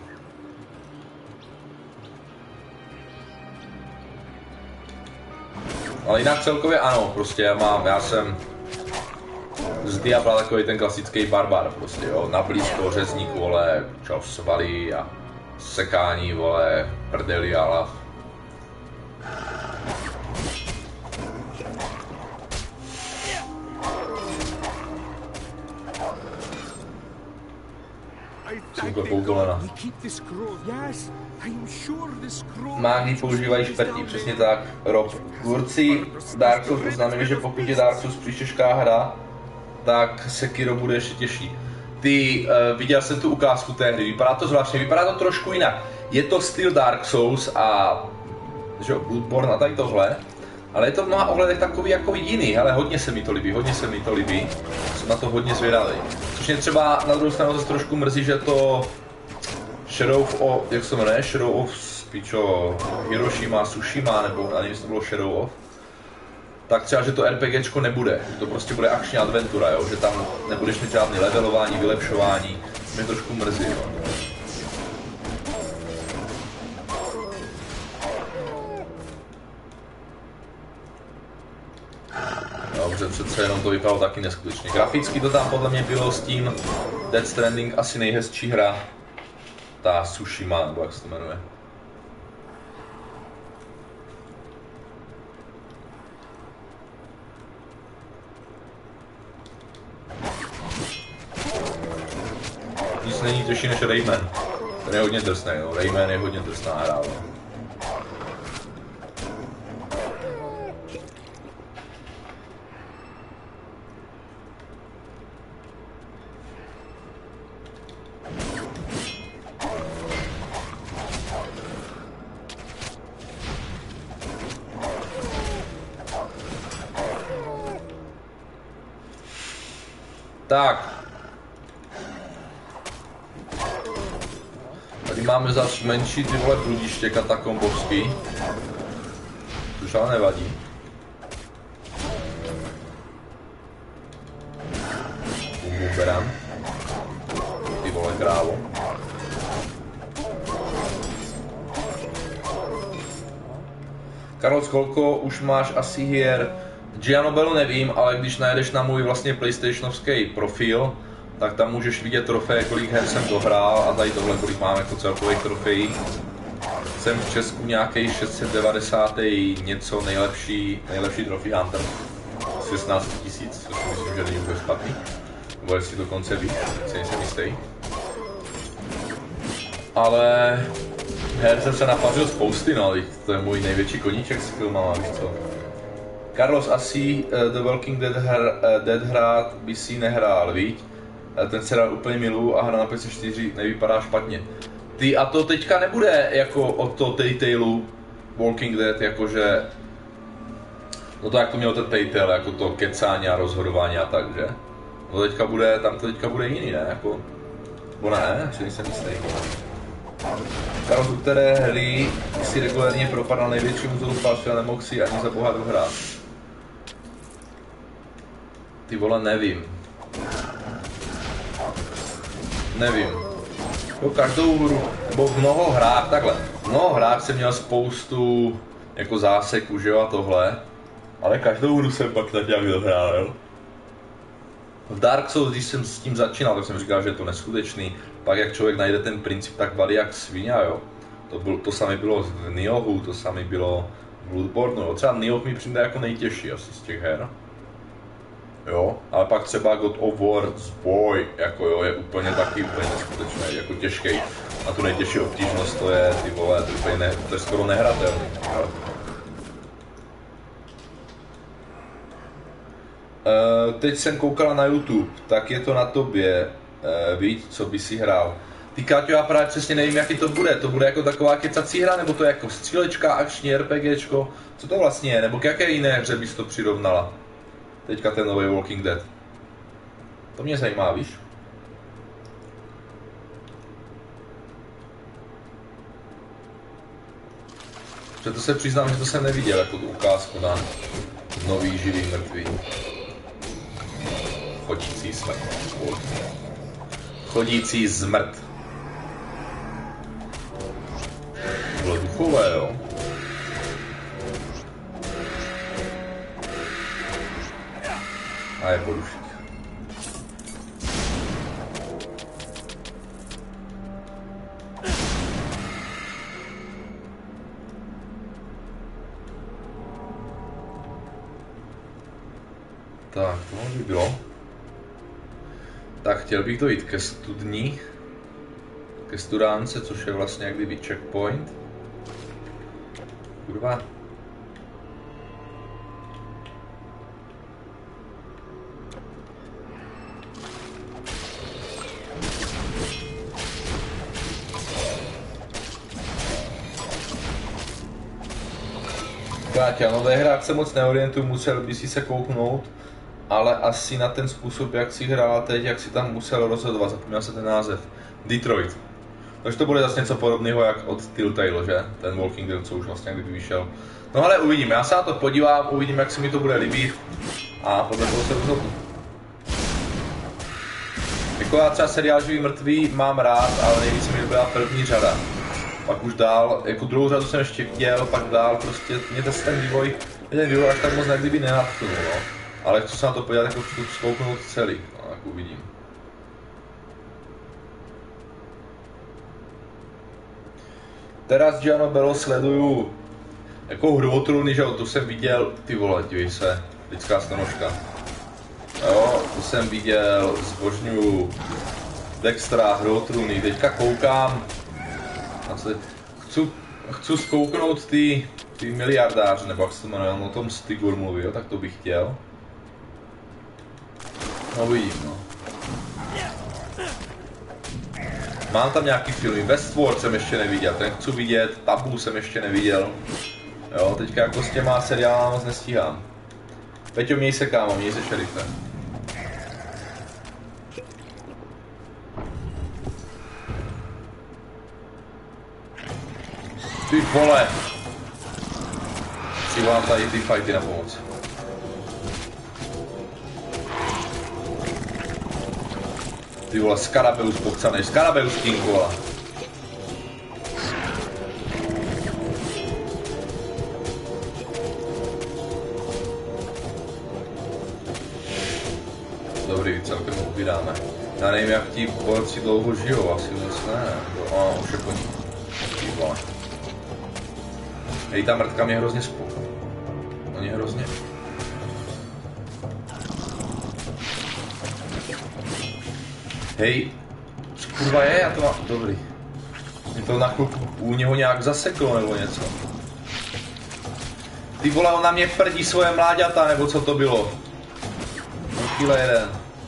Ale jinak celkově ano, prostě já mám, já jsem z Diabla takový ten klasický barbar, prostě jo, na blízko, řezník, vole, čau, svaly a sekání, vole, prdeli a lav. Mági používají špertí, přesně tak. Rob. Tvůrci Dark Souls oznámili, že pokud je Dark Souls příliš těžká hra, tak Sekiro bude ještě těžší. Ty, uh, viděl jsem tu ukázku té hry, vypadá to zvláštně, vypadá to trošku jinak. Je to styl Dark Souls a že Bloodborne a tady tohle, ale je to v mnoha ohledech takový jako jiný, hele, hodně se mi to líbí, hodně se mi to líbí, jsem na to hodně zvědavý. Což mě třeba na druhou stranu zase trošku mrzí, že to Shadow of, jak se jmenuje, Shadow of, spíčo, Hiroshima, Tsushima, nebo nevím, jestli to bylo Shadow of, tak třeba, že to RPGčko nebude, že to prostě bude akční adventura, jo, že tam nebudeš mít žádný levelování, vylepšování, mě trošku mrzí, jo. Dobře, přece jenom to vypadalo taky neskutečně. Graficky to tam podle mě bylo s tím Death Stranding asi nejhezčí hra. Ta Tsushima, nebo jak se to jmenuje. Nic není těžší než Rayman. Ten je hodně drsný, no. Rayman je hodně drsná hra, no. Tak. Tady máme zase menší ty vole bludiště katakombovský. Což ale nevadí. Bumberan. Ty vole krávo. Karol Skolko, už máš asi hier Gianobello nevím, ale když najedeš na můj vlastně PlayStationovský profil, tak tam můžeš vidět trofeje, kolik her jsem dohrál a tady tohle, kolik mám jako celkových trofejí. Jsem v Česku nějaký šest set devadesát něco nejlepší, nejlepší trophy hunter. šestnáct tisíc, což myslím, že není vůbec špatný. Nebo jestli dokonce víc, si nejsem jistý. Ale Her jsem se napařil spousty, no, to je můj největší koníček s filmama, víš co. Carlos asi uh, The Walking Dead, her, uh, Dead hrát by si nehrál, víš? Uh, ten seriál úplně miluju a hra na P S čtyři nevypadá špatně. Ty, a to teďka nebude jako od toho Telltale Walking Dead, jakože... No to jak to mělo ten Telltale, jako to kecání a rozhodování a tak, že? No teďka bude, tam to teďka bude jiný, ne? Jako... Bo ne, že nejsem jistý. Karol, u které hry si regulérně propadal největšímu zoufalství a nemohl si ani za boha dohrát? Ty vole, nevím. Nevím. Jo, každou hru, nebo v mnoho hrách, takhle. V mnoho hrách jsem měl spoustu jako záseků, že jo, a tohle. Ale každou hru jsem pak tak nějak dohrál, jo. V Dark Souls, když jsem s tím začínal, tak jsem říkal, že je to neskutečný. Pak jak člověk najde ten princip, tak valí jak svině, jo. To, byl, to samé bylo v Niohu, to samé bylo v Bloodborne, jo. Třeba Nioh mi přijde jako nejtěžší asi z těch her. Jo, ale pak třeba God of War Boy, jako jo, je úplně taky úplně neskutečný, jako těžký. A tu nejtěžší obtížnost to je, ty vole, to je, úplně ne, to je skoro nehratelný. Jo. Uh, teď jsem koukala na YouTube, tak je to na tobě, uh, víš, co by si hrál. Ty Káťo, já právě přesně nevím, jaký to bude, to bude jako taková kecací hra, nebo to je jako střílečka, akční RPGčko, co to vlastně je, nebo k jaké jiné hře bys to přirovnala? Teďka ten nový Walking Dead. To mě zajímá, víš? Proto se přiznám, že to jsem neviděl, jako tu ukázku na nový živý mrtvý. Chodící smrt. Chodící zmrt. Bylo duchové, jo? A je podušík. Tak, to by bylo. Tak, chtěl bych dojít ke studni, ke studánce, což je vlastně jak kdyby checkpoint. Kurva. Káťa, no ve hrách se moc neorientuju, musel by si se kouknout, ale asi na ten způsob, jak si hrál teď, jak si tam musel rozhodovat, zapomněl se ten název. Detroit. Takže to bude zase něco podobného jak od Telltale, že? Ten Walking Dead, co už vlastně kdyby vyšel. No ale uvidím, já se na to podívám, uvidím, jak se mi to bude líbit a podle toho se rozhodnu. Jako já třeba seriál Živý mrtvý mám rád, ale nejvíc mi byla první řada. Pak už dál, jako druhou řadu jsem ještě chtěl, pak dál, prostě mě ten vývoj, ten vývoj až tak moc kdyby nenadchnul, no. Ale chci se na to podívat, jako chci to zkouknout celý, no, tak uvidím. Teraz Giano Bello sleduju jako hru o trůny, že jo, to jsem viděl, ty vole, dívej se, lidská stanožka. Jo, to jsem viděl, zbožňuju Dextra, hru o trůny, teďka koukám, asi, chci, chci zkouknout ty, ty miliardáře, nebo jak se to jmenuje, on o tom Stigur mluví, jo, tak to bych chtěl. No vidím, no. Mám tam nějaký filmy, Westworld jsem ještě neviděl, ten chci vidět, Tabu jsem ještě neviděl. Jo, teďka jako s těma seriálama moc nestíhám. Peťo, měj se kámo, měj se šerife. Ty vole! Si vám tady ty fighty na pomoc. Ty vole, Skarabeus pokcanej, Skarabeus King, vole. Dobrý, celkem uvídáme. Já nevím, jak ti borci dlouho žijou, asi moc ne. A už je po ní. Ty vole. Hej, ta mrtka mě hrozně spolu. Mě hrozně. Hej, co kurva je? Já to mám... Dobrý. to na chvilku u něho nějak zaseklo nebo něco. Ty vole, on na mě prdí svoje mláďata, nebo co to bylo? Chvíle jeden.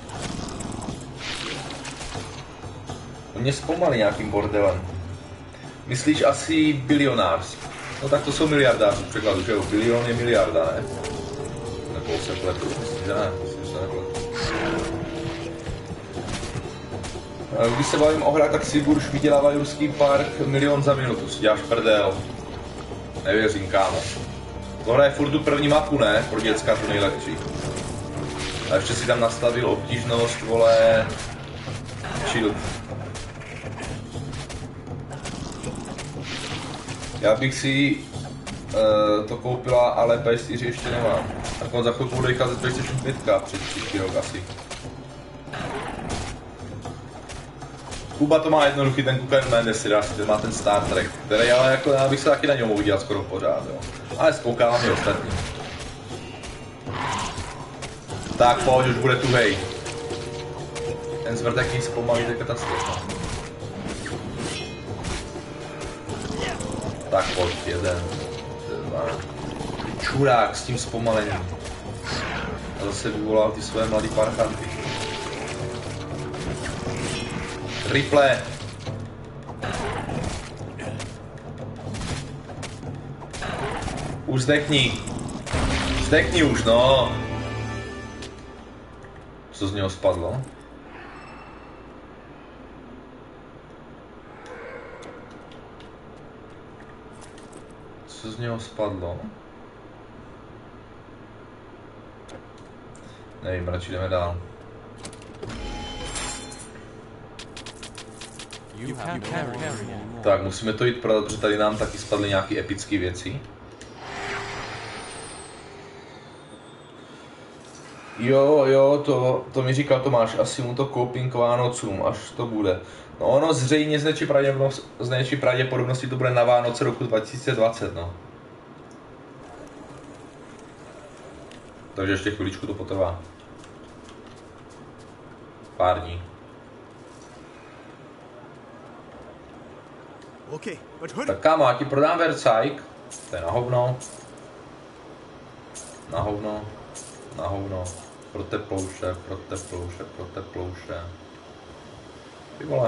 On mě zpomalí nějakým bordelem. Myslíš asi bilionář? No tak to jsou miliardáři v překladu, že jo? Bilion je miliarda, ne? Nebo se pletu, myslím, že ne, myslím, že se nepletu. Když se bavím o hrách, tak si už vydělává Jurský park milion za minutu, si děláš prdel. Nevěřím, kámo. Tohle je furt tu první mapu, ne? Pro děcka to nejlepší. A ještě si tam nastavil obtížnost, vole... Shield. Já bych si uh, to koupila, ale P S čtyři ještě nemám. Tak on za chvilku bude vycházet PlayStation pět před příští rok asi. Kuba to má jednoduchý, ten Kukan Mendes si dá si, ten má ten Star Trek, který ale jako já bych se taky na něm mohl dělat skoro pořád, jo. Ale spoukávám i ostatní. Tak pojď, už bude tuhej. Ten zvrtek nic pomalý, to je katastrofa. Tak pojď, jeden, dva. Čurák s tím zpomalením. A zase vyvolal ty své mladý parchanty. Riple. Už zdechni. Zdechni už, no. Co z něho spadlo? Co z něho spadlo? Nevím, radši jdeme dál. Tak, musíme to jít prodat, protože tady nám taky spadly nějaké epické věci. Jo, jo, to, to mi říkal Tomáš, asi mu to koupím k Vánocům, až to bude. No ono zřejmě z největší pravděpodobnosti, z největší pravděpodobnosti to bude na Vánoce roku dva tisíce dvacet, no. Takže ještě chviličku to potrvá. Pár dní. Okay, but Tak kámo, já ti prodám Versailles, to je na hovno. Na hovno, na hovno. Pro teplouše, pro teplouše, pro teplouše. Ty vole.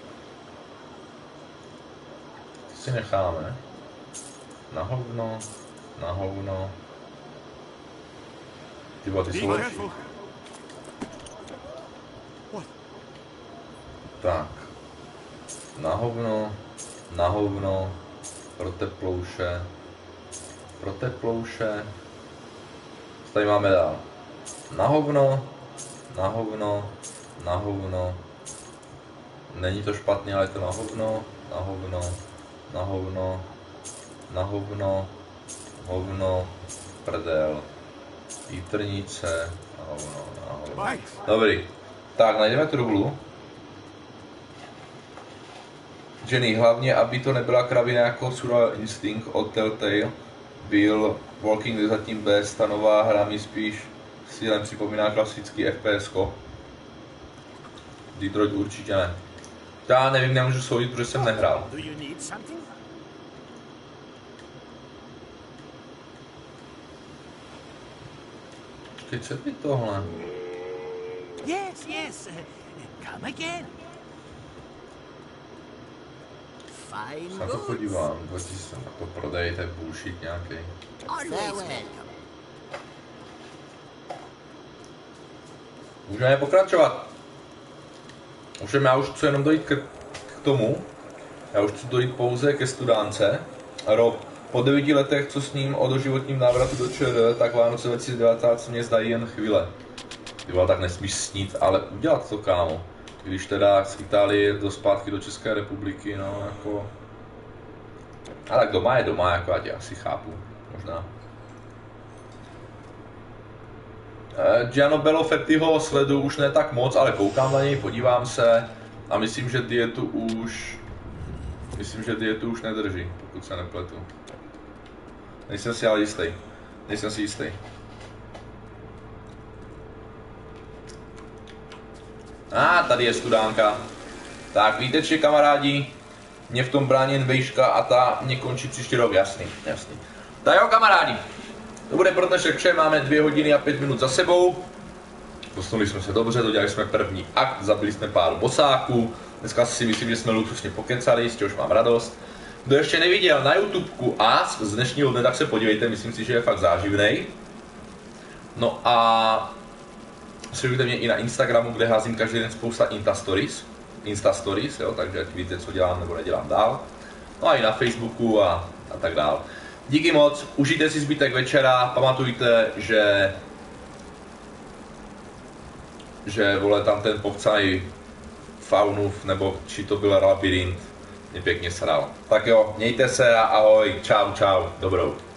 Ty si necháme. Na hovno, na hovno. Ty vole, ty jsou lepší. Tak. Na hovno. Na hovno, pro teplouše, pro teplouše, co tady máme dál? Na hovno, na hovno, na hovno, není to špatně, ale je to na hovno, na hovno, na hovno, na hovno, hovno, prdel, vítr,nice, na hovno, na hovno. Dobrý, tak najdeme truhlu. Jenny, hlavně, aby to nebyla kravina jako Survival Instinct od Telltale, byl Walking Dead zatím bez, ta nová hra mi spíš stylem připomíná klasický F P S ko. Detroit určitě ne. Já nevím, nemůžu soudit, protože jsem nehrál. Počkej, co je tohle? Yes, yes. Come again. Se na to podívám, se na to prodej, to je bullshit nějaký. Můžeme pokračovat. Můžeme, já už chci jenom dojít k, k tomu. Já už chci dojít pouze ke studánce. Rob, po devíti letech, co s ním o doživotním návratu do ČR, tak Vánoce dva tisíce devatenáct se mě zdají jen chvíle. Ty vole, tak nesmíš snít, ale udělat to, kámo. Když teda z Itálie do zpátky do České republiky, no jako... Ale tak doma je doma, jako já tě asi chápu, možná. Gianno Bellofettiho sleduju už ne tak moc, ale koukám na něj, podívám se a myslím, že dietu už... Myslím, že dietu už nedrží, pokud se nepletu. Nejsem si ale jistý. Nejsem si jistý. A ah, tady je studánka. Tak víte, že kamarádi, Mě v tom brání jen vejška a ta mě končí příští rok, jasný, jasný. Tak jo, kamarádi, to bude pro dnešek vše, máme dvě hodiny a pět minut za sebou. Posunuli jsme se dobře, dodělali jsme první akt, zabili jsme pár bosáků. Dneska si myslím, že jsme luxusně pokecali, z čehož mám radost. Kdo ještě neviděl na YouTubeku Ask z dnešního dne, tak se podívejte, myslím si, že je fakt záživnej. No a sledujte mě i na Instagramu, kde házím každý den spousta Insta Stories. Insta Stories, jo, takže ať víte, co dělám nebo nedělám dál. No a i na Facebooku a, a tak dál. Díky moc, užijte si zbytek večera, pamatujte, že že vole tam ten pochcaný Faunův, nebo či to byl labyrint, mě pěkně sral. Tak jo, mějte se a ahoj, čau, čau, dobrou.